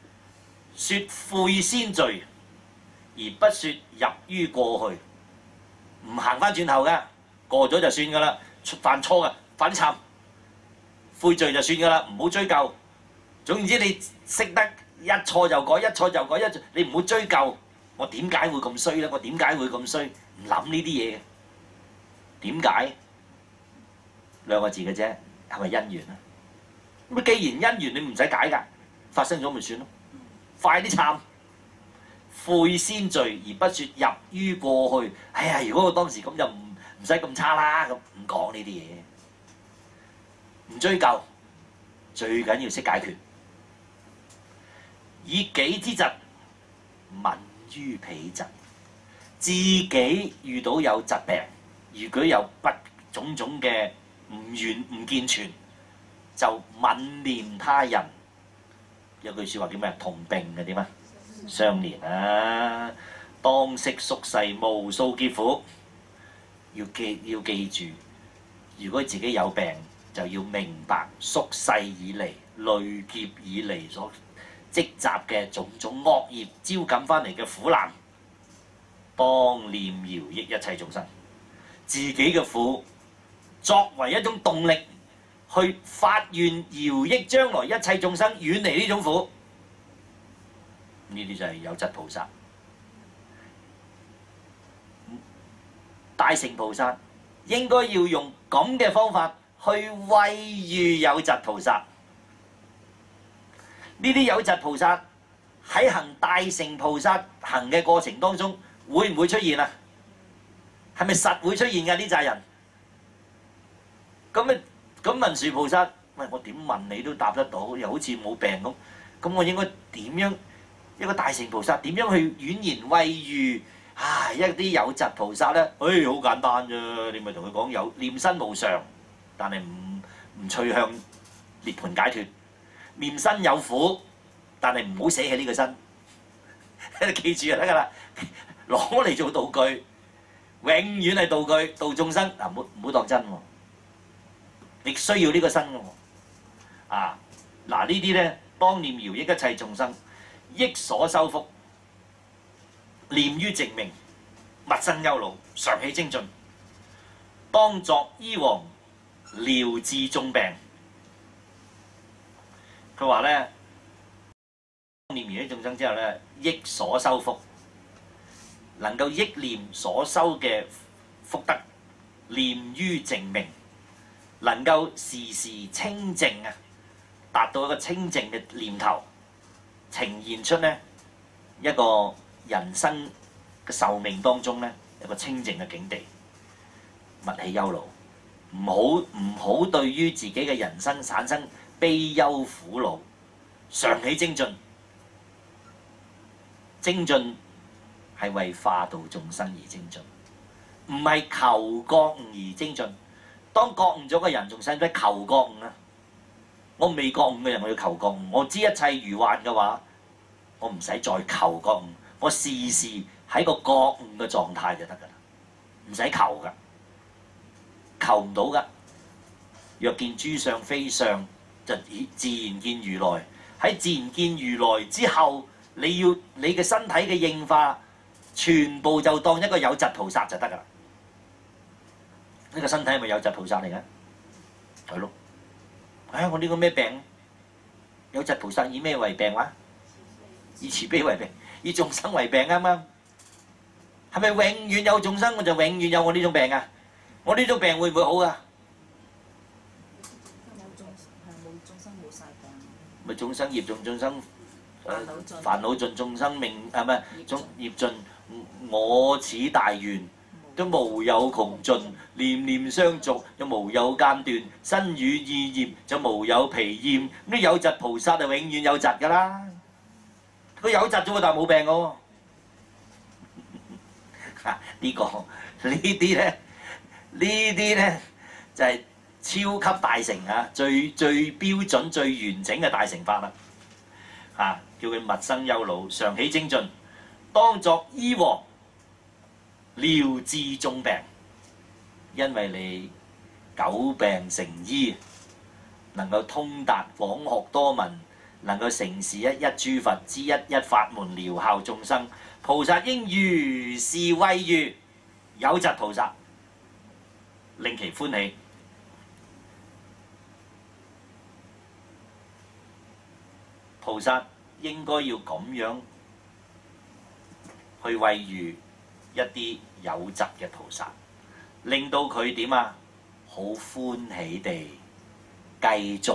説悔先罪，而不説入於過去。 唔行翻轉頭㗎，過咗就算㗎啦。犯錯㗎，快啲懺悔罪就算㗎啦，唔好追究。總言之，你識得一錯就改，一錯就改，一你唔好追究。我點解會咁衰咧？我點解會咁衰？唔諗呢啲嘢嘅，點解？兩個字嘅啫，係咪因緣啊？咁既然因緣，你唔使解㗎，發生咗咪算咯。快啲懺悔先罪，而不説入於過去。哎呀，如果我當時咁就唔唔使咁差啦，咁唔講呢啲嘢，唔追究，最緊要識解決。以己之疾，民於彼疾。自己遇到有疾病，如果有不種種嘅唔完唔健全，就憫念他人。有句説話叫咩？同病嘅點啊？相憐啊！當識宿世無數劫苦，要記要記住，如果自己有病，就要明白宿世以嚟累劫以嚟所積集嘅種種惡業招感翻嚟嘅苦難，當念饒益一切眾生，自己嘅苦作為一種動力，去發願饒益將來一切眾生遠離呢種苦。呢啲就係有疾菩薩。大乘菩薩應該要用咁嘅方法去慰喻有疾菩薩。呢啲有疾菩薩喺行大乘菩薩行嘅過程當中，會唔會出現啊？係咪實會出現㗎？呢扎人咁咧，咁文殊菩薩，喂，我點問你都答得到，又好似冇病咁，咁我應該點樣？一個大乘菩薩點樣去婉言慰喻啊？一啲有疾菩薩咧，誒、哎、好簡單啫，你咪同佢講有念身無常，但係唔唔趨向涅槃解脫。念身有苦，但係唔好捨棄呢個身，你記住就得㗎啦。攞嚟做道具，永遠係道具，度眾生嗱，唔好唔好當真喎。亦需要呢個身嘅喎。啊，嗱呢啲咧，當念饒益一切眾生，益所修福，念於淨命，勿生憂惱，常喜精進，當作醫王，療治眾病。佢話咧，念完啲眾生之後咧，益所修福，能夠憶念所修嘅福德，念於淨命，能夠時時清淨啊，達到一個清淨嘅念頭，呈現出咧一個人生嘅壽命當中咧一個清淨嘅境地，勿起憂惱，唔好唔好對於自己嘅人生產生悲憂苦惱，常喜精進。精進係為化度眾生而精進，唔係求覺悟而精進。當覺悟咗嘅人，仲使唔使求覺悟啊？我未覺悟嘅人，我要求覺悟。我知一切如幻嘅話，我唔使再求覺悟，我時時喺個覺悟嘅狀態就得㗎啦，唔使求㗎，求唔到㗎。若見諸相非相，就自然見如來。喺自然見如來之後，你要你嘅身體嘅應化，全部就當一個有疾菩薩就得㗎啦。呢個身體係咪有疾菩薩嚟嘅？係咯。唉，我呢個咩病？有疾菩薩以咩為病話？以慈悲為病，以眾生為病啱唔啱？係咪永遠有眾生，我就永遠有我呢種病啊？我呢種病會唔會好啊？咪眾生業盡，眾生誒煩惱盡，眾生命係咪？眾業盡，我此大願都無有窮盡，念念相續又無有間斷，身語意業就無有疲厭。咁啲有疾菩薩就永遠有疾㗎啦。佢有疾啫喎，但係冇病㗎喎。嚇呢個呢啲咧，呢啲咧就係、是。超級大乘啊，最最標準、最完整嘅大乘法啦，嚇、啊、叫佢勿生憂惱，常喜精進，當作醫王，療治眾病。因為你久病成醫，能夠通達廣學多聞，能夠成事一一諸佛之一一法門，療效眾生。菩薩應如是慰喻， 有疾屠殺，令其歡喜。菩薩應該要咁樣去餵喻一啲有疾嘅屠殺，令到佢點啊？好歡喜地繼續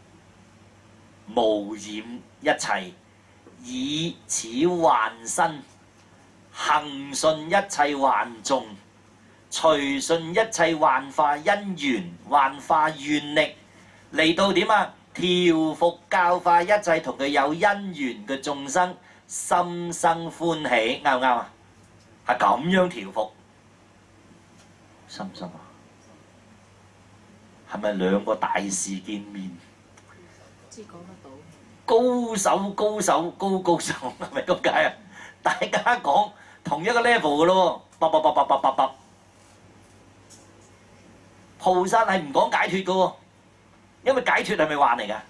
無染一切，以此還身，恒順一切還眾，隨順一切幻化因緣、幻化願力，嚟到點啊？調伏教化一切同佢有因緣嘅眾生，心生歡喜，啱唔啱啊？係咁樣調伏，深唔深啊？係咪兩個大士見面？ 知講得到。 高手高手高高手，係咪咁解啊？大家講同一個 level 嘅咯喎，卜卜卜卜卜卜卜。菩薩係唔講解脫嘅喎。因為解脫係咪幻嚟㗎？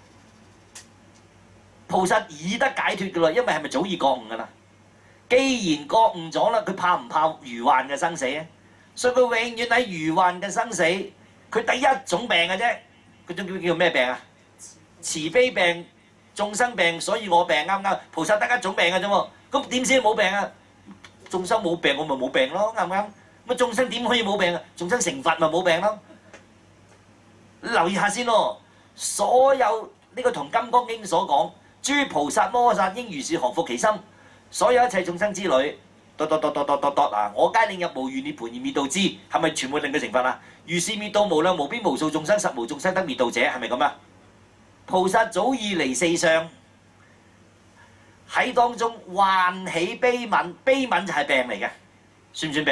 菩薩已得解脫㗎啦，因為係咪早已覺悟㗎啦？既然覺悟咗啦，佢怕唔怕餘患嘅生死啊？所以佢永遠喺餘患嘅生死，佢第一種病嘅啫，嗰種叫叫咩病啊？慈悲病、眾生病，所以我病啱唔啱？菩薩得一種病嘅啫喎，咁點先冇病啊？眾生冇病，我咪冇病咯，啱唔啱？咁眾生點可以冇病啊？眾生成佛咪冇病咯？留意下先咯。所有呢個同《金剛經》所講，諸菩薩摩薩應如是降伏其心，所有一切眾生之類，哆哆哆哆哆哆哆嗱，我皆令入無餘涅槃而滅度之，係咪全部令佢成佛啊？如是滅度無量無邊無數眾生，實無眾生得滅度者，係咪咁啊？菩薩早已離四相，喺當中患喜悲憫，悲憫就係病嚟嘅，算唔算病？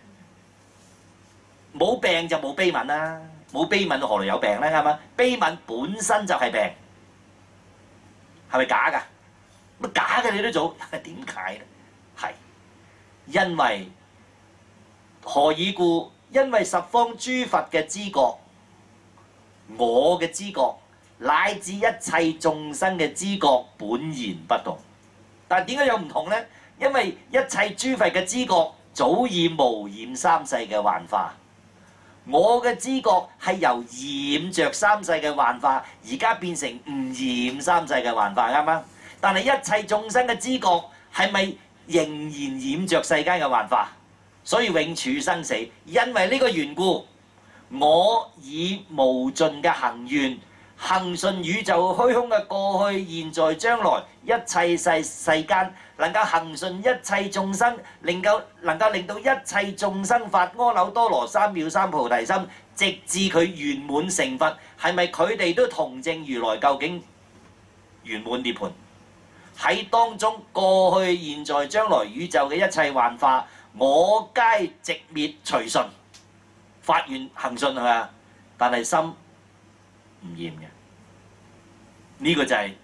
冇病就冇悲憫啦。冇悲憫何來有病咧？啱嘛？悲憫本身就係病，係咪假㗎？乜假嘅你都做，點解咧？係因為何以故？因為十方諸佛嘅知覺，我嘅知覺，乃至一切眾生嘅知覺本然不動。但係點解有唔同咧？因為一切諸佛嘅知覺早已無染三世嘅幻化。我嘅知覺係由染着三世嘅幻化，而家變成唔染三世嘅幻化，啱嗎？但係一切眾生嘅知覺係咪仍然染着世間嘅幻化？所以永處生死，因為呢個緣故，我以無盡嘅行願，恒順宇宙虛空嘅過去、現在、將來，一切世世間能夠恒順一切眾生，能夠能夠令到一切眾生發阿耨多羅三藐三菩提心，直至佢圓滿成佛，係咪佢哋都同證如來究竟圓滿涅槃？喺當中過去、現在、將來宇宙嘅一切幻化，我皆直滅隨順，發願恒順係咪啊？但係心唔厭嘅，呢、這個就係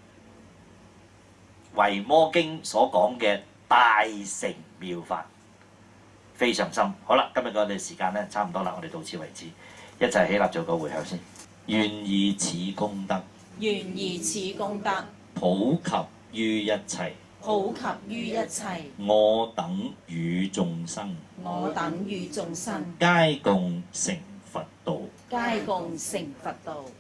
維摩經所講嘅大乘妙法，非常深。好啦，今日我哋時間咧差唔多啦，我哋到此為止，一齊起立做個回向先。願以此功德， 願以此功德普及於一切， 普及於一切， 我等與眾生， 我等與眾生， 皆共成佛道。 皆共成佛道。